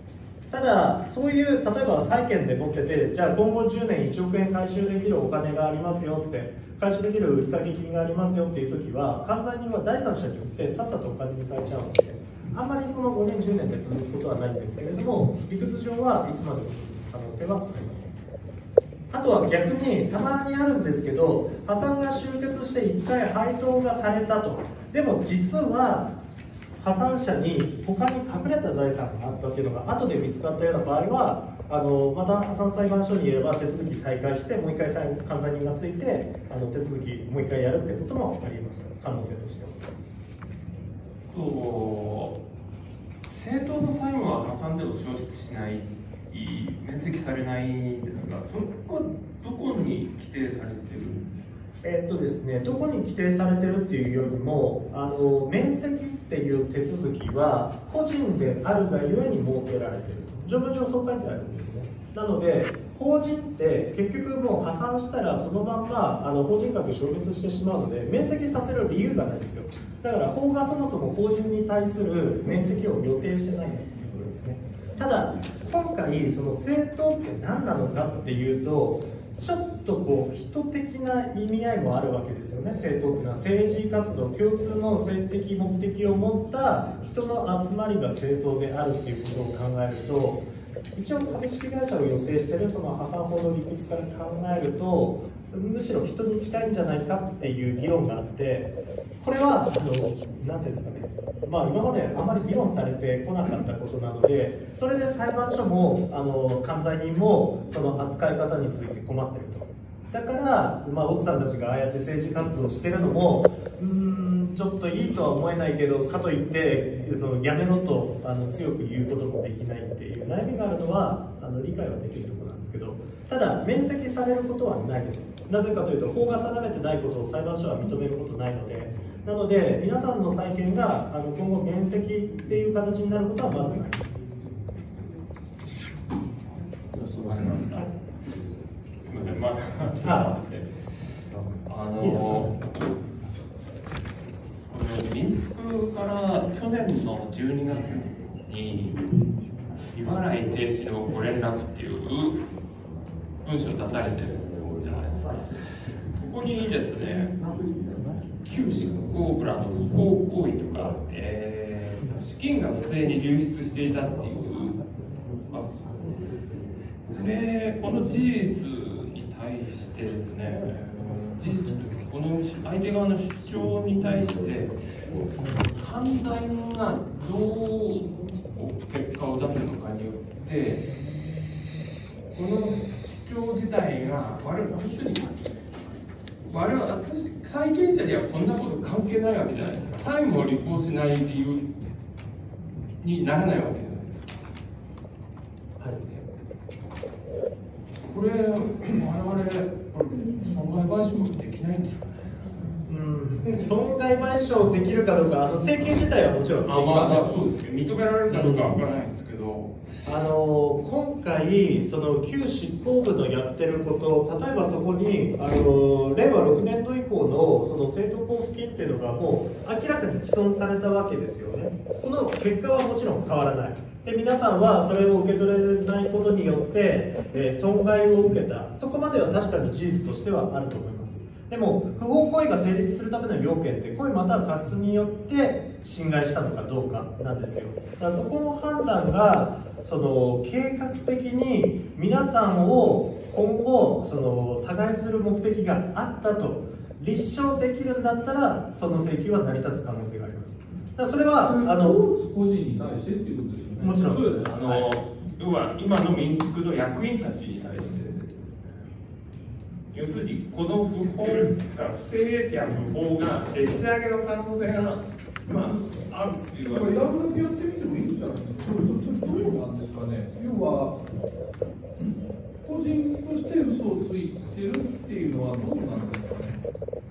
ただ、そういう例えば債券で持ってて、じゃあ今後10年1億円回収できるお金がありますよって、回収できる売掛金がありますよっていうときは、関西人は第三者によってさっさとお金に変えちゃうので、あんまりその5年、10年で続くことはないんですけれども、理屈上はいつまでも続く可能性はあります。あとは逆に、たまにあるんですけど、破産が終結して1回配当がされたと。でも実は破産者に他に隠れた財産があったっていうのが後で見つかったような場合は、また破産裁判所にいれば手続き再開して、もう一回関西人がついて手続きもう一回やるってこともあります、可能性としては。 正当の債務は破産でも消失しない、免責されないんですが、そこはどこに規定されてるんですか？ ですね、どこに規定されてるっていうよりも、免責っていう手続きは個人であるがゆえに設けられていると、条文上そう書いてあるんですね。なので、法人って結局もう破産したらそのまんま法人格消滅してしまうので、免責させる理由がないんですよ。だから法がそもそも法人に対する免責を予定してないということですね。ただ、今回、その正当って何なのかっていうと、ちょっとこう人的な意味合いもあるわけですよね。政党っていうのは政治活動、共通の政治的目的を持った人の集まりが政党であるっていうことを考えると、一応株式会社を予定しているその破産法の理屈から考えると、むしろ人に近いんじゃないかっていう議論があって、これは何ていうんですかね、今まであまり議論されてこなかったことなので、それで裁判所も関西人もその扱い方について困っていると。だから、奥さんたちがああやって政治活動してるのも、ちょっといいとは思えないけど、かといってやめろと強く言うこともできないっていう悩みがあるのは理解はできるところなんですけど、ただ免責されることはないです。なぜかというと、法が定めてないことを裁判所は認めることないので、なので皆さんの債権が今後免責っていう形になることはまずないです。 すみません、まだ民宿から去年の12月に未払い停止のご連絡っていう文書出されてるじゃないですか。ここにですね、旧執行部らの不法行為とか、資金が不正に流出していたっていう、この事実に対してですね、この相手側の主張に対して簡単などう結果を出すのかによって、この主張自体が我々債権者にはこんなこと関係ないわけじゃないですか。債務を履行しない理由にならないわけじゃないですか。はい、これ我々損害賠償できないんですかね。 損害賠償できるかどうか、請求自体はもちろんできます。 そうですけど、認められるかどうかは分からないんですけど、 今回、その旧執行部のやってること、例えばそこに令和6年度以降のその政党交付金っていうのがもう明らかに既存されたわけですよね。この結果はもちろん変わらない。で、皆さんはそれを受け取れないことによって、損害を受けた、そこまでは確かに事実としてはあると思います。でも、不法行為が成立するための要件って、故意または過失によって侵害したのかどうかなんですよ。だからそこの判断が計画的に皆さんを今後差害する目的があったと立証できるんだったら、その請求は成り立つ可能性があります。だからそれは個人に対してっていうことですよね。 もちろんそうです。要は今の民宿の役員たちに対して。要するにこの不法が不正や不法がでっち上げの可能性が、あるっていうやるだけやってみてもいいんじゃないですか。それどうなんですかね。要は個人として嘘をついてるっていうのはどうなんですかね。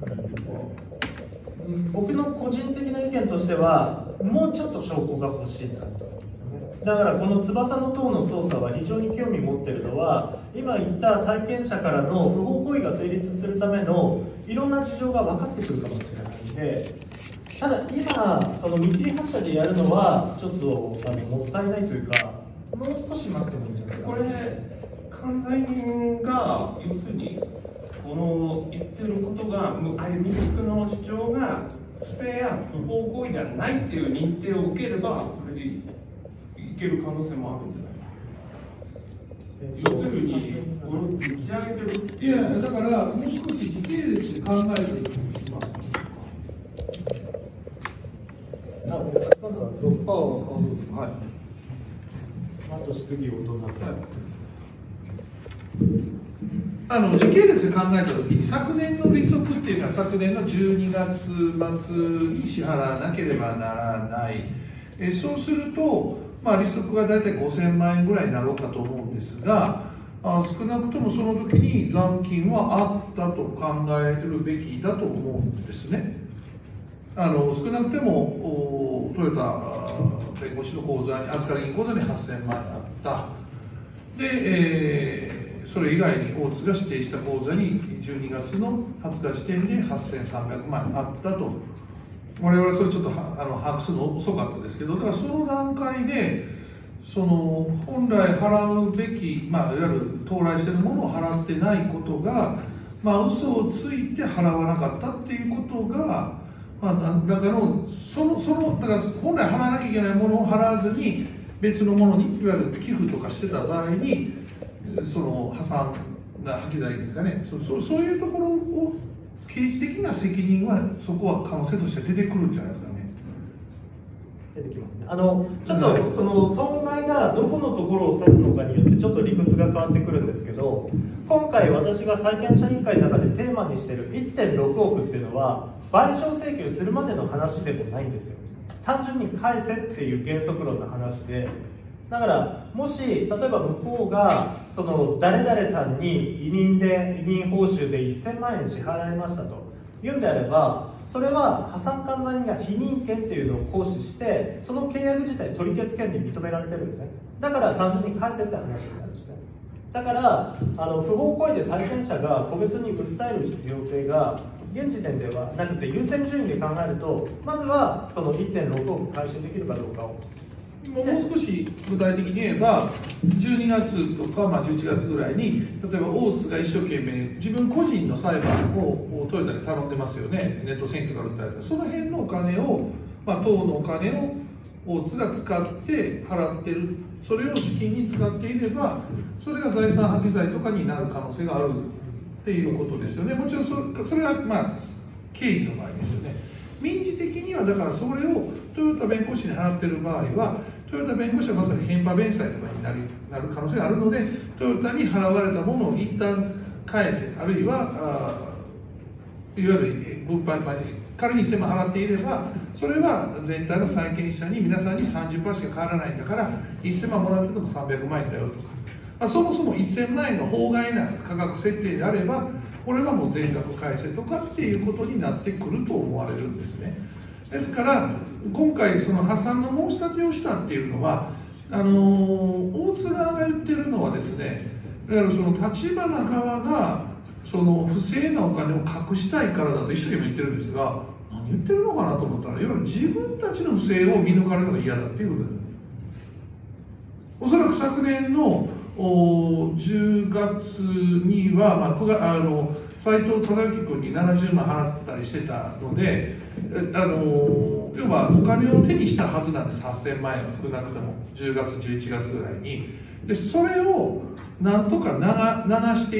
僕の個人的な意見としては、もうちょっと証拠が欲しいなと。だからこの翼の塔の捜査は非常に興味持っているのは、今言った債権者からの不法行為が成立するためのいろんな事情が分かってくるかもしれないので、ただ今その見切り発車でやるのはちょっともったいないというか、 もう少し待ってもいいんじゃないかな。 これ、関西人が要するにこの言ってることが、ミスクの主張が不正や不法行為ではないっていう認定を受ければ、それでいける可能性もあるんじゃないですか。要するに、打ち上げてるっていう。 いや、だから、もう少し時系列で考えていくんです。 どうぞ。 はい。 あと質疑応答になって、 時系列で考えたときに、昨年の利息っていうのは、昨年の12月末に支払わなければならない。そうすると、利息が大体5000万円ぐらいになろうかと思うんですが、少なくともその時に残金はあったと考えるべきだと思うんですね。少なくてもトヨタ弁護士の口座に、預かり銀口座に8000万円あった。で、それ以外に大津が指定した口座に12月の20日時点で8300万円あったと。我々はそれちょっと把握するの遅かったですけど、だからその段階で、本来払うべき、いわゆる到来しているものを払ってないことが、嘘をついて払わなかったっていうことが、だからだから本来払わなきゃいけないものを払わずに、別のものに、いわゆる寄付とかしてた場合に、破産な破棄罪ですかね、そういうところを、刑事的な責任は、そこは可能性として出てくるんじゃないですかね。 出てきますね。ちょっとその損害がどこのところを指すのかによってちょっと理屈が変わってくるんですけど、今回私が債権者委員会の中でテーマにしている 1.6 億っていうのは賠償請求するまでの話でもないんですよ。単純に返せっていう原則論の話で、だからもし例えば向こうがその誰々さんに委任報酬で1000万円支払いましたと言うんであれば、それは破産管財人が否認権っていうのを行使して、その契約自体取り消す権利認められてるんですね。だから単純に返せって話になるんですね。だから不法行為で債権者が個別に訴える必要性が現時点ではなくて、優先順位で考えると、まずはその 1.6 億回収できるかどうかをもう少し具体的に言えば、12月とか11月ぐらいに、例えば大津が一生懸命、自分個人の裁判をトヨタに頼んでますよね、ネット選挙から訴えた、その辺のお金を、党のお金を大津が使って払ってる、それを資金に使っていれば、それが財産破棄罪とかになる可能性があるっていうことですよね。もちろんそれは刑事の場合ですよね。民事的にはだからそれをトヨタ弁護士に払っている場合は、トヨタ弁護士はまさに返破弁済とかになる可能性があるので、トヨタに払われたものを一旦返せ、あるいはいわゆる分配、仮に1000万払っていれば、それは全体の債権者に皆さんに 30% しか変わらないんだから、1000万もらってても300万円だよとか、そもそも1000万円の法外な価格設定であれば、これはもう全額返せとかっていうことになってくると思われるんですね。ですから今回その破産の申し立てをしたっていうのは、大津側が言ってるのはですね、いわゆるその立花側がその不正なお金を隠したいからだと一生懸命言ってるんですが、何言ってるのかなと思ったら、いわゆる自分たちの不正を見抜かれるのが嫌だっていうことです。おそらく昨年の10月には、斉藤忠之君に70万払ったりしてたので、要はお金を手にしたはずなんです、8000万円は少なくとも、10月、11月ぐらいに。で、それをなんとか流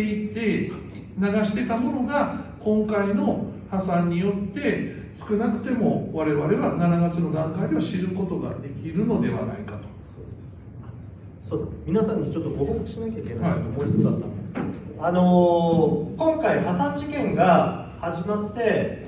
してたものが、今回の破産によって、少なくても我々は7月の段階では知ることができるのではないかと。 そうだ、皆さんにちょっとご報告しなきゃいけないのがもう一つあったの、今回破産事件が始まって、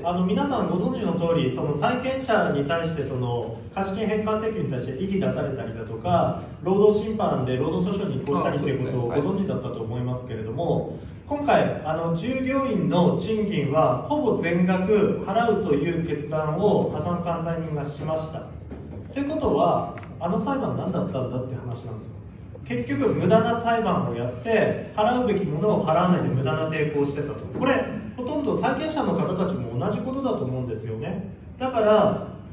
皆さんご存知の通り、その債権者に対してその貸金返還請求に対して異議出されたりだとか、労働審判で労働訴訟に移行したりということをご存知だったと思いますけれども、今回従業員の賃金はほぼ全額払うという決断を破産管財人がしました。ということは、裁判何だったんだって話なんですよ。結局無駄な裁判をやって払うべきものを払わないで無駄な抵抗をしてたと。これほとんど債権者の方たちも同じことだと思うんですよね。だから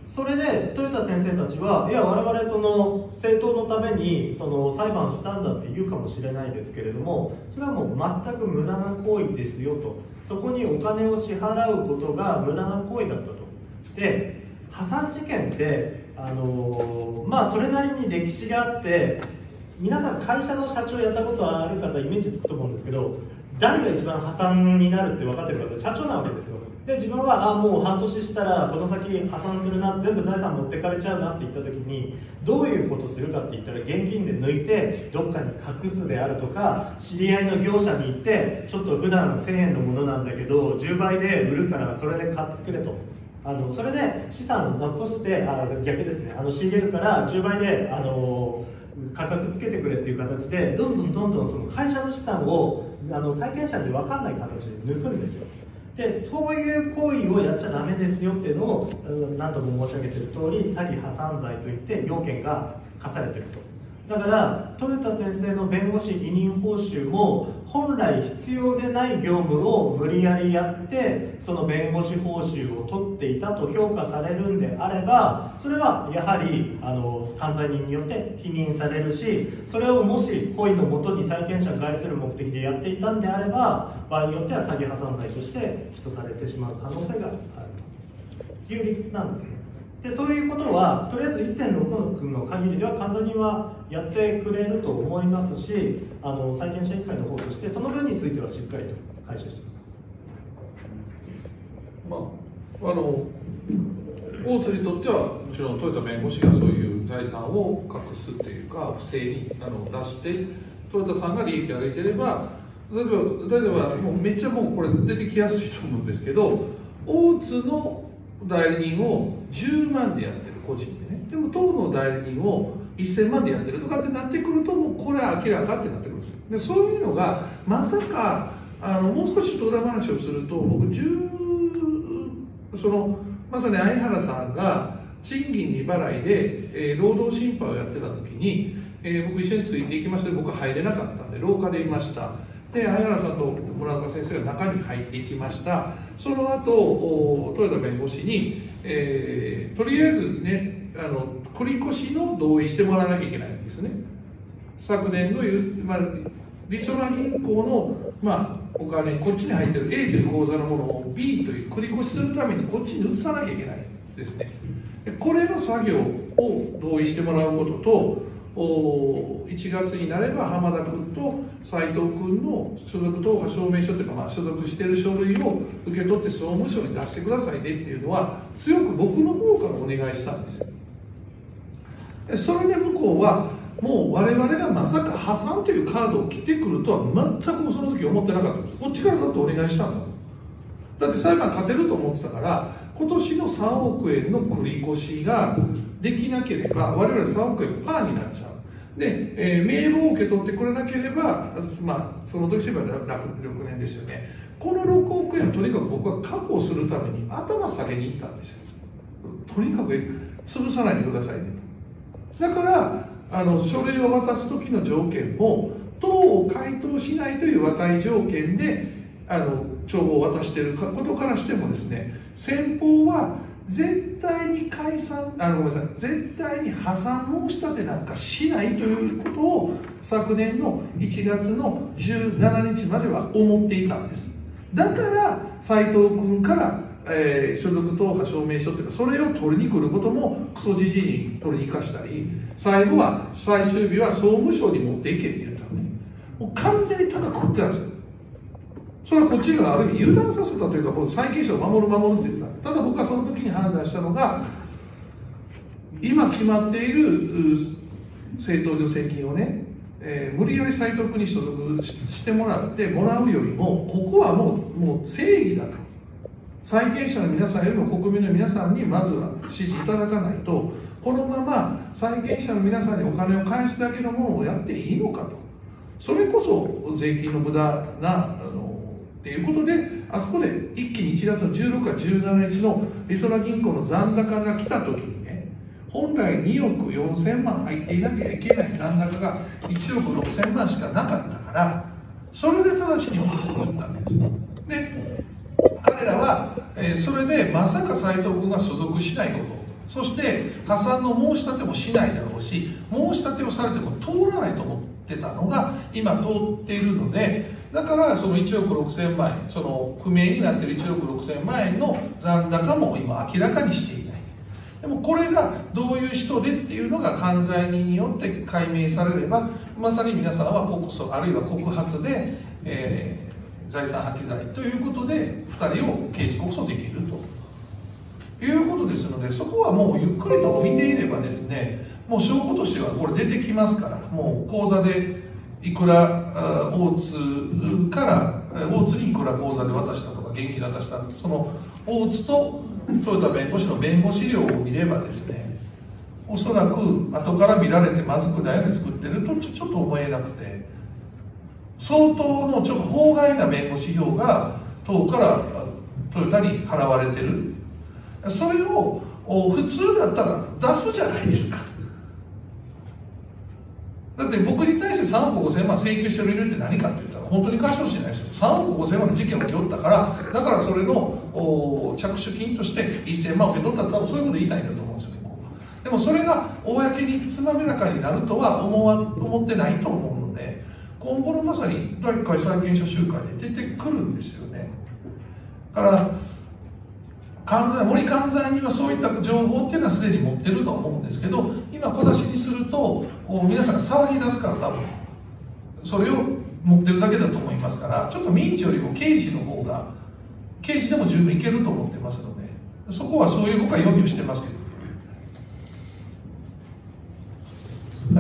それで豊田先生たちは、いや、我々その政党のためにその裁判したんだって言うかもしれないですけれども、それはもう全く無駄な行為ですよと、そこにお金を支払うことが無駄な行為だったと。で、破産事件ってそれなりに歴史があって、皆さん会社の社長やったことある方イメージつくと思うんですけど、誰が一番破産になるって分かってる方、社長なわけですよ。で、自分はもう半年したらこの先破産するな、全部財産持ってかれちゃうなって言った時に、どういうことするかって言ったら、現金で抜いてどっかに隠すであるとか、知り合いの業者に行って、ちょっと普段1000円のものなんだけど10倍で売るからそれで買ってくれと。それで資産を残して、逆ですね、仕入れるから10倍で価格つけてくれっていう形で、どんどんその会社の資産を債権者に分かんない形で抜くんですよ。で、そういう行為をやっちゃダメですよっていうのを何度も申し上げている通り、詐欺破産罪といって要件が課されていると。だから豊田先生の弁護士委任報酬も本来必要でない業務を無理やりやって、その弁護士報酬を取っていたと評価されるんであれば、それはやはり犯罪人によって否認されるし、それをもし故意のもとに債権者に害する目的でやっていたんであれば、場合によっては詐欺破産罪として起訴されてしまう可能性があるという理屈なんですね。で、そういうことはとりあえず 1.6 の限りでは関西人はやってくれると思いますし、債権者委員会の方としてその分についてはしっかりと回収しています。 大津にとってはもちろん豊田弁護士がそういう財産を隠すっていうか不正に出して、豊田さんが利益を上げてれば、例えばもうめっちゃもうこれ出てきやすいと思うんですけど、大津の代理人を10万でやってる個人でね、でも党の代理人を1000万でやってるとかってなってくると、もうこれは明らかってなってくるんですよ。で、そういうのがまさかもう少し裏話をすると、僕まさに相原さんが賃金未払いで、労働審判をやってた時に、僕一緒についていきまして、僕は入れなかったんで廊下でいました。で、相原さんと村岡先生が中に入っていきました。その後豊田弁護士に、とりあえずね、繰り越しの同意してもらわなきゃいけないんですね。昨年のりそな銀行の、お金、こっちに入ってる A という口座のものを B という繰り越しするためにこっちに移さなきゃいけないですね。これの作業を同意してもらうことと、1月になれば浜田君と斉藤君の所属党派証明書というか、所属している書類を受け取って総務省に出してくださいねっていうのは強く僕の方からお願いしたんですよ。それで向こうはもう我々がまさか破産というカードを切ってくるとは全くその時思ってなかったんです。こっちからだってお願いしたんだ。だって裁判勝てると思ってたから、今年の3億円の繰り越しができなければ我々3億円パーになっちゃう。で、名簿を受け取ってくれなければ、その時すれば6年ですよね。この6億円をとにかく僕は確保するために頭下げに行ったんですよ。とにかく潰さないでくださいね。だから書類を渡す時の条件も党を回答しないという和解条件で帳簿を渡していることからしてもですね、先方は絶対に絶対に破産申し立てなんかしないということを昨年の1月の17日までは思っていたんです。だから斉藤君から所属党派証明書っていうか、それを取りに来ることもクソじじいに取りに行かしたり、最後は最終日は総務省に持っていけって言ったのね。もう完全に高く食ってたんですよ。それはこっちがある意味油断させたというか、もう債権者を守るって言った。ただ僕はその時に判断したのが、今決まっている政党助成金をね、無理やり斉藤君に所属してもらってもらうよりも、ここはもう正義だと。債権者の皆さんよりも国民の皆さんにまずは支持いただかないと、このまま債権者の皆さんにお金を返すだけのものをやっていいのかと。それこそ税金の無駄なっていうことで、あそこで一気に1月の16日17日のりそな銀行の残高が来た時にね、本来2億4000万入っていなきゃいけない残高が1億6000万しかなかったから、それで直ちに起こしてくったんです。で、彼らは、それでまさか斉藤君が所属しないこと、 そして破産の申し立てもしないだろうし、申し立てをされても通らないと思ってたのが今通っているので、だからその1億6000万円、その不明になっている1億6000万円の残高も今明らかにしていない。でもこれがどういう人でっていうのが管財人によって解明されれば、まさに皆さんは告訴あるいは告発で、財産破棄罪ということで2人を刑事告訴できるということですので、そこはもうゆっくりと見ていればですね、もう証拠としてはこれ出てきますから、もう口座でいくら大津から大津にいくら口座で渡したとか現金で渡した、その大津と豊田弁護士の弁護士料を見ればですね、おそらく後から見られてまずくないのに作ってるとちょっと思えなくて、相当のちょっと法外な弁護士費用が党からトヨタに払われてる。それを普通だったら出すじゃないですか。だって僕に対して3億5000万請求してる理由って何かって言ったら本当に解消しないですよ。3億5000万の事件を受け負ったから、だからそれの着手金として1000万を受け取ったと、そういうこと言いたいんだと思うんですよね。でもそれが公につまめらかになるとは思ってないと思うので、今後のまさに第1回債権者集会で出てくるんですよね。だから森監財にはそういった情報っていうのはすでに持ってると思うんですけど、今小出しにすると皆さんが騒ぎ出すから、多分それを持ってるだけだと思いますから、ちょっと民事よりも刑事の方が、刑事でも十分いけると思ってますので、そこはそういう僕は読みをしてますけど、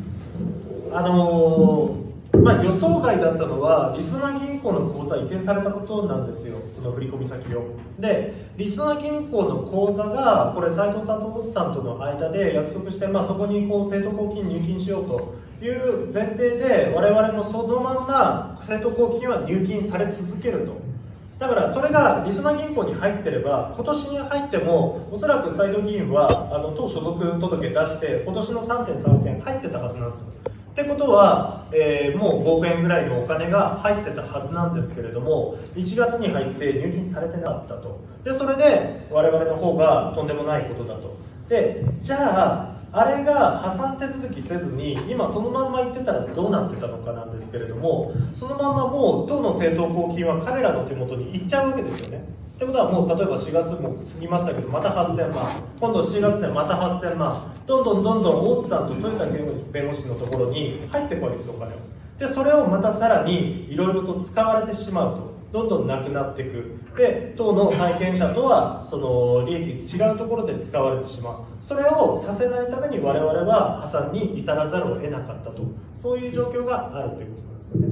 はい。予想外だったのはりそな銀行の口座移転されたことなんですよ、その振込先を。で、りそな銀行の口座がこれ斉藤さんと大津さんとの間で約束して、そこに政党交金入金しようという前提で、我々もそのまんま政党交金は入金され続けると。だからそれがりそな銀行に入ってれば、今年に入ってもおそらく斉藤議員は党所属届出して今年の 3.3 億円入ってたはずなんですよ。ってことは、もう5億円ぐらいのお金が入ってたはずなんですけれども、1月に入って入金されてなかったと。で、それで我々の方がとんでもないことだと。で、じゃああれが破産手続きせずに今そのまんま言ってたらどうなってたのかなんですけれども、そのままもう党の政党交金は彼らの手元に行っちゃうわけですよね。ってことはもう例えば4月も過ぎましたけどまた8000万、今度7月でまた8000万、どんどん大津さんと豊田弁護士のところに入っていくわけですよ、お金を。でそれをまたさらにいろいろと使われてしまうと、どんどんなくなっていく。で党の債権者とはその利益違うところで使われてしまう。それをさせないために我々は破産に至らざるを得なかったと、そういう状況があるということなんですよね。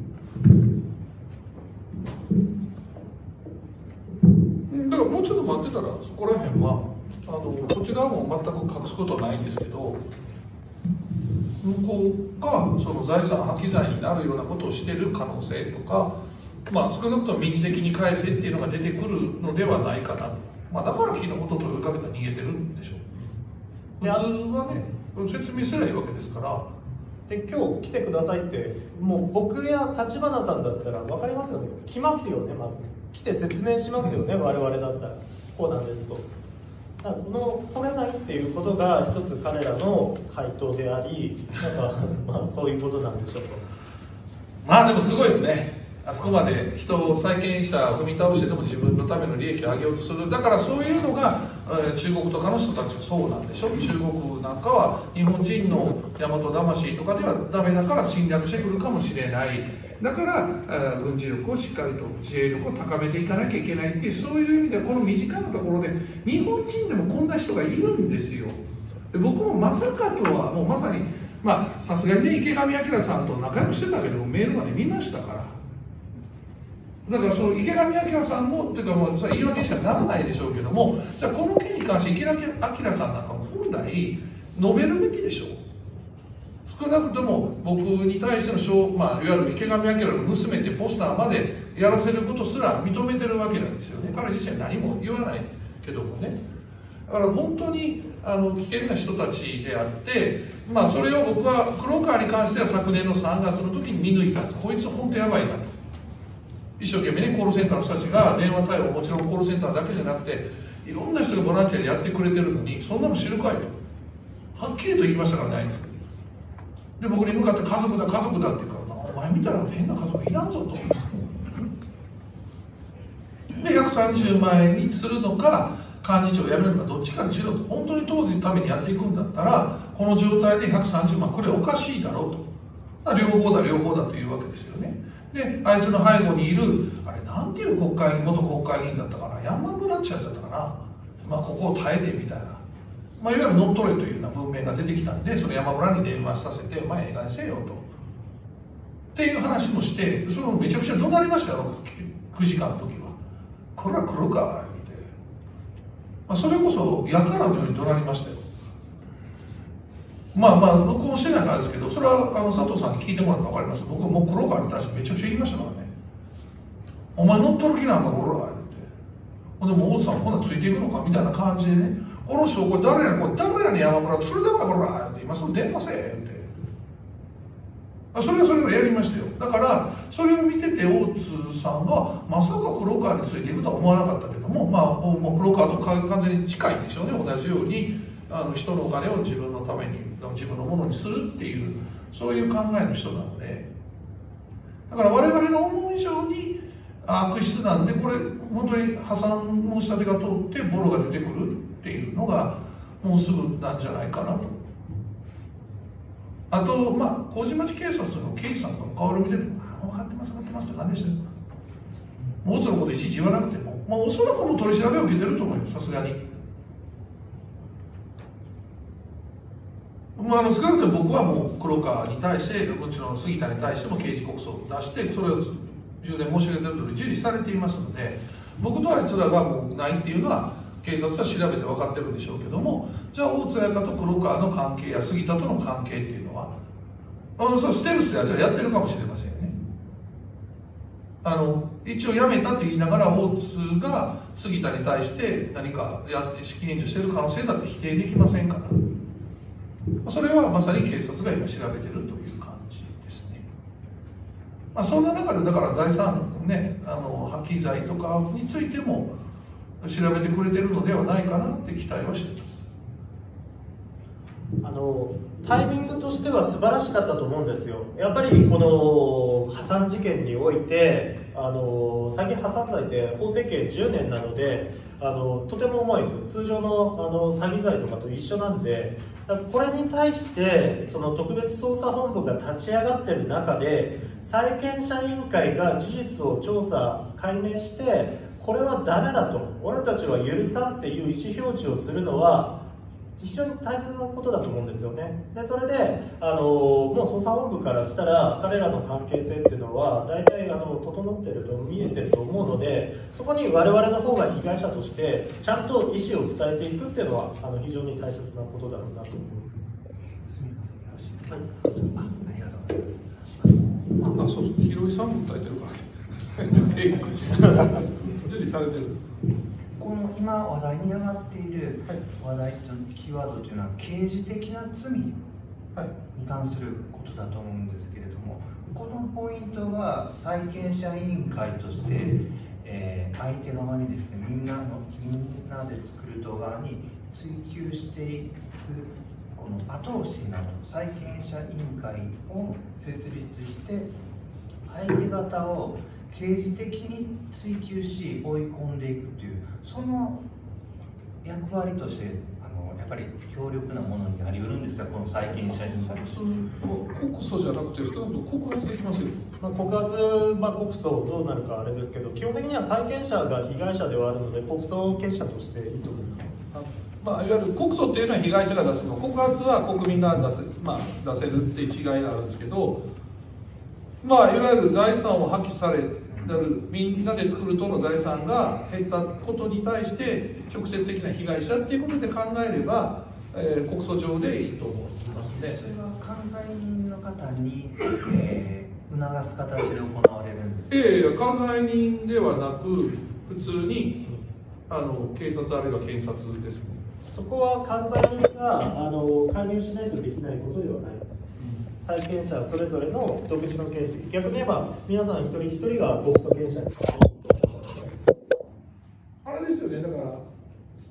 だからもうちょっと待ってたらそこら辺はこちらも全く隠すことはないんですけど、向こうがその財産破棄罪になるようなことをしている可能性とか、少なくとも民事的に返せっていうのが出てくるのではないかな、だから昨日と追いかけたら逃げてるんでしょう。普通はね説明すればいいわけですから。 で今日来てくださいってもう僕や立花さんだったら分かりますよね、来ますよね、まず来て説明しますよね、我々だったらこうなんですと。だから来れないっていうことが一つ彼らの回答であり、そういうことなんでしょうと。 でもすごいですね、あそこまで人を債権者を踏み倒してでも自分のための利益を上げようとする。だからそういうのが中国とかの人たちはそうなんでしょ。中国なんかは日本人の大和魂とかではダメだから侵略してくるかもしれない。だから軍事力をしっかりと自衛力を高めていかなきゃいけないっていう、そういう意味でこの身近なところで日本人でもこんな人がいるんですよ。で僕もまさかとはもうまさにさすがにね池上彰さんと仲良くしてたけどメールまで見ましたから。だからその池上彰さんもっていうか言い訳しかならないでしょうけども、じゃあこの件に関して池上彰さんなんかも本来述べるべきでしょう。少なくとも僕に対してのいわゆる池上彰の娘ってポスターまでやらせることすら認めてるわけなんですよね。彼自身は何も言わないけどもね。だから本当に危険な人たちであって、それを僕は黒川に関しては昨年の3月の時に見抜いた。こいつ本当やばいなと。一生懸命ねコールセンターの人たちが電話対応、もちろんコールセンターだけじゃなくていろんな人がボランティアでやってくれてるのに、そんなの知るかいとはっきりと言いましたからないんですけど、で僕に向かって家族だ家族だって言うから、お前見たら変な家族いらんぞと。で130万円にするのか幹事長を辞めるのかどっちかにしろと。本当に党のためにやっていくんだったらこの状態で130万これおかしいだろうと。両方だ両方だというわけですよね。であいつの背後にいるあれなんていう元国会議員だったかな、山村ちゃんだったかな、ここを耐えてみたいな、いわゆる乗っ取れというような文明が出てきたんで、その山村に電話させて、ええ加減せよと。っていう話もして、それもめちゃくちゃ怒鳴りましたよ、9時間の時は。これは来るか、言って。それこそ、やからのように怒鳴りましたよ。録音してないからですけど、それは佐藤さんに聞いてもらったら分かります。僕はもう黒川に対してめちゃくちゃ言いましたからね。お前乗っ取る気なんか、こら、言って。ほんで、もう大津さん、こんなんついていくのかみたいな感じでね、おろしをこれ誰やねん山村、それだからこら、って今それ電話せえ、って。それはそれをやりましたよ。だから、それを見てて、大津さんが、まさか黒川についていくとは思わなかったけども、もう黒川と完全に近いでしょうね、同じように。人のお金を自分のために自分のものにするっていうそういう考えの人なので、だから我々が思う以上に悪質なんで、これ本当に破産申し立てが通ってボロが出てくるっていうのがもうすぐなんじゃないかなと。あと麹町警察の刑事さんとかも顔色見てて「分かってます分かってます」って感じでしたよ。大津のこといちいち言わなくても、おそらくもう取り調べを受けてると思います、さすがに。少なくとも僕はもう黒川に対して、もちろん杉田に対しても刑事告訴を出して、それを従前申し上げている通り受理されていますので、僕とあいつらがもうないっていうのは警察は調べて分かってるんでしょうけども、じゃあ大津彩香と黒川の関係や杉田との関係っていうのはそうステルスであいつらやってるかもしれませんよね。一応辞めたと言いながら大津が杉田に対して何か資金援助してる可能性だって否定できませんから、それはまさに警察が今調べてるという感じですね。そんな中でだから財産ね、破棄罪とかについても調べてくれてるのではないかなって期待はしています。 タイミングとしては素晴らしかったと思うんですよ。やっぱりこの破産事件において詐欺破産罪って法定刑10年なのでとても重いと、通常の詐欺罪とかと一緒なんで、これに対してその特別捜査本部が立ち上がっている中で債権者委員会が事実を調査解明して、これはダメだと、俺たちは許さんっていう意思表示をするのは非常に大切なことだと思うんですよね。でそれでもう捜査本部からしたら彼らの関係性っていうのは大体整ってると見えてると思うので、そこに我々の方が被害者としてちゃんと意思を伝えていくっていうのは非常に大切なことだろうなと思います。 すみません、よろしい。はい、ありがとうございます。 そうそう、ひろいさんも訴えてるから受理されてる。 この今話題に上がっている話題とキーワードというのは刑事的な罪に関することだと思うんですけれども、このポイントは債権者委員会として、相手側にですね、みんなで作る動画に追及していくこの後押しなど債権者委員会を設立して相手方を刑事的に追及し追い込んでいくという、その役割としてやっぱり強力なものになりうるんですが、この債権者委員会告訴じゃなくて告発できますよ。 告発、告訴どうなるかあれですけど、基本的には債権者が被害者ではあるので告訴権者としていいと思います。 いわゆる告訴っていうのは被害者が出すの、告発は国民が出せるっていう違いがあるんですけど、いわゆる財産を破棄されみんなで作る党の財産が減ったことに対して直接的な被害者っていうことで考えれば、告訴状でいいと思いますね。 それは関西人の方に、促す形で行われるんですか？ 関西人ではなく普通に警察あるいは検察ですね。 そこは関西人が介入しないとできないことではない。債権者それぞれの独自の刑事、逆に言えば皆さん一人一人が告訴権者に。 あれですよね、だから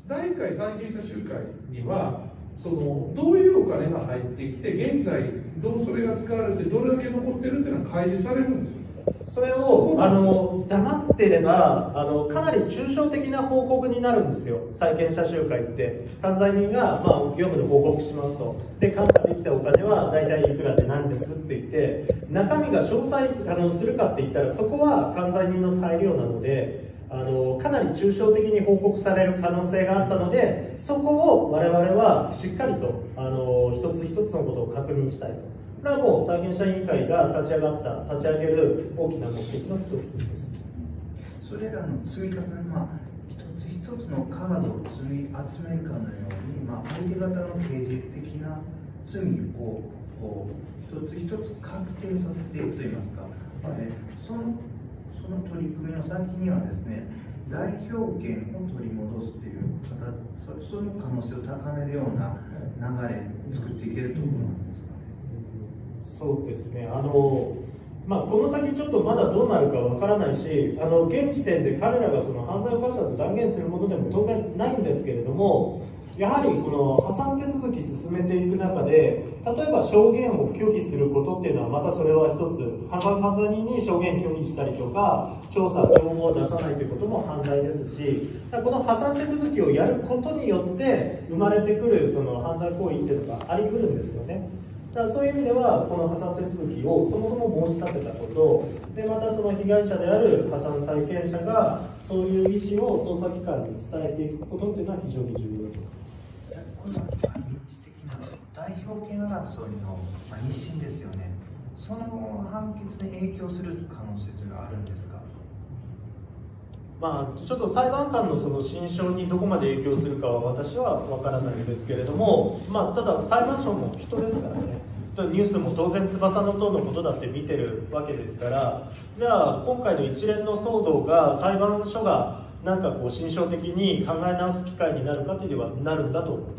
第1回債権者集会にはどういうお金が入ってきて現在それが使われてどれだけ残ってるっていうのは開示されるんですよ。 それを黙ってればかなり抽象的な報告になるんですよ。債権者集会って管財人が、業務で報告しますと、で還過できたお金は大体いくらで何ですって言って、中身が詳細するかって言ったらそこは管財人の裁量なのでかなり抽象的に報告される可能性があったので、そこを我々はしっかりと一つ一つのことを確認したいと。これはもう債権者委員会が立ち上げる大きな目的の一つです。 それらの積み重ね、一つ一つのカードを積み集めるかのように、相手方の刑事的な罪を一つ一つ確定させていくといいますか、その取り組みの先にはですね、代表権を取り戻すというその可能性を高めるような流れを作っていけると思うんですか。 そうですね、この先ちょっとまだどうなるかわからないし、現時点で彼らがその犯罪を犯したと断言するものでも当然ないんですけれども、やはりこの破産手続き進めていく中で、例えば証言を拒否することっていうのは、またそれは一つ犯罪人に証言拒否したりとか調査情報を出さないということも犯罪ですし、この破産手続きをやることによって生まれてくるその犯罪行為っていうのがあり得るんですよね。だからそういう意味ではこの破産手続きをそもそも申し立てたことで、またその被害者である破産債権者がそういう意思を捜査機関に伝えていくことっていうのは非常に重要だと思います。 この民事的な代表権争いの日審ですよね。その判決に影響する可能性というのはあるんですか。 ちょっと裁判官のその心証にどこまで影響するかは私は分からないんですけれども、ただ裁判所も人ですからね、ニュースも当然翼の塔のことだって見てるわけですから、じゃあ今回の一連の騒動が裁判所がなんかこう心証的に考え直す機会になるかというのはなるんだと思います。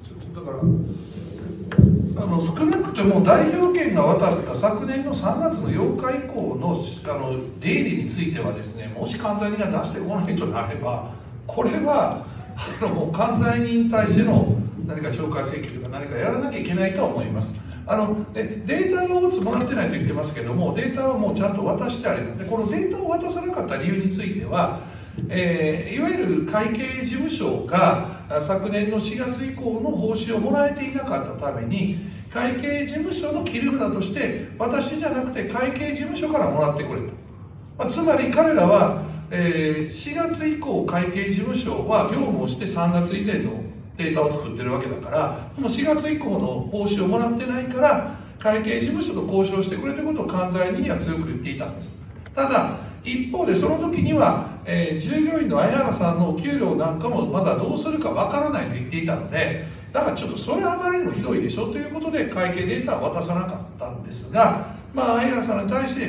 ちょっとだから少なくとも代表権が渡った昨年の3月の8日以降の出入りについてはですね、もし管財人が出してこないとなれば、これは管財人に対しての何か懲戒請求とか何かやらなきゃいけないと思います。データをもらってないと言ってますけども、データはもうちゃんと渡してあるので、このデータを渡さなかった理由については、いわゆる会計事務所が昨年の4月以降の報酬をもらえていなかったために、会計事務所の切り札として私じゃなくて会計事務所からもらってくれと、つまり彼らは、4月以降会計事務所は業務をして3月以前のデータを作ってるわけだから、もう4月以降の報酬をもらってないから会計事務所と交渉してくれということを管財人には強く言っていたんです。ただ一方でその時には、従業員の相原さんのお給料なんかもまだどうするかわからないと言っていたので、だからちょっとそれはあまりにもひどいでしょということで会計データは渡さなかったんですが、相原さんに対して、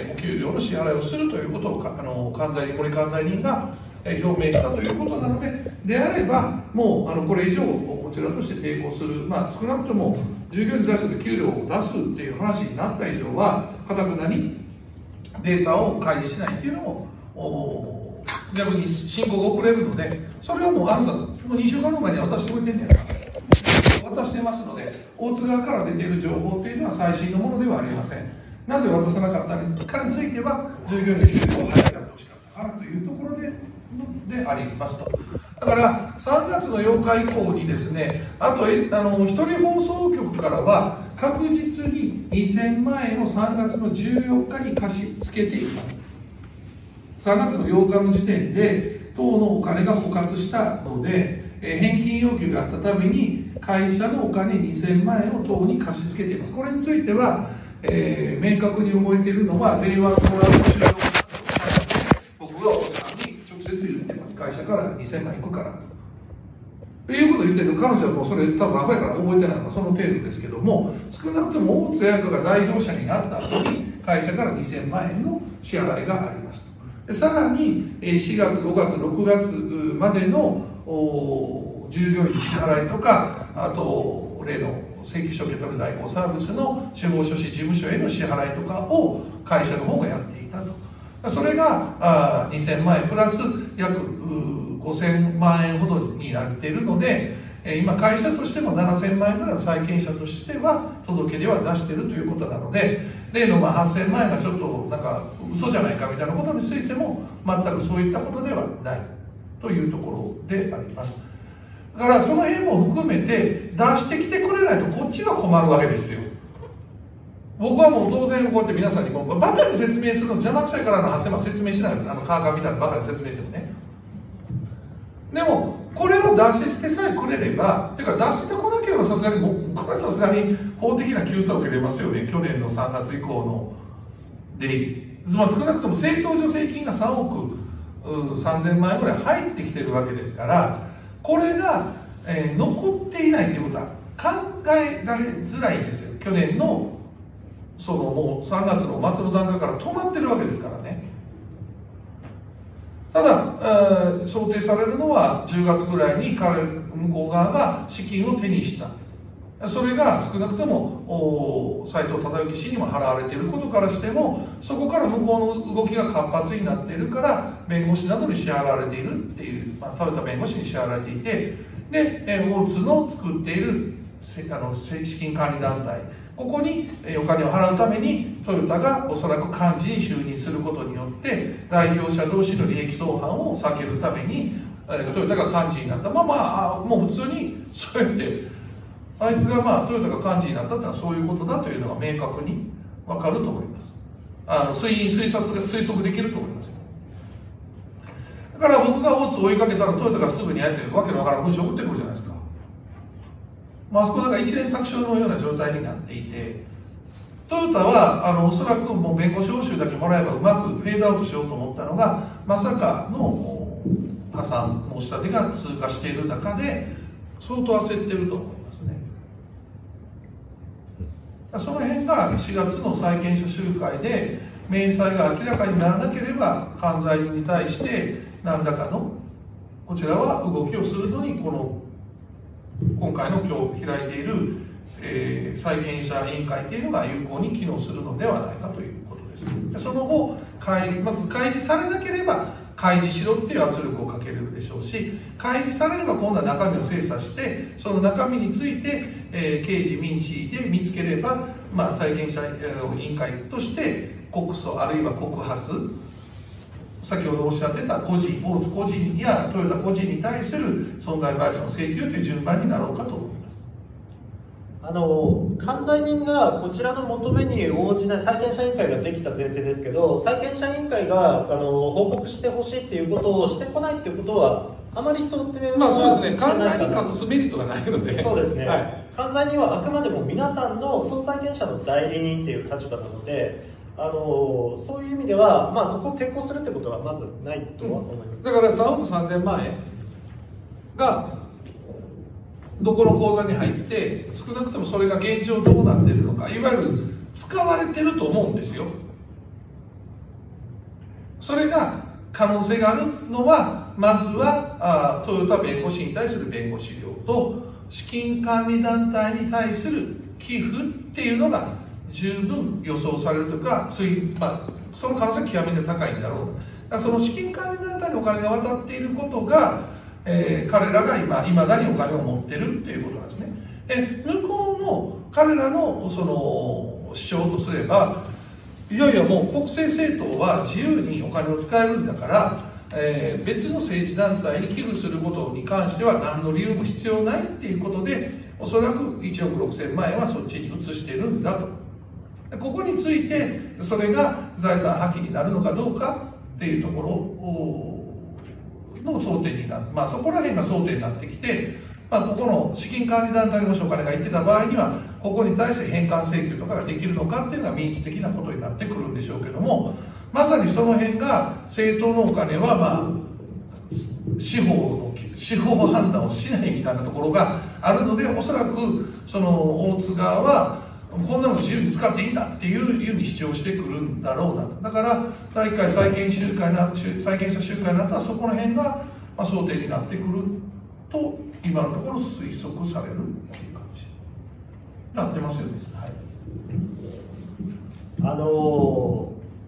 お給料の支払いをするということを森管財人が表明したということなので、であればもうこれ以上こちらとして抵抗する、少なくとも従業員に対する給料を出すっていう話になった以上はかたくなにデータを開示しないっていうのを逆に申告が遅れるので、それはもう2週間の前に渡してくれてんねやから渡してますので、大津側から出ている情報っていうのは最新のものではありません。なぜ渡さなかったかについては従業員の給料を早くやってほしかったからというところでありますと。だから3月の8日以降にですね、あと一人放送局からは確実に2000万円を3月の14日に貸し付けています。3月の8日の時点で党のお金が枯渇したので、返金要求があったために会社のお金2000万円を党に貸し付けています。これについては、明確に覚えているのは令和のトラブル終了、僕がお父さんに直接言ってます。会社から2000万円いくからということを言ってる。彼女はもうそれ多分アホやから覚えてないのかその程度ですけども、少なくとも大津彩香が代表者になった後に会社から2000万円の支払いがありますと。でさらに4月5月6月までの従業員の支払いとか、あと例の請求書受け取る代行サービスの司法書士事務所への支払いとかを会社の方がやっていたと。 それが2000万円プラス約5000万円ほどになっているので、今会社としても7000万円ぐらいの債権者としては届け出は出しているということなので、例の8000万円がちょっとなんか嘘じゃないかみたいなことについても全くそういったことではないというところであります。だからその辺も含めて出してきてくれないとこっちが困るわけですよ。僕はもう当然こうやって皆さんにバカで説明するの邪魔くさいからの8000万説明しないです。カーカーみたいなバカで説明してもね。でもこれを出してきてさえくれれば、てか出してこなければさすがに、もうこれはさすがに法的な救済を受けれますよね。去年の3月以降の出入り、少なくとも政党助成金が3億3000万円ぐらい入ってきてるわけですから、これが、残っていないということは考えられづらいんですよ。去年のそのもう3月の末の段階から止まってるわけですからね。ただ想定されるのは10月ぐらいに向こう側が資金を手にした、それが少なくとも斉藤忠之氏にも払われていることからしても、そこから向こうの動きが活発になっているから弁護士などに支払われているっていう、トヨタ弁護士に支払われていて、で大津の作っている資金管理団体、ここにお金を払うためにトヨタがおそらく幹事に就任することによって代表者同士の利益相反を避けるためにトヨタが幹事になった。もう普通にそうやってあいつがトヨタが幹事になったってのはそういうことだというのが明確に分かると思います。推測できると思いますよ。だから僕が大津を追いかけたらトヨタがすぐにやってわけのわからん文章を送ってくるじゃないですか。あそこだから一連卓上のような状態になっていて、トヨタはおそらくもう弁護士報酬だけもらえばうまくフェードアウトしようと思ったのが、まさかの破産申し立てが通過している中で相当焦っていると思いますね。その辺が4月の債権者集会で明細が明らかにならなければ関西人に対して何らかのこちらは動きをするのに今回の今日開いている、債権者委員会というのが有効に機能するのではないかということです。その後まず開示されなければ開示しろっていう圧力をかけるでしょうし、開示されれば今度は中身を精査してその中身について、刑事民事で見つければ、債権者委員会として告訴あるいは告発、先ほどおっしゃってた大津個人やトヨタ個人に対する損害賠償の請求という順番になろうかと思います。 関西人がこちらの求めに応じない、債権者委員会ができた前提ですけど、債権者委員会が報告してほしいっていうことをしてこないっていうことはあまり想定はそうですね、関西に隠すメリットがないので。 そうですね、 はい、 関西人はあくまでも皆さんの総債権者の代理人っていう立場なので、そういう意味では、そこを抵抗するってことはまずないとは思います。 だから3億3000万円がどこの口座に入って、少なくともそれが現状どうなっているのか、いわゆる使われてると思うんですよ。それが可能性があるのは、まずはトヨタ弁護士に対する弁護士料と資金管理団体に対する寄付っていうのが十分予想されるとか、その可能性は極めて高いんだろう。だからその資金管理団体にお金が渡っていることが、彼らがいまだにお金を持ってるっていうことなんですね。向こうの彼らのその主張とすれば、いやいやもう国政政党は自由にお金を使えるんだから、別の政治団体に寄付することに関しては何の理由も必要ないっていうことで、おそらく1億6000万円はそっちに移してるんだと。ここについてそれが財産破棄になるのかどうかっていうところの争点になって、そこら辺が争点になってきて、ここの資金管理団体にもしお金が行ってた場合には、ここに対して返還請求とかができるのかっていうのが民事的なことになってくるんでしょうけども、まさにその辺が政党のお金は司法判断をしないみたいなところがあるので、おそらくその大津側はこんなの自由に使っていいんだっていうふうに主張してくるんだろうなと。だから第1回債権者集会の後はそこの辺が争点になってくると今のところ推測されるという感じになってますよね。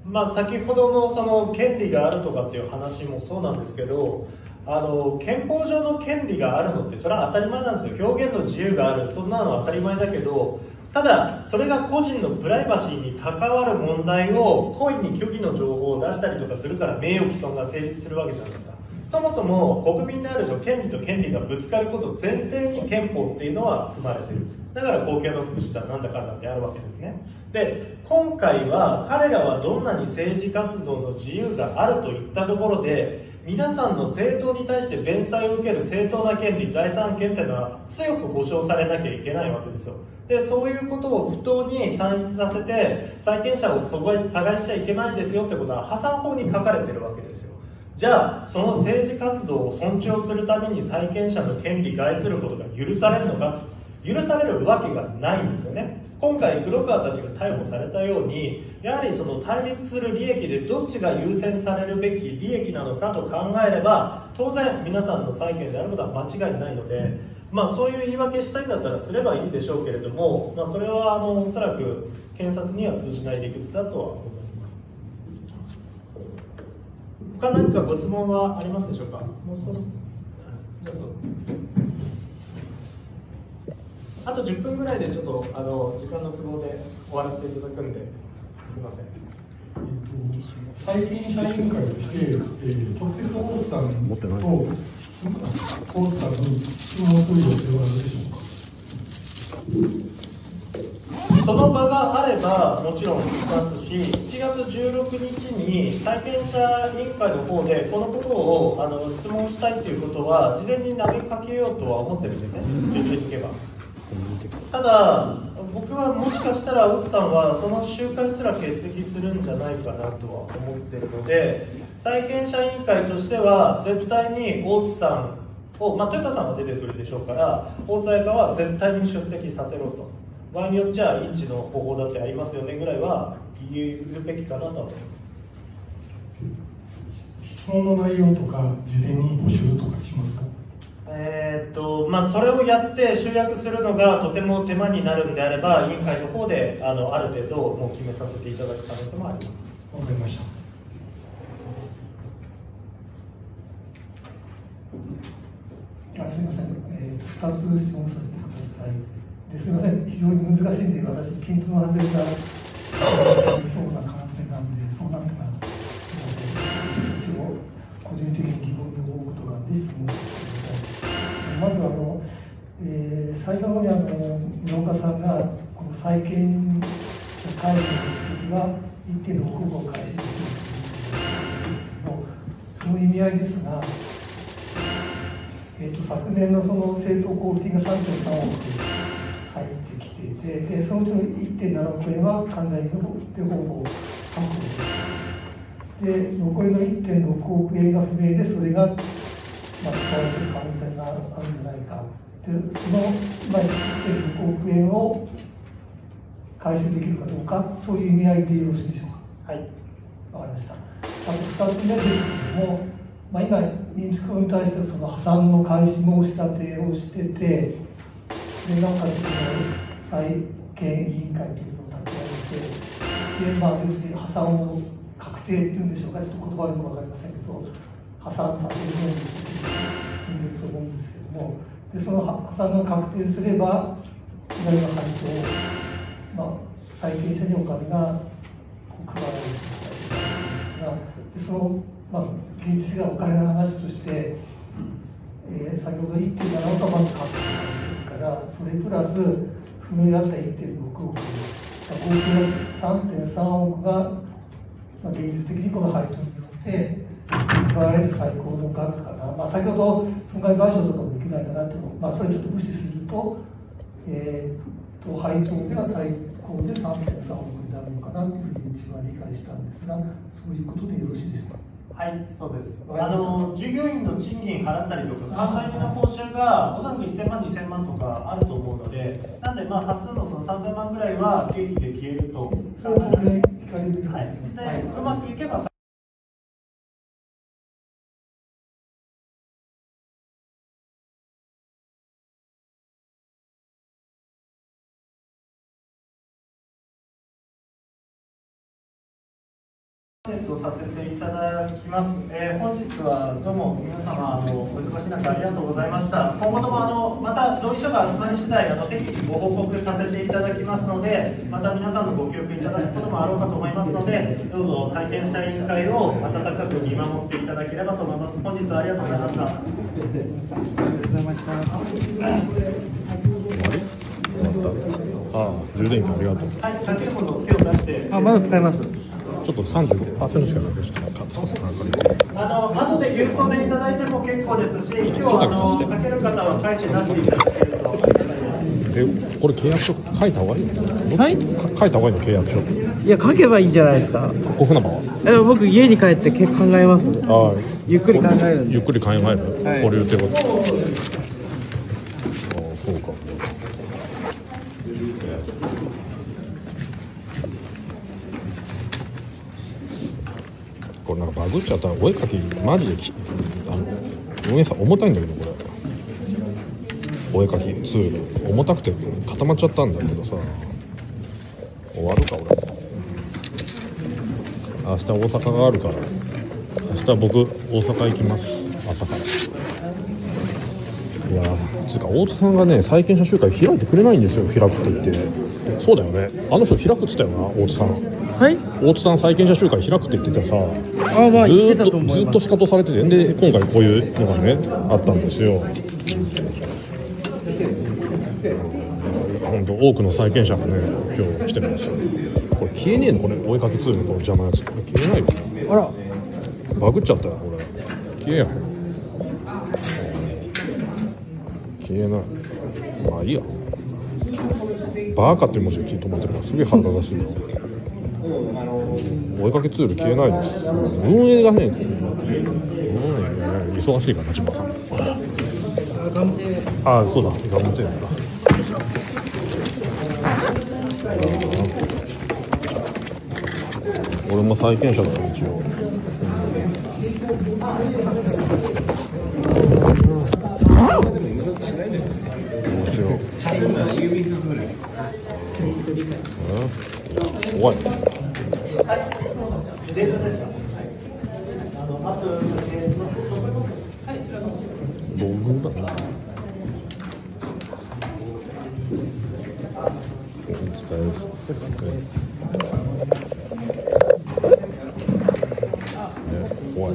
先ほどのその権利があるとかっていう話もそうなんですけど、憲法上の権利があるのってそれは当たり前なんですよ。表現の自由がある、そんなのは当たり前だけど、ただそれが個人のプライバシーに関わる問題を故意に虚偽の情報を出したりとかするから名誉毀損が成立するわけじゃないですか。そもそも国民である以上、権利と権利がぶつかることを前提に憲法っていうのは組まれてる。だから公共の福祉だなんだかんだってあるわけですね。で、今回は彼らはどんなに政治活動の自由があるといったところで、皆さんの政党に対して弁済を受ける正当な権利、財産権っていうのは強く保障されなきゃいけないわけですよ。で、そういうことを不当に算出させて、債権者をそこへ探しちゃいけないですよってことは破産法に書かれてるわけですよ。じゃあその政治活動を尊重するために債権者の権利害することが許されるのか、許されるわけがないんですよね。今回黒川たちが逮捕されたように、やはりその対立する利益でどっちが優先されるべき利益なのかと考えれば、当然皆さんの債権であることは間違いないので、そういう言い訳したいんだったらすればいいでしょうけれども、それはおそらく検察には通じない理屈だとは思います。他何かご質問はありますでしょうか。もうそろそろあと10分ぐらいでちょっと時間の都合で終わらせていただくんで、すみません。 債権者委員会として、直接大津さんと大津さんに質問する予定はあるでしょうか。 その場があればもちろんしますし、7月16日に債権者委員会の方でこのことを質問したいということは事前に投げかけようとは思ってるんですね、順調にいけば。ただ僕はもしかしたら大津さんはその集会すら欠席するんじゃないかなとは思っているので、債権者委員会としては絶対に大津さんを、豊田さんは出てくるでしょうから、大津彩香は絶対に出席させろと、場合によっちゃインチの方法だってありますよねぐらいは言うべきかなとは思います。 質問の内容とか事前に募集とかしますか。 それをやって集約するのがとても手間になるんであれば、委員会の方である程度もう決めさせていただく可能性もあります。 わかりました。 すみません、2つ質問させてください。ですみません、非常に難しいんで、私、ピントの外れたそうな可能性があるので、そうなったら、すみません、一応、個人的に疑問に思うことがあるので、質問させてください。まず最初の方に室岡さんが、この債権者会議の時は、一定の保護を開始できるということですけど、その意味合いですが、昨年のその政党交付金が 3.3 億入ってきていて、でそのうちの 1.7 億円は関西でほぼ確保できている。で残りの 1.6 億円が不明で、それが使われている可能性があるんじゃないか。でその 1.6 億円を回収できるかどうか、そういう意味合いでよろしいでしょうか。はい、わかりました。あと2つ目ですけれども、今、民事党に対してはその破産の開始申し立てをしてて、でなおかつこの債権委員会というのを立ち上げて、要するに破産を確定っていうんでしょうか、ちょっと言葉よく分かりませんけど、破産させるように進んでいると思うんですけども、でその破産が確定すれば、いわゆる配当を、債権者にお金が配られるという形になると思うんですが、でその現実的なお金の話として、先ほど 1.7 億はまず確保されているから、それプラス不明だった 1.6 億、合計 3.3 億が、現実的にこの配当によって配られる最高の額かな、先ほど損害賠償とかもできないかなと、それちょっと無視すると、配当では最高で 3.3 億になるのかなというふうに一番理解したんですが、そういうことでよろしいでしょうか。 はい、そうです。従業員の賃金払ったりとか、関西的な報酬がおそらく1000万、2000万とかあると思うので、なんで、端数のその3000万ぐらいは経費で消えると。 それは当然、聞かれる。 はい。で、うまくいけばさせていただきます。本日はどうも皆様お忙しい中ありがとうございました。今後ともまた同意書が集まり次第適宜ご報告させていただきますので、また皆さんのご協力いただくこともあろうかと思いますので、どうぞ債権者委員会を温かく見守っていただければと思います。本日はありがとうございました。ありがとうございました。 ああ、充電器ありがとう。 はい、先ほど手を出して。 まだ使えます。 ちょっと35%しかなくしてなかったです。 後で郵送でいただいても結構ですし、今日かける方は書いて出していただけると。 これ契約書書いた方がいいの？はい？書いた方がいいの契約書。 いや、書けばいいんじゃないですか。 小船場は？ 僕家に帰って考えます。 ああ、 ゆっくり考えるんで。 ゆっくり考える。 はい、 これ言ってこと。ああ、そうか。これなんかバグっちゃったらお絵かきマジで運営さん重たいんだけど、これお絵かきツール重たくて固まっちゃったんだけどさ、終わるか俺。明日大阪があるから、明日僕大阪行きます。朝から。いやー、つうか大津さんがね債権者集会開いてくれないんですよ。開くって言って。そうだよね、あの人開くって言ったよな、大津さん。はい、大津さん債権者集会開くって言っててさ、ずっと仕方されてて、で今回こういうのがねあったんですよ。本当多くの債権者がね今日来てますよ。これ消えねえの、これお絵かきツールのこの邪魔なやつ、これ消えないよ。あらバグっちゃったよ、これ消えやへん。消えない。まあいいや。バーカっていう文字が止まってるからすげえ腹立たしいよ。お絵かきツール消えないです。運営がね、忙しいからな、千葉さん。ああ、そうだ、ガムテープだ。俺も債権者だから一応。どうしよう。怖い。どう分だな。使える。怖い。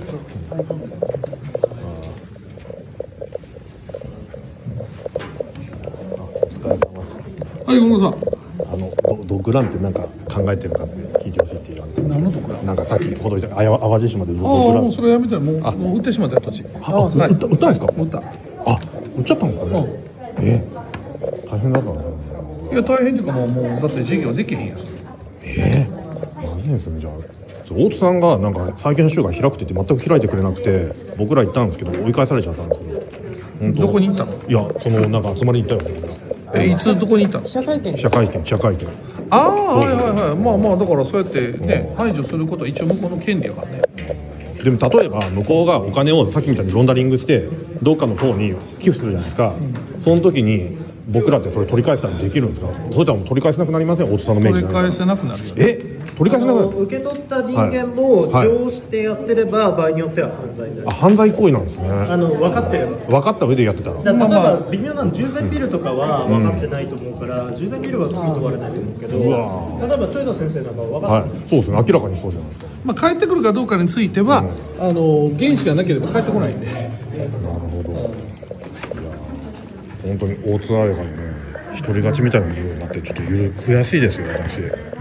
はい、ごめんなさい。 ドッグランってなんか考えてるかって聞いてほしいって言われて。何のドッグラン？なんかさっきほどいた淡路島でドッグラン。 もうそれやめたらもう売ってしまったよ土地。 売ったんですか？ 売った。 あ、売っちゃったんですかね。大変だからね。 いや大変っていうかもうだって事業できへんやん。 まずいですね。じゃあ大津さんがなんか債権者集会開くって言って全く開いてくれなくて、僕ら行ったんですけど追い返されちゃったんですけど。 どこに行ったの？ いや、そのなんか集まりに行ったよ。 いつどこに行ったの？ 記者会見。 ああ、はいはいはい。まあだからそうやってね排除することは一応向こうの権利やからね。 でも例えば向こうがお金をさっきみたいにロンダリングしてどっかの党に寄付するじゃないですか。その時に僕らってそれ取り返したりできるんですか？それとはもう取り返せなくなりません？大津さんの命取り返せなくなるよ。 取り返せなくなる。 受け取った人間も上してやってれば、場合によっては犯罪になる。 犯罪行為なんですね。 分かってれば。 分かった上でやってたら。 例えば微妙な従前ビルとかは分かってないと思うから、従前ビルは罪問われないと思うけど、例えば豊田先生なんかは分かってない。 そうですね。明らかにそうじゃないですか。 まあ帰ってくるかどうかについては、原資がなければ帰ってこないんで。 なるほど。いや本当に大津あれがね一人勝ちみたいな部分があってちょっと悔しいですよ私。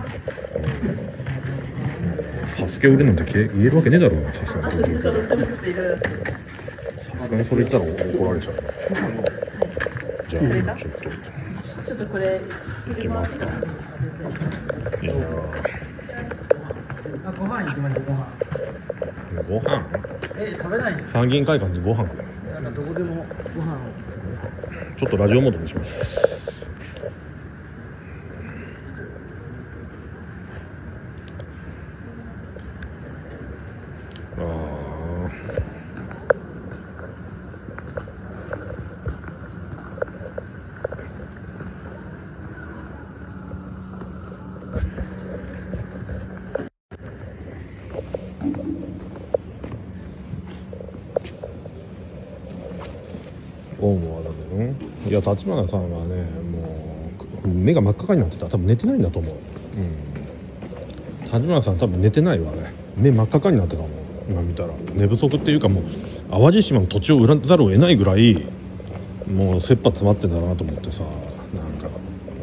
サスケ売るなんて言えるわけねえだろうな、さすがに。さすがにそれ言ったら怒られちゃう。じゃあちょっとこれいきますか。いやご飯行きましょう。 ご飯食べないんですか？ 参議院会館でご飯食う。 どこでもご飯を。 ちょっとラジオモードにします。 思うわだけどね。いや立花さんはねもう目が真っ赤になってた。多分寝てないんだと思う。立花さん多分寝てないわね。目真っ赤になってたもん今見たら。寝不足っていうかもう淡路島の土地を売らざるを得ないぐらいもう切羽詰まってんだなと思ってさ、なんか、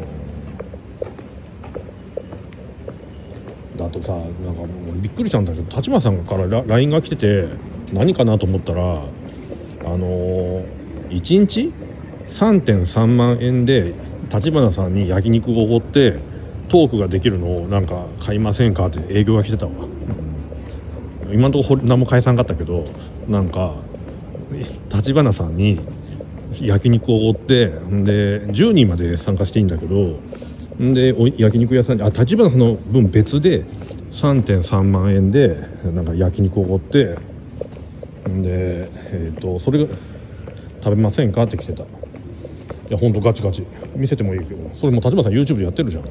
だとさなんかもうびっくりしたんだけど立花さんから LINE が来てて何かなと思ったら1日 3.3 万円で立花さんに焼肉をおごってトークができるのをなんか買いませんかって営業が来てたわ。今のところ何も返さんかったけどなんか立花さんに焼肉をおごってで10人まで参加していいんだけどで焼肉屋さんに立花さんの分別で 3.3 万円でなんか焼肉をおごってでそれが食べませんかって来てた。いやほんとガチガチ見せてもいいけどそれも立花さん YouTube でやってるじゃん。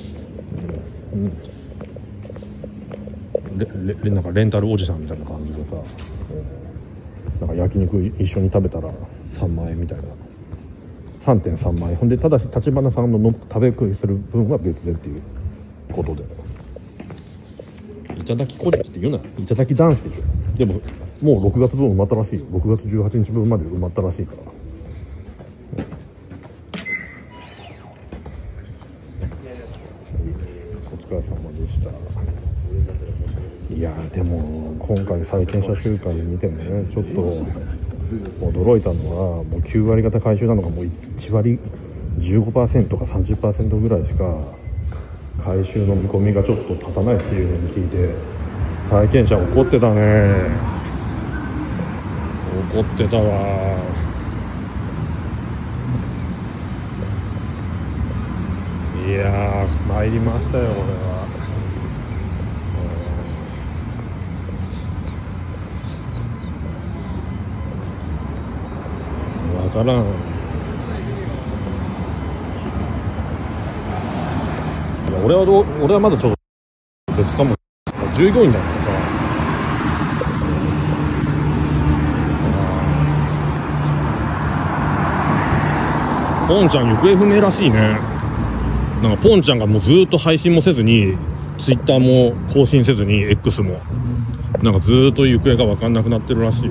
なんかレンタルおじさんみたいな感じでさ、なんか焼肉一緒に食べたら3万円みたいな 3.3 万円ほんでただし立花さんの食べ食いする分は別でっていうことでいただきこじって言うな、いただき男子でしょ。でももう6月分埋まったらしいよ。6月18日分まで埋まったらしいから、お疲れ様でした。いやでも今回債権者集会で見てもねちょっと驚いたのはもう9割方回収なのがもう1割 15% か 30% ぐらいしか回収の見込みがちょっと立たないっていうのに聞いて債権者怒ってたね。怒ってたわ。いやー参りましたよこれは。分からん。俺はまだちょっと別かも。従業員だからさポンちゃん行方不明らしいね。なんかポンちゃんがもうずっと配信もせずにツイッターも更新せずに X もなんかずっと行方が分かんなくなってるらしいわ。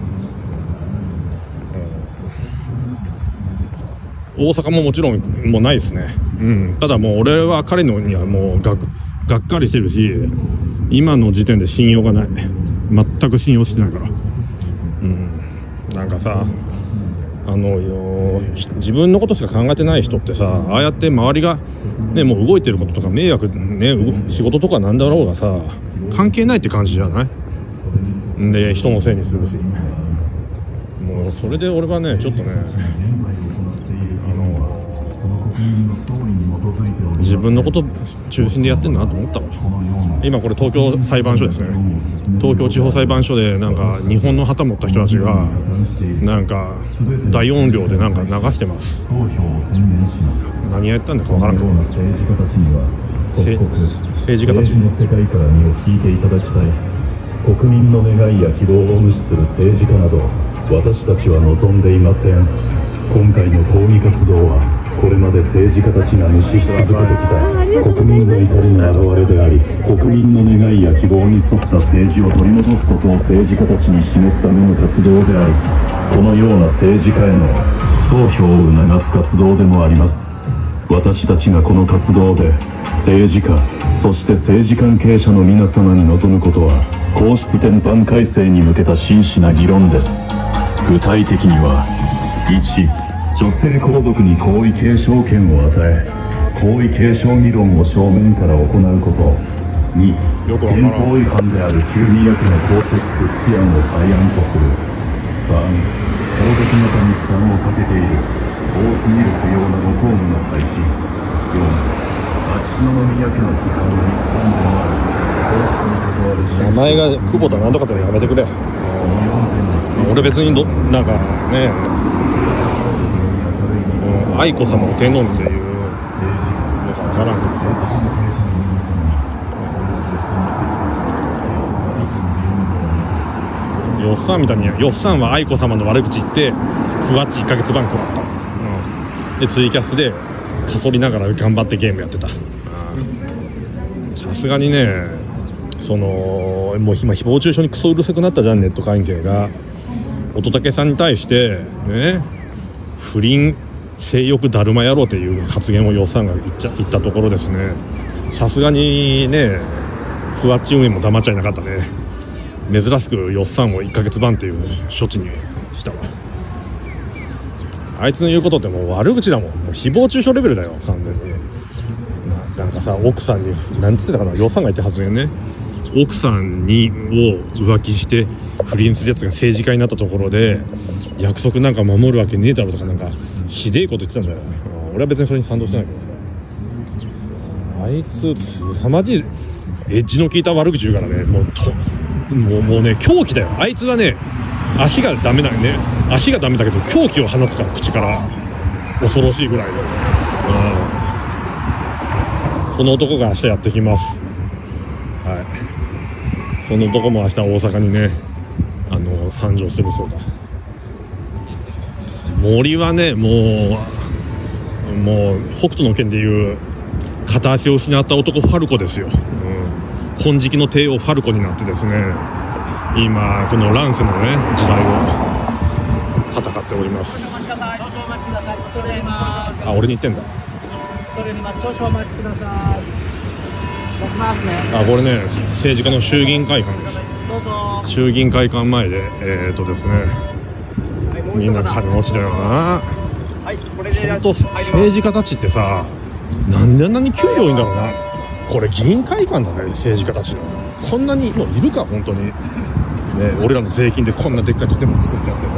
大阪ももちろんもうないですね。ただもう俺は彼のにはもうがっかりしてるし今の時点で信用がない。全く信用してないから。なんかさ自分のことしか考えてない人ってさああやって周りが、ね、もう動いてることとか迷惑、ね、仕事とかなんだろうがさ関係ないって感じじゃないで人のせいにするしもうそれで俺はねちょっとね自分のこと中心でやってんなと思ったわ。今これ東京裁判所ですね。東京地方裁判所でなんか日本の旗持った人たちがなんか大音量でなんか流してます。何やったんだかわからんけど政治家たちには政治家たちの世界から身を引いていただきたい。国民の願いや希望を無視する政治家など私たちは望んでいません。今回の抗議活動はこれまで政治家たちが無視し続けてきた国民の怒りの表れであり国民の願いや希望に沿った政治を取り戻すことを政治家たちに示すための活動でありこのような政治家への投票を促す活動でもあります。私たちがこの活動で政治家そして政治関係者の皆様に望むことは皇室典範改正に向けた真摯な議論です。具体的には1女性皇族に皇位継承権を与え皇位継承議論を正面から行うこと2憲法違反である旧宮家の皇籍復帰案を廃案とする3皇族方に負担をかけている多すぎる不要なご公務の廃止4秋篠宮家の批判が日本でもある皇室に関わる名前が久保田なんとかってやめてくれ。俺別になんかね愛子様の天皇っていうのが分からんですよ。よっさんみたいによっさんは愛子様の悪口言ってふわっち1ヶ月バンクだった、でツイキャスでかそりながら頑張ってゲームやってた。さすがにね、もう今誹謗中傷にクソうるさくなったじゃん、ネット関係が。乙武さんに対してね、不倫性欲だるま野郎っていう発言をヨッさんが言ったところですね、さすがにねふわっち運営も黙っちゃいなかったね。珍しくヨッさんを1ヶ月バンっていう処置にしたわ。あいつの言うことってもう悪口だもん、もう誹謗中傷レベルだよ完全に。なんかさ、奥さんに何つってたかな、ヨッさんが言った発言ね、奥さんを浮気して不倫するやつが政治家になったところで約束なんか守るわけねえだろとか、なんかひでえこと言ってたんだよ。俺は別にそれに賛同してないけどさ、あいつ凄まじいエッジの効いた悪口言うからね、もうね狂気だよ。あいつはね足がダメだよね、足がダメだけど狂気を放つから、口から恐ろしいぐらいで、その男が明日やってきます。はい、その男も明日大阪にね参上するそうだ。森はねもう北斗の拳でいう片足を失った男ファルコですよ、金色の帝王ファルコになってですね、今この乱世のね時代を戦っております。あ、俺に言ってんだ。 それに少々お待ちください。出しますね。 あ、これね政治家の衆議院会館です。 どうぞ。 衆議院会館前でですね、みんな金持ちだよな。ほんと政治家たちってさ、なんであんなに給料いいんだろうな。これ議員会館だね、政治家たちの。こんなにもういるか本当に、ね、俺らの税金でこんなでっかい建物作っちゃってさ、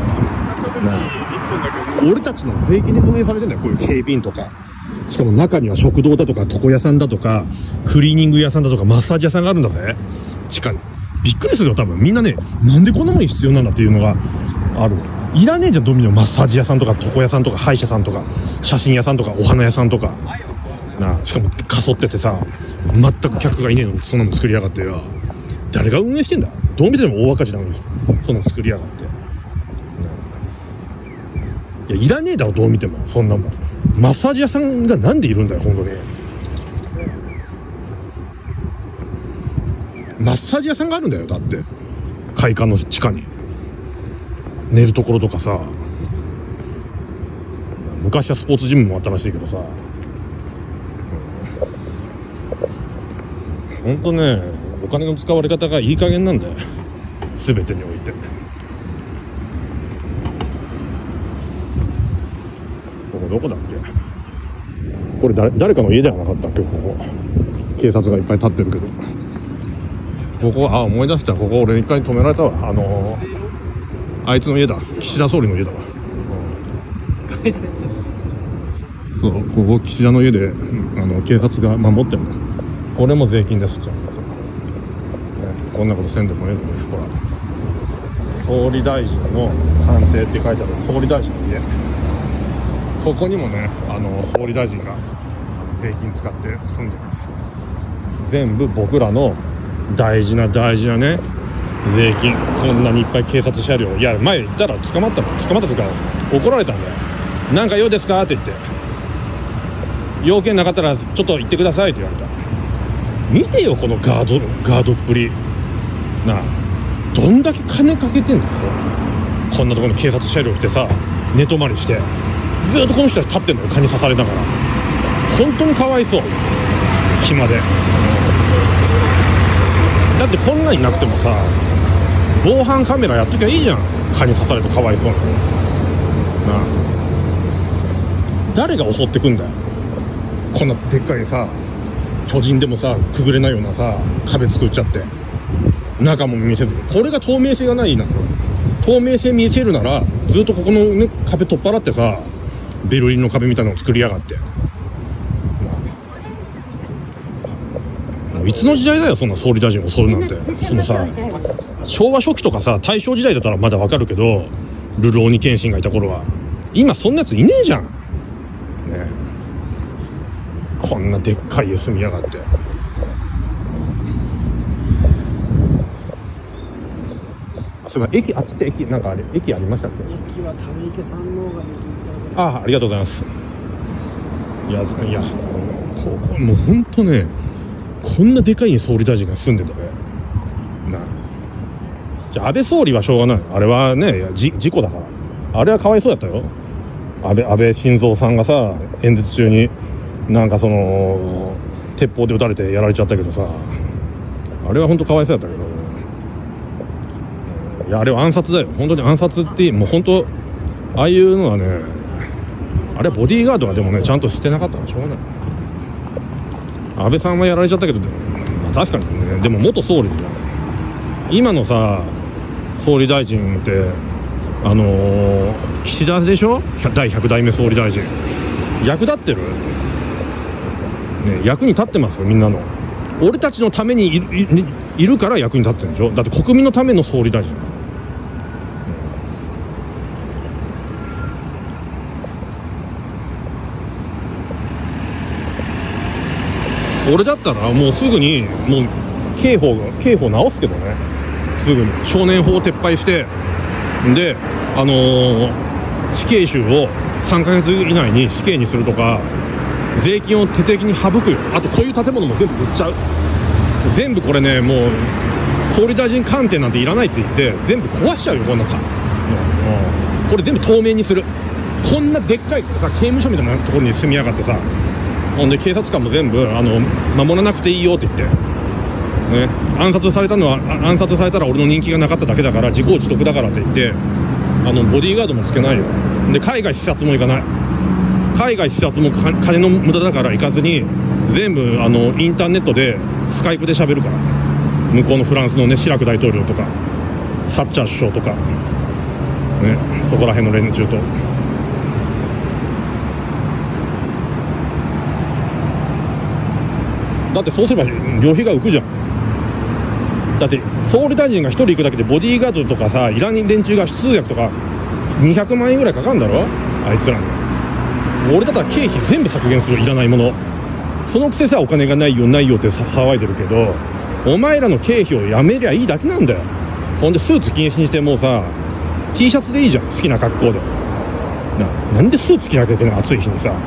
俺たちの税金で運営されてんだよ、こういう警備員とか。しかも中には食堂だとか床屋さんだとかクリーニング屋さんだとかマッサージ屋さんがあるんだぜ、地下に。びっくりするよ多分。みんなね、なんでこんなもの必要なんだっていうのがある。いらねえじゃん、ドミノマッサージ屋さんとか床屋さんとか歯医者さんとか写真屋さんとかお花屋さんとかな。しかもかそっててさ、全く客がいねえのにそんなの作りやがってよ。誰が運営してんだ。どう見ても大赤字なのにそんなの作りやがって。いや、いらねえだろどう見てもそんなもん。マッサージ屋さんがなんでいるんだよ本当に。マッサージ屋さんがあるんだよ、だって会館の地下に。寝るところとかさ、昔はスポーツジムもあったらしいけどさ、本当ねお金の使われ方がいい加減なんだよ、全てにおいて。ここどこだっけ。これ誰かの家ではなかったっけ。ここ警察がいっぱい立ってるけど、ここ思い出した。ここ俺一回止められたわ。あいつの家だ、岸田総理の家だわ、そう、ここ岸田の家で警察が守ってるの。これも税金ですじゃん、ね、こんなことせんでもええのに。ほら、総理大臣の官邸って書いてある総理大臣の家、ここにもね総理大臣が税金使って住んでます。全部僕らの大事なね税金。こんなにいっぱい警察車両、いや前言ったら捕まったというか怒られたんだよ。なんか用ですかって言って、要件なかったらちょっと言ってくださいって言われた。見てよこのガードっぷりなあ。どんだけ金かけてんだよ、こんなところに警察車両来てさ、寝泊まりしてずっとこの人は立ってんのよ、蚊に刺されながら。本当にかわいそう、暇で。だってこんなになくてもさ、防犯カメラやっときゃいいじゃん、蚊に刺されてかわいそうなのなあ。誰が襲ってくんだよ、こんなでっかいさ、巨人でもさくぐれないようなさ壁作っちゃって、中も見せず。これが透明性がないな。透明性見せるならずっとここの、ね、壁取っ払ってさ、ベルリンの壁みたいなのを作りやがって。いつの時代だよそんな総理大臣を襲うなんて。そのさ、昭和初期とかさ大正時代だったらまだわかるけど、ルローニケンシンがいた頃は。今そんなやついねえじゃんね。こんなでっかい家住みやがって。 そういえば駅、あっちって駅、なんかあれ、駅ありましたっけ？ 駅は溜池山王がありがとうございます。いや、もう本当ね、こんなでかい総理大臣が住んでたね。じゃあ安倍総理はしょうがない。あれはね、事故だから。あれはかわいそうだったよ。安倍晋三さんがさ、演説中になんかその鉄砲で撃たれてやられちゃったけどさ、あれは本当かわいそうだったけど、いやあれは暗殺だよ。本当に暗殺ってもう本当ああいうのはね、あれはボディーガードがでもねちゃんとしてなかったからしょうがない。安倍さんはやられちゃったけど、まあ、確かにね。でも元総理だよ。今のさ総理大臣って岸田でしょ。第100代目総理大臣役立ってる、ね、役に立ってますよ。みんなの俺たちのためにいるから役に立ってるんでしょ。だって国民のための総理大臣。俺だったらもうすぐにもう刑法直すけどね。すぐに少年法を撤廃して、で死刑囚を3ヶ月以内に死刑にするとか、税金を徹底的に省くよ。あとこういう建物も全部売っちゃう。全部これね、もう総理大臣官邸なんていらないって言って全部壊しちゃうよ。こんなこれ全部透明にする。こんなでっかいさ刑務所みたいなところに住みやがってさ、ほんで警察官も全部守らなくていいよって言ってね、暗殺されたら俺の人気がなかっただけだから自業自得だからって言ってボディーガードもつけないよ。で海外視察も行かない。海外視察も金の無駄だから行かずに全部インターネットでスカイプで喋るから。向こうのフランスのねシラク大統領とかサッチャー首相とかね、そこら辺の連中と。だってそうすれば旅費が浮くじゃん。だって総理大臣が1人行くだけでボディーガードとかさ、いらん連中が通訳とか200万円ぐらいかかるんだろあいつらに。俺だったら経費全部削減する。いらないもの。そのくせさお金がないよないよって騒いでるけど、お前らの経費をやめりゃいいだけなんだよ。ほんでスーツ禁止にしてもうさ T シャツでいいじゃん。好きな格好で。なんでスーツ着なきゃいけない暑い日にさ。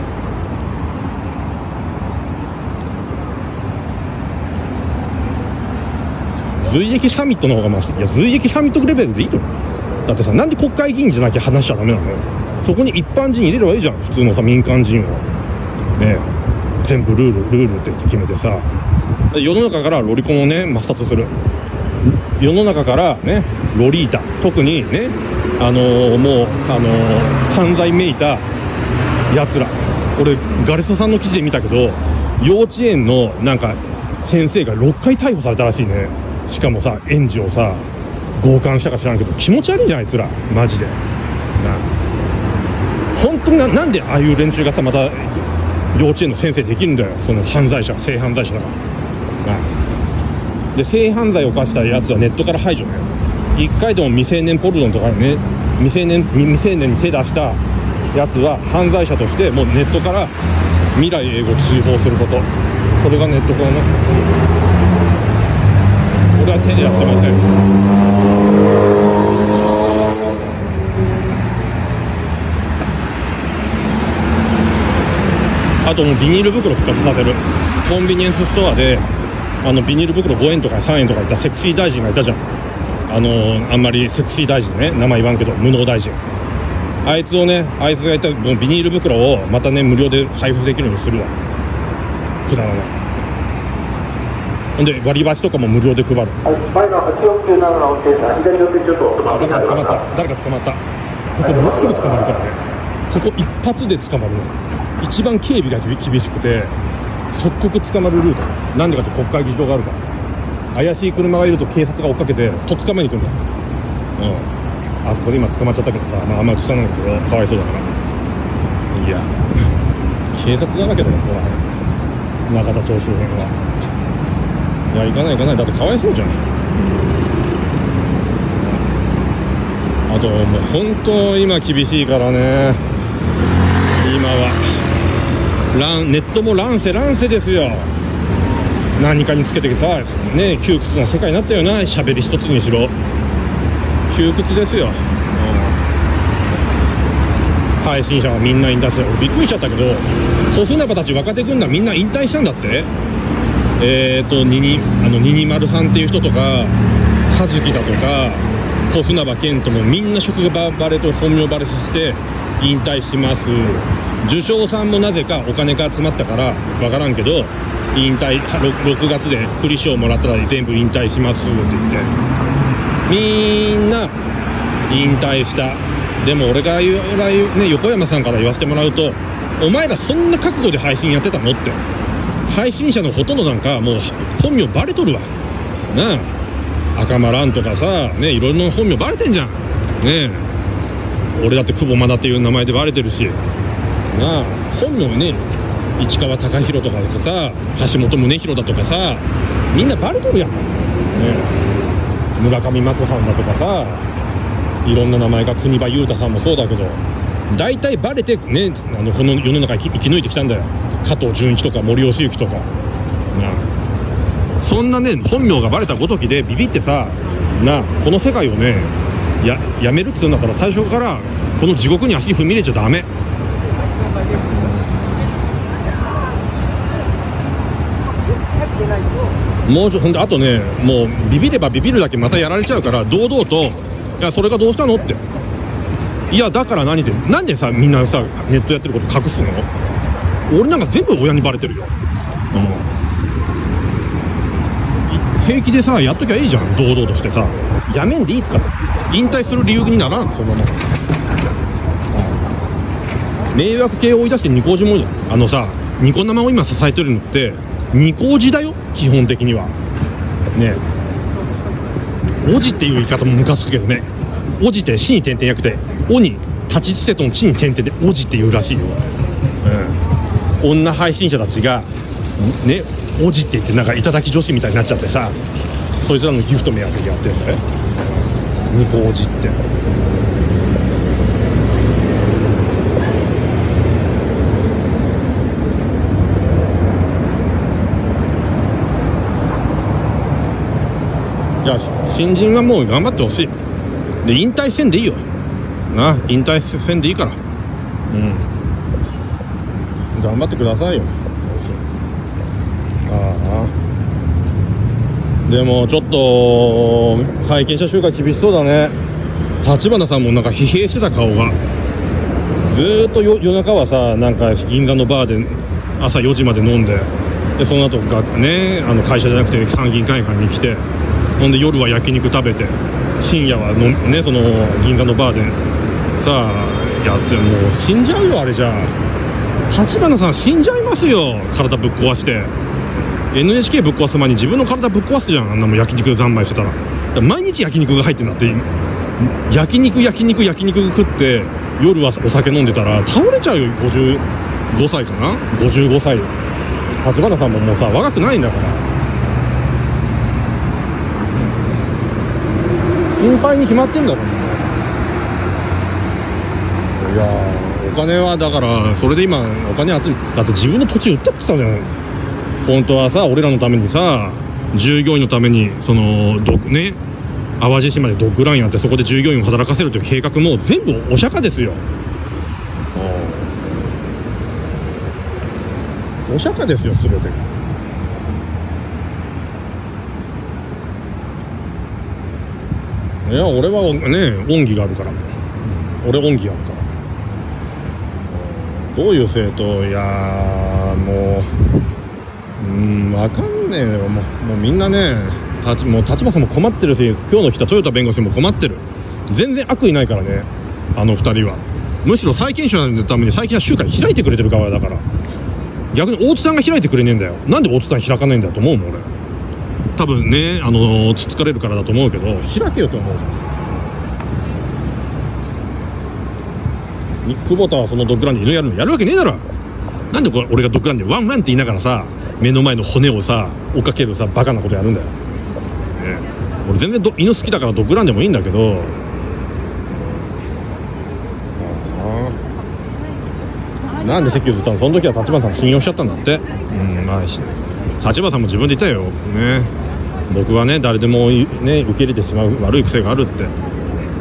随役サミットの方がまずい。いや随役サミットレベルでいいと。だってさ、なんで国会議員じゃなきゃ話しちゃダメなのよ。そこに一般人入れればいいじゃん。普通のさ民間人をね、全部ルールって決めてさ、世の中からロリコンをね抹殺する。世の中からねロリータ、特にねもう犯罪めいたやつら。俺ガレソさんの記事で見たけど、幼稚園のなんか先生が6回逮捕されたらしいね。しかもさ園児をさ強姦したか知らんけど気持ち悪いじゃんあいつらマジで。本当になんでああいう連中がさまた幼稚園の先生できるんだよ。その犯罪者、性犯罪者だからで、性犯罪を犯したやつはネットから排除ね。一回でも未成年ポルノとかね、未成年に手出したやつは犯罪者としてもうネットから未来永劫追放すること。これがネットからね。俺は手でやってません。あともうビニール袋復活させる。コンビニエンスストアでビニール袋5円とか3円とかいったセクシー大臣がいたじゃん。あんまりセクシー大臣ね、名前言わんけど無能大臣。あいつがいたもうビニール袋をまたね無料で配布できるようにするわ。くだらない。ほんで割り箸とかも無料で配る。 前の8497の運転手さん、左の手ちょっと誰か捕まった。ここもうすぐ捕まるからね。ここ一発で捕まるの。一番警備が厳しくて即刻捕まるルート。なんでかって国会議事堂があるから。怪しい車がいると警察が追っかけてとっ捕まえに行くんだ。あそこで今捕まっちゃったけどさ、あんま映さないけどかわいそうだから。いや警察だらけだよここら辺。中田町周辺は。いや行かないだってかわいそうじゃん。あともう本当今厳しいからね。今はネットも乱世ですよ。何かにつけてさね、窮屈な世界になったよな。喋り一つにしろ窮屈ですよ、配信者はみんな引退して、俺びっくりしちゃったけど、小船場たち若手軍団みんな引退したんだって。ニニマルさんっていう人とか、和樹だとか、小船場健人もみんな職場バレと本名バレさせて引退します。受賞さんもなぜかお金が集まったからわからんけど、引退 6月で振り賞もらったら全部引退しますって言って、みんな引退した。でも俺がね、横山さんから言わせてもらうと、お前らそんな覚悟で配信やってたのって。配信者のほとんどなんかもう本名バレとるわなあ。赤間蘭とかさね、いろいろな本名バレてんじゃんね。俺だって久保真田っていう名前でバレてるしなあ。本名ね、市川貴弘とかさ、橋本宗弘だとかさ、みんなバレとるやんね。村上真子さんだとかさ、いろんな名前が、国場雄太さんもそうだけど、大体バレてね、この世の中生き抜いてきたんだよ。加藤純一とか森喜之とかな。そんなね、本名がバレたごときでビビってさな、この世界をねやめるっつうんだったら、最初からこの地獄に足踏み入れちゃダメ。もうほんで、あとね、もうビビればビビるだけまたやられちゃうから、堂々と、いやそれがどうしたのって、いやだから何って、なんでさみんなさネットやってること隠すの。俺なんか全部親にバレてるよ、平気でさやっときゃいいじゃん、堂々としてさ。やめんでいいから、引退する理由にならん、そんなもん。迷惑系を追い出してニコジもさ、ニコ生を今支えてるのってニコジだよ、基本的にはね。おじっていう言い方もムカつくけどね。おじって死に点々やくて、おに立ちつてとの地に点々でおじって言うらしいよ。女配信者たちがね、おじって言ってなんか頂き女子みたいになっちゃってさ、そいつらのギフト目当てでやってるんだよ、ニコおじって。いや、新人はもう頑張ってほしい。で、引退せんでいいよな、引退せんでいいから、頑張ってくださいよ。でもちょっと債権者集会厳しそうだね。立花さんもなんか疲弊してた顔が。ずーっと夜中はさ、なんか銀座のバーで朝4時まで飲んで、でその後がね、会社じゃなくて参議院会館に来て、ほんで夜は焼肉食べて、深夜はね、その銀座のバーでさやって、もう死んじゃうよあれじゃ。立花さん死んじゃいますよ、体ぶっ壊して。 NHK ぶっ壊す前に自分の体ぶっ壊すじゃん、あんなもん焼肉三昧してたら。毎日焼肉が入ってんだって。焼肉食って夜はお酒飲んでたら倒れちゃうよ。55歳かな、55歳。立花さんももうさ若くないんだから、心配に決まってんだろ。いやお金はだから、それで今お金集め、だって自分の土地売ったって言ってたじゃん。本当はさ、俺らのためにさ、従業員のためにそのね、淡路島でドッグランやって、そこで従業員を働かせるという計画も全部お釈迦ですよ。お釈迦ですよ、全てが。いや、俺はね、恩義があるから。俺恩義あるから。どういう生徒、いやもう分かんねえよ。もうみんなね、もう立花さんも困ってるし、今日の来た豊田弁護士も困ってる。全然悪意ないからね、あの2人は。むしろ債権者のために債権者集会開いてくれてる側だから。逆に大津さんが開いてくれねえんだよ。なんで大津さん開かないんだと思うの俺。多分ね、つつかれるからだと思うけど、開けよと思う。久保田はそのドッグランで犬やるのやるわけねえだろ。なんで俺がドッグランでワンワンって言いながらさ、目の前の骨をさ追っかけるさバカなことやるんだよ、ね、俺全然犬好きだからドッグランでもいいんだけど、なんで席譲ったの。その時は立花さん信用しちゃったんだって。まあ立花さんも自分で言ったよね。僕はね誰でもね受け入れてしまう悪い癖があるって。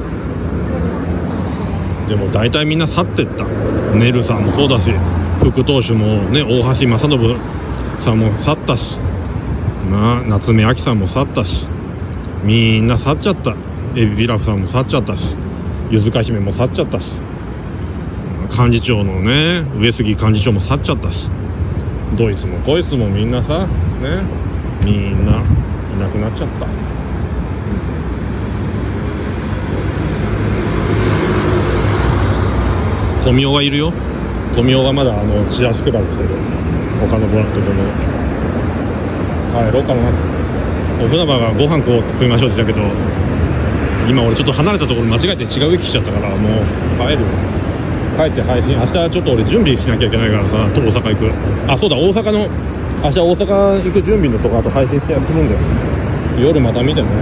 でも大体みんな去ってった。ネルさんもそうだし、副投手もね、大橋正信さんも去ったし、夏目亜紀さんも去ったし、みんな去っちゃった。エビピラフさんも去っちゃったし、ゆずか姫も去っちゃったし、幹事長のね、上杉幹事長も去っちゃったし、どいつもこいつもみんなさ、ね、みんないなくなっちゃった。富雄がいるよ。富雄がまだチアスクラブしてる。他のボランティアでも帰ろうかな。お船場がご飯食いましょうって言ったけど、今俺ちょっと離れたところ間違えて違う駅来ちゃったから、もう帰る。帰って配信、明日ちょっと俺準備しなきゃいけないからさ、大阪行く。あ、そうだ、大阪の明日大阪行く準備のとこあと配信してやってるんだよ。夜また見てね。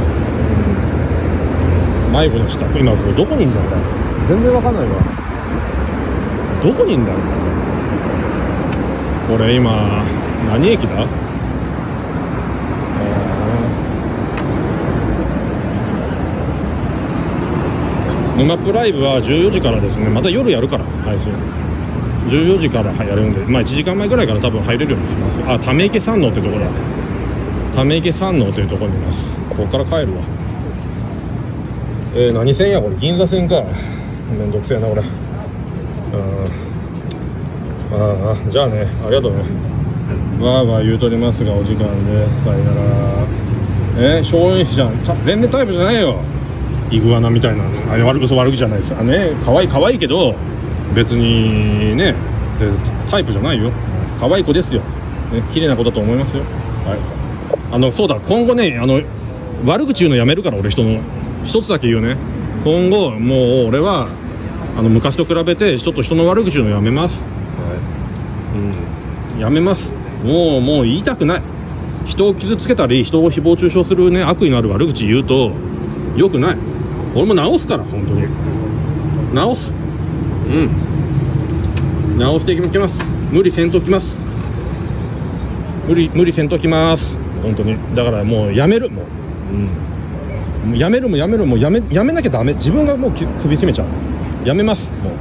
迷子の下、今どこにいんだろう。全然わかんないわ。どこにいんだろう。これ今何駅だ。沼プライブは14時からですね。また夜やるから配信14時からやるんで、1時間前ぐらいから多分入れるようにします。あ、ため池山王ってところだ。ため池山王というところにいます。ここから帰るわ。何線やこれ。銀座線か。めんどくせえなこれ。じゃあね、ありがとうね。わーわー言うとりますがお時間です。さよなら。松陰市じゃん。全然タイプじゃないよ。イグアナみたいな。あれ悪口じゃないです。可愛いけど別にね、タイプじゃないよ。可愛い子ですよ。ね、綺麗な子だと思いますよ。はい。そうだ、今後ね、悪口言うのやめるから。俺人の一つだけ言うね。今後もう俺は昔と比べてちょっと人の悪口言うのやめます。やめます。もう言いたくない。人を傷つけたり人を誹謗中傷するね、悪意のある悪口言うと良くない。俺も直すから、本当に直す。直していきます。無理せんときます。無理せんときます。本当に。だからもうやめる。もうやめるもやめなきゃダメ。自分がもう首絞めちゃう。やめます。もう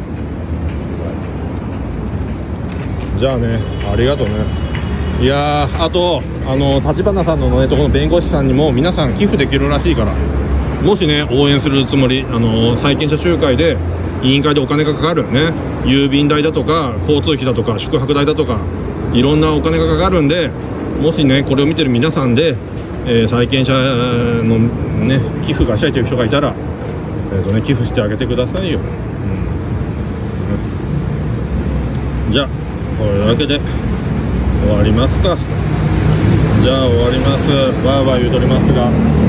じゃあね、ありがとうね。いやー、あと立花さんのねとこの弁護士さんにも皆さん寄付できるらしいから、もしね応援するつもり、債権者仲介で委員会でお金がかかるね、郵便代だとか交通費だとか宿泊代だとかいろんなお金がかかるんで、もしねこれを見てる皆さんで、債権者のね寄付がしたいという人がいたら、寄付してあげてくださいよ。じゃあこれだけで終わりますか。じゃあ終わります。バーバー言うとりますが。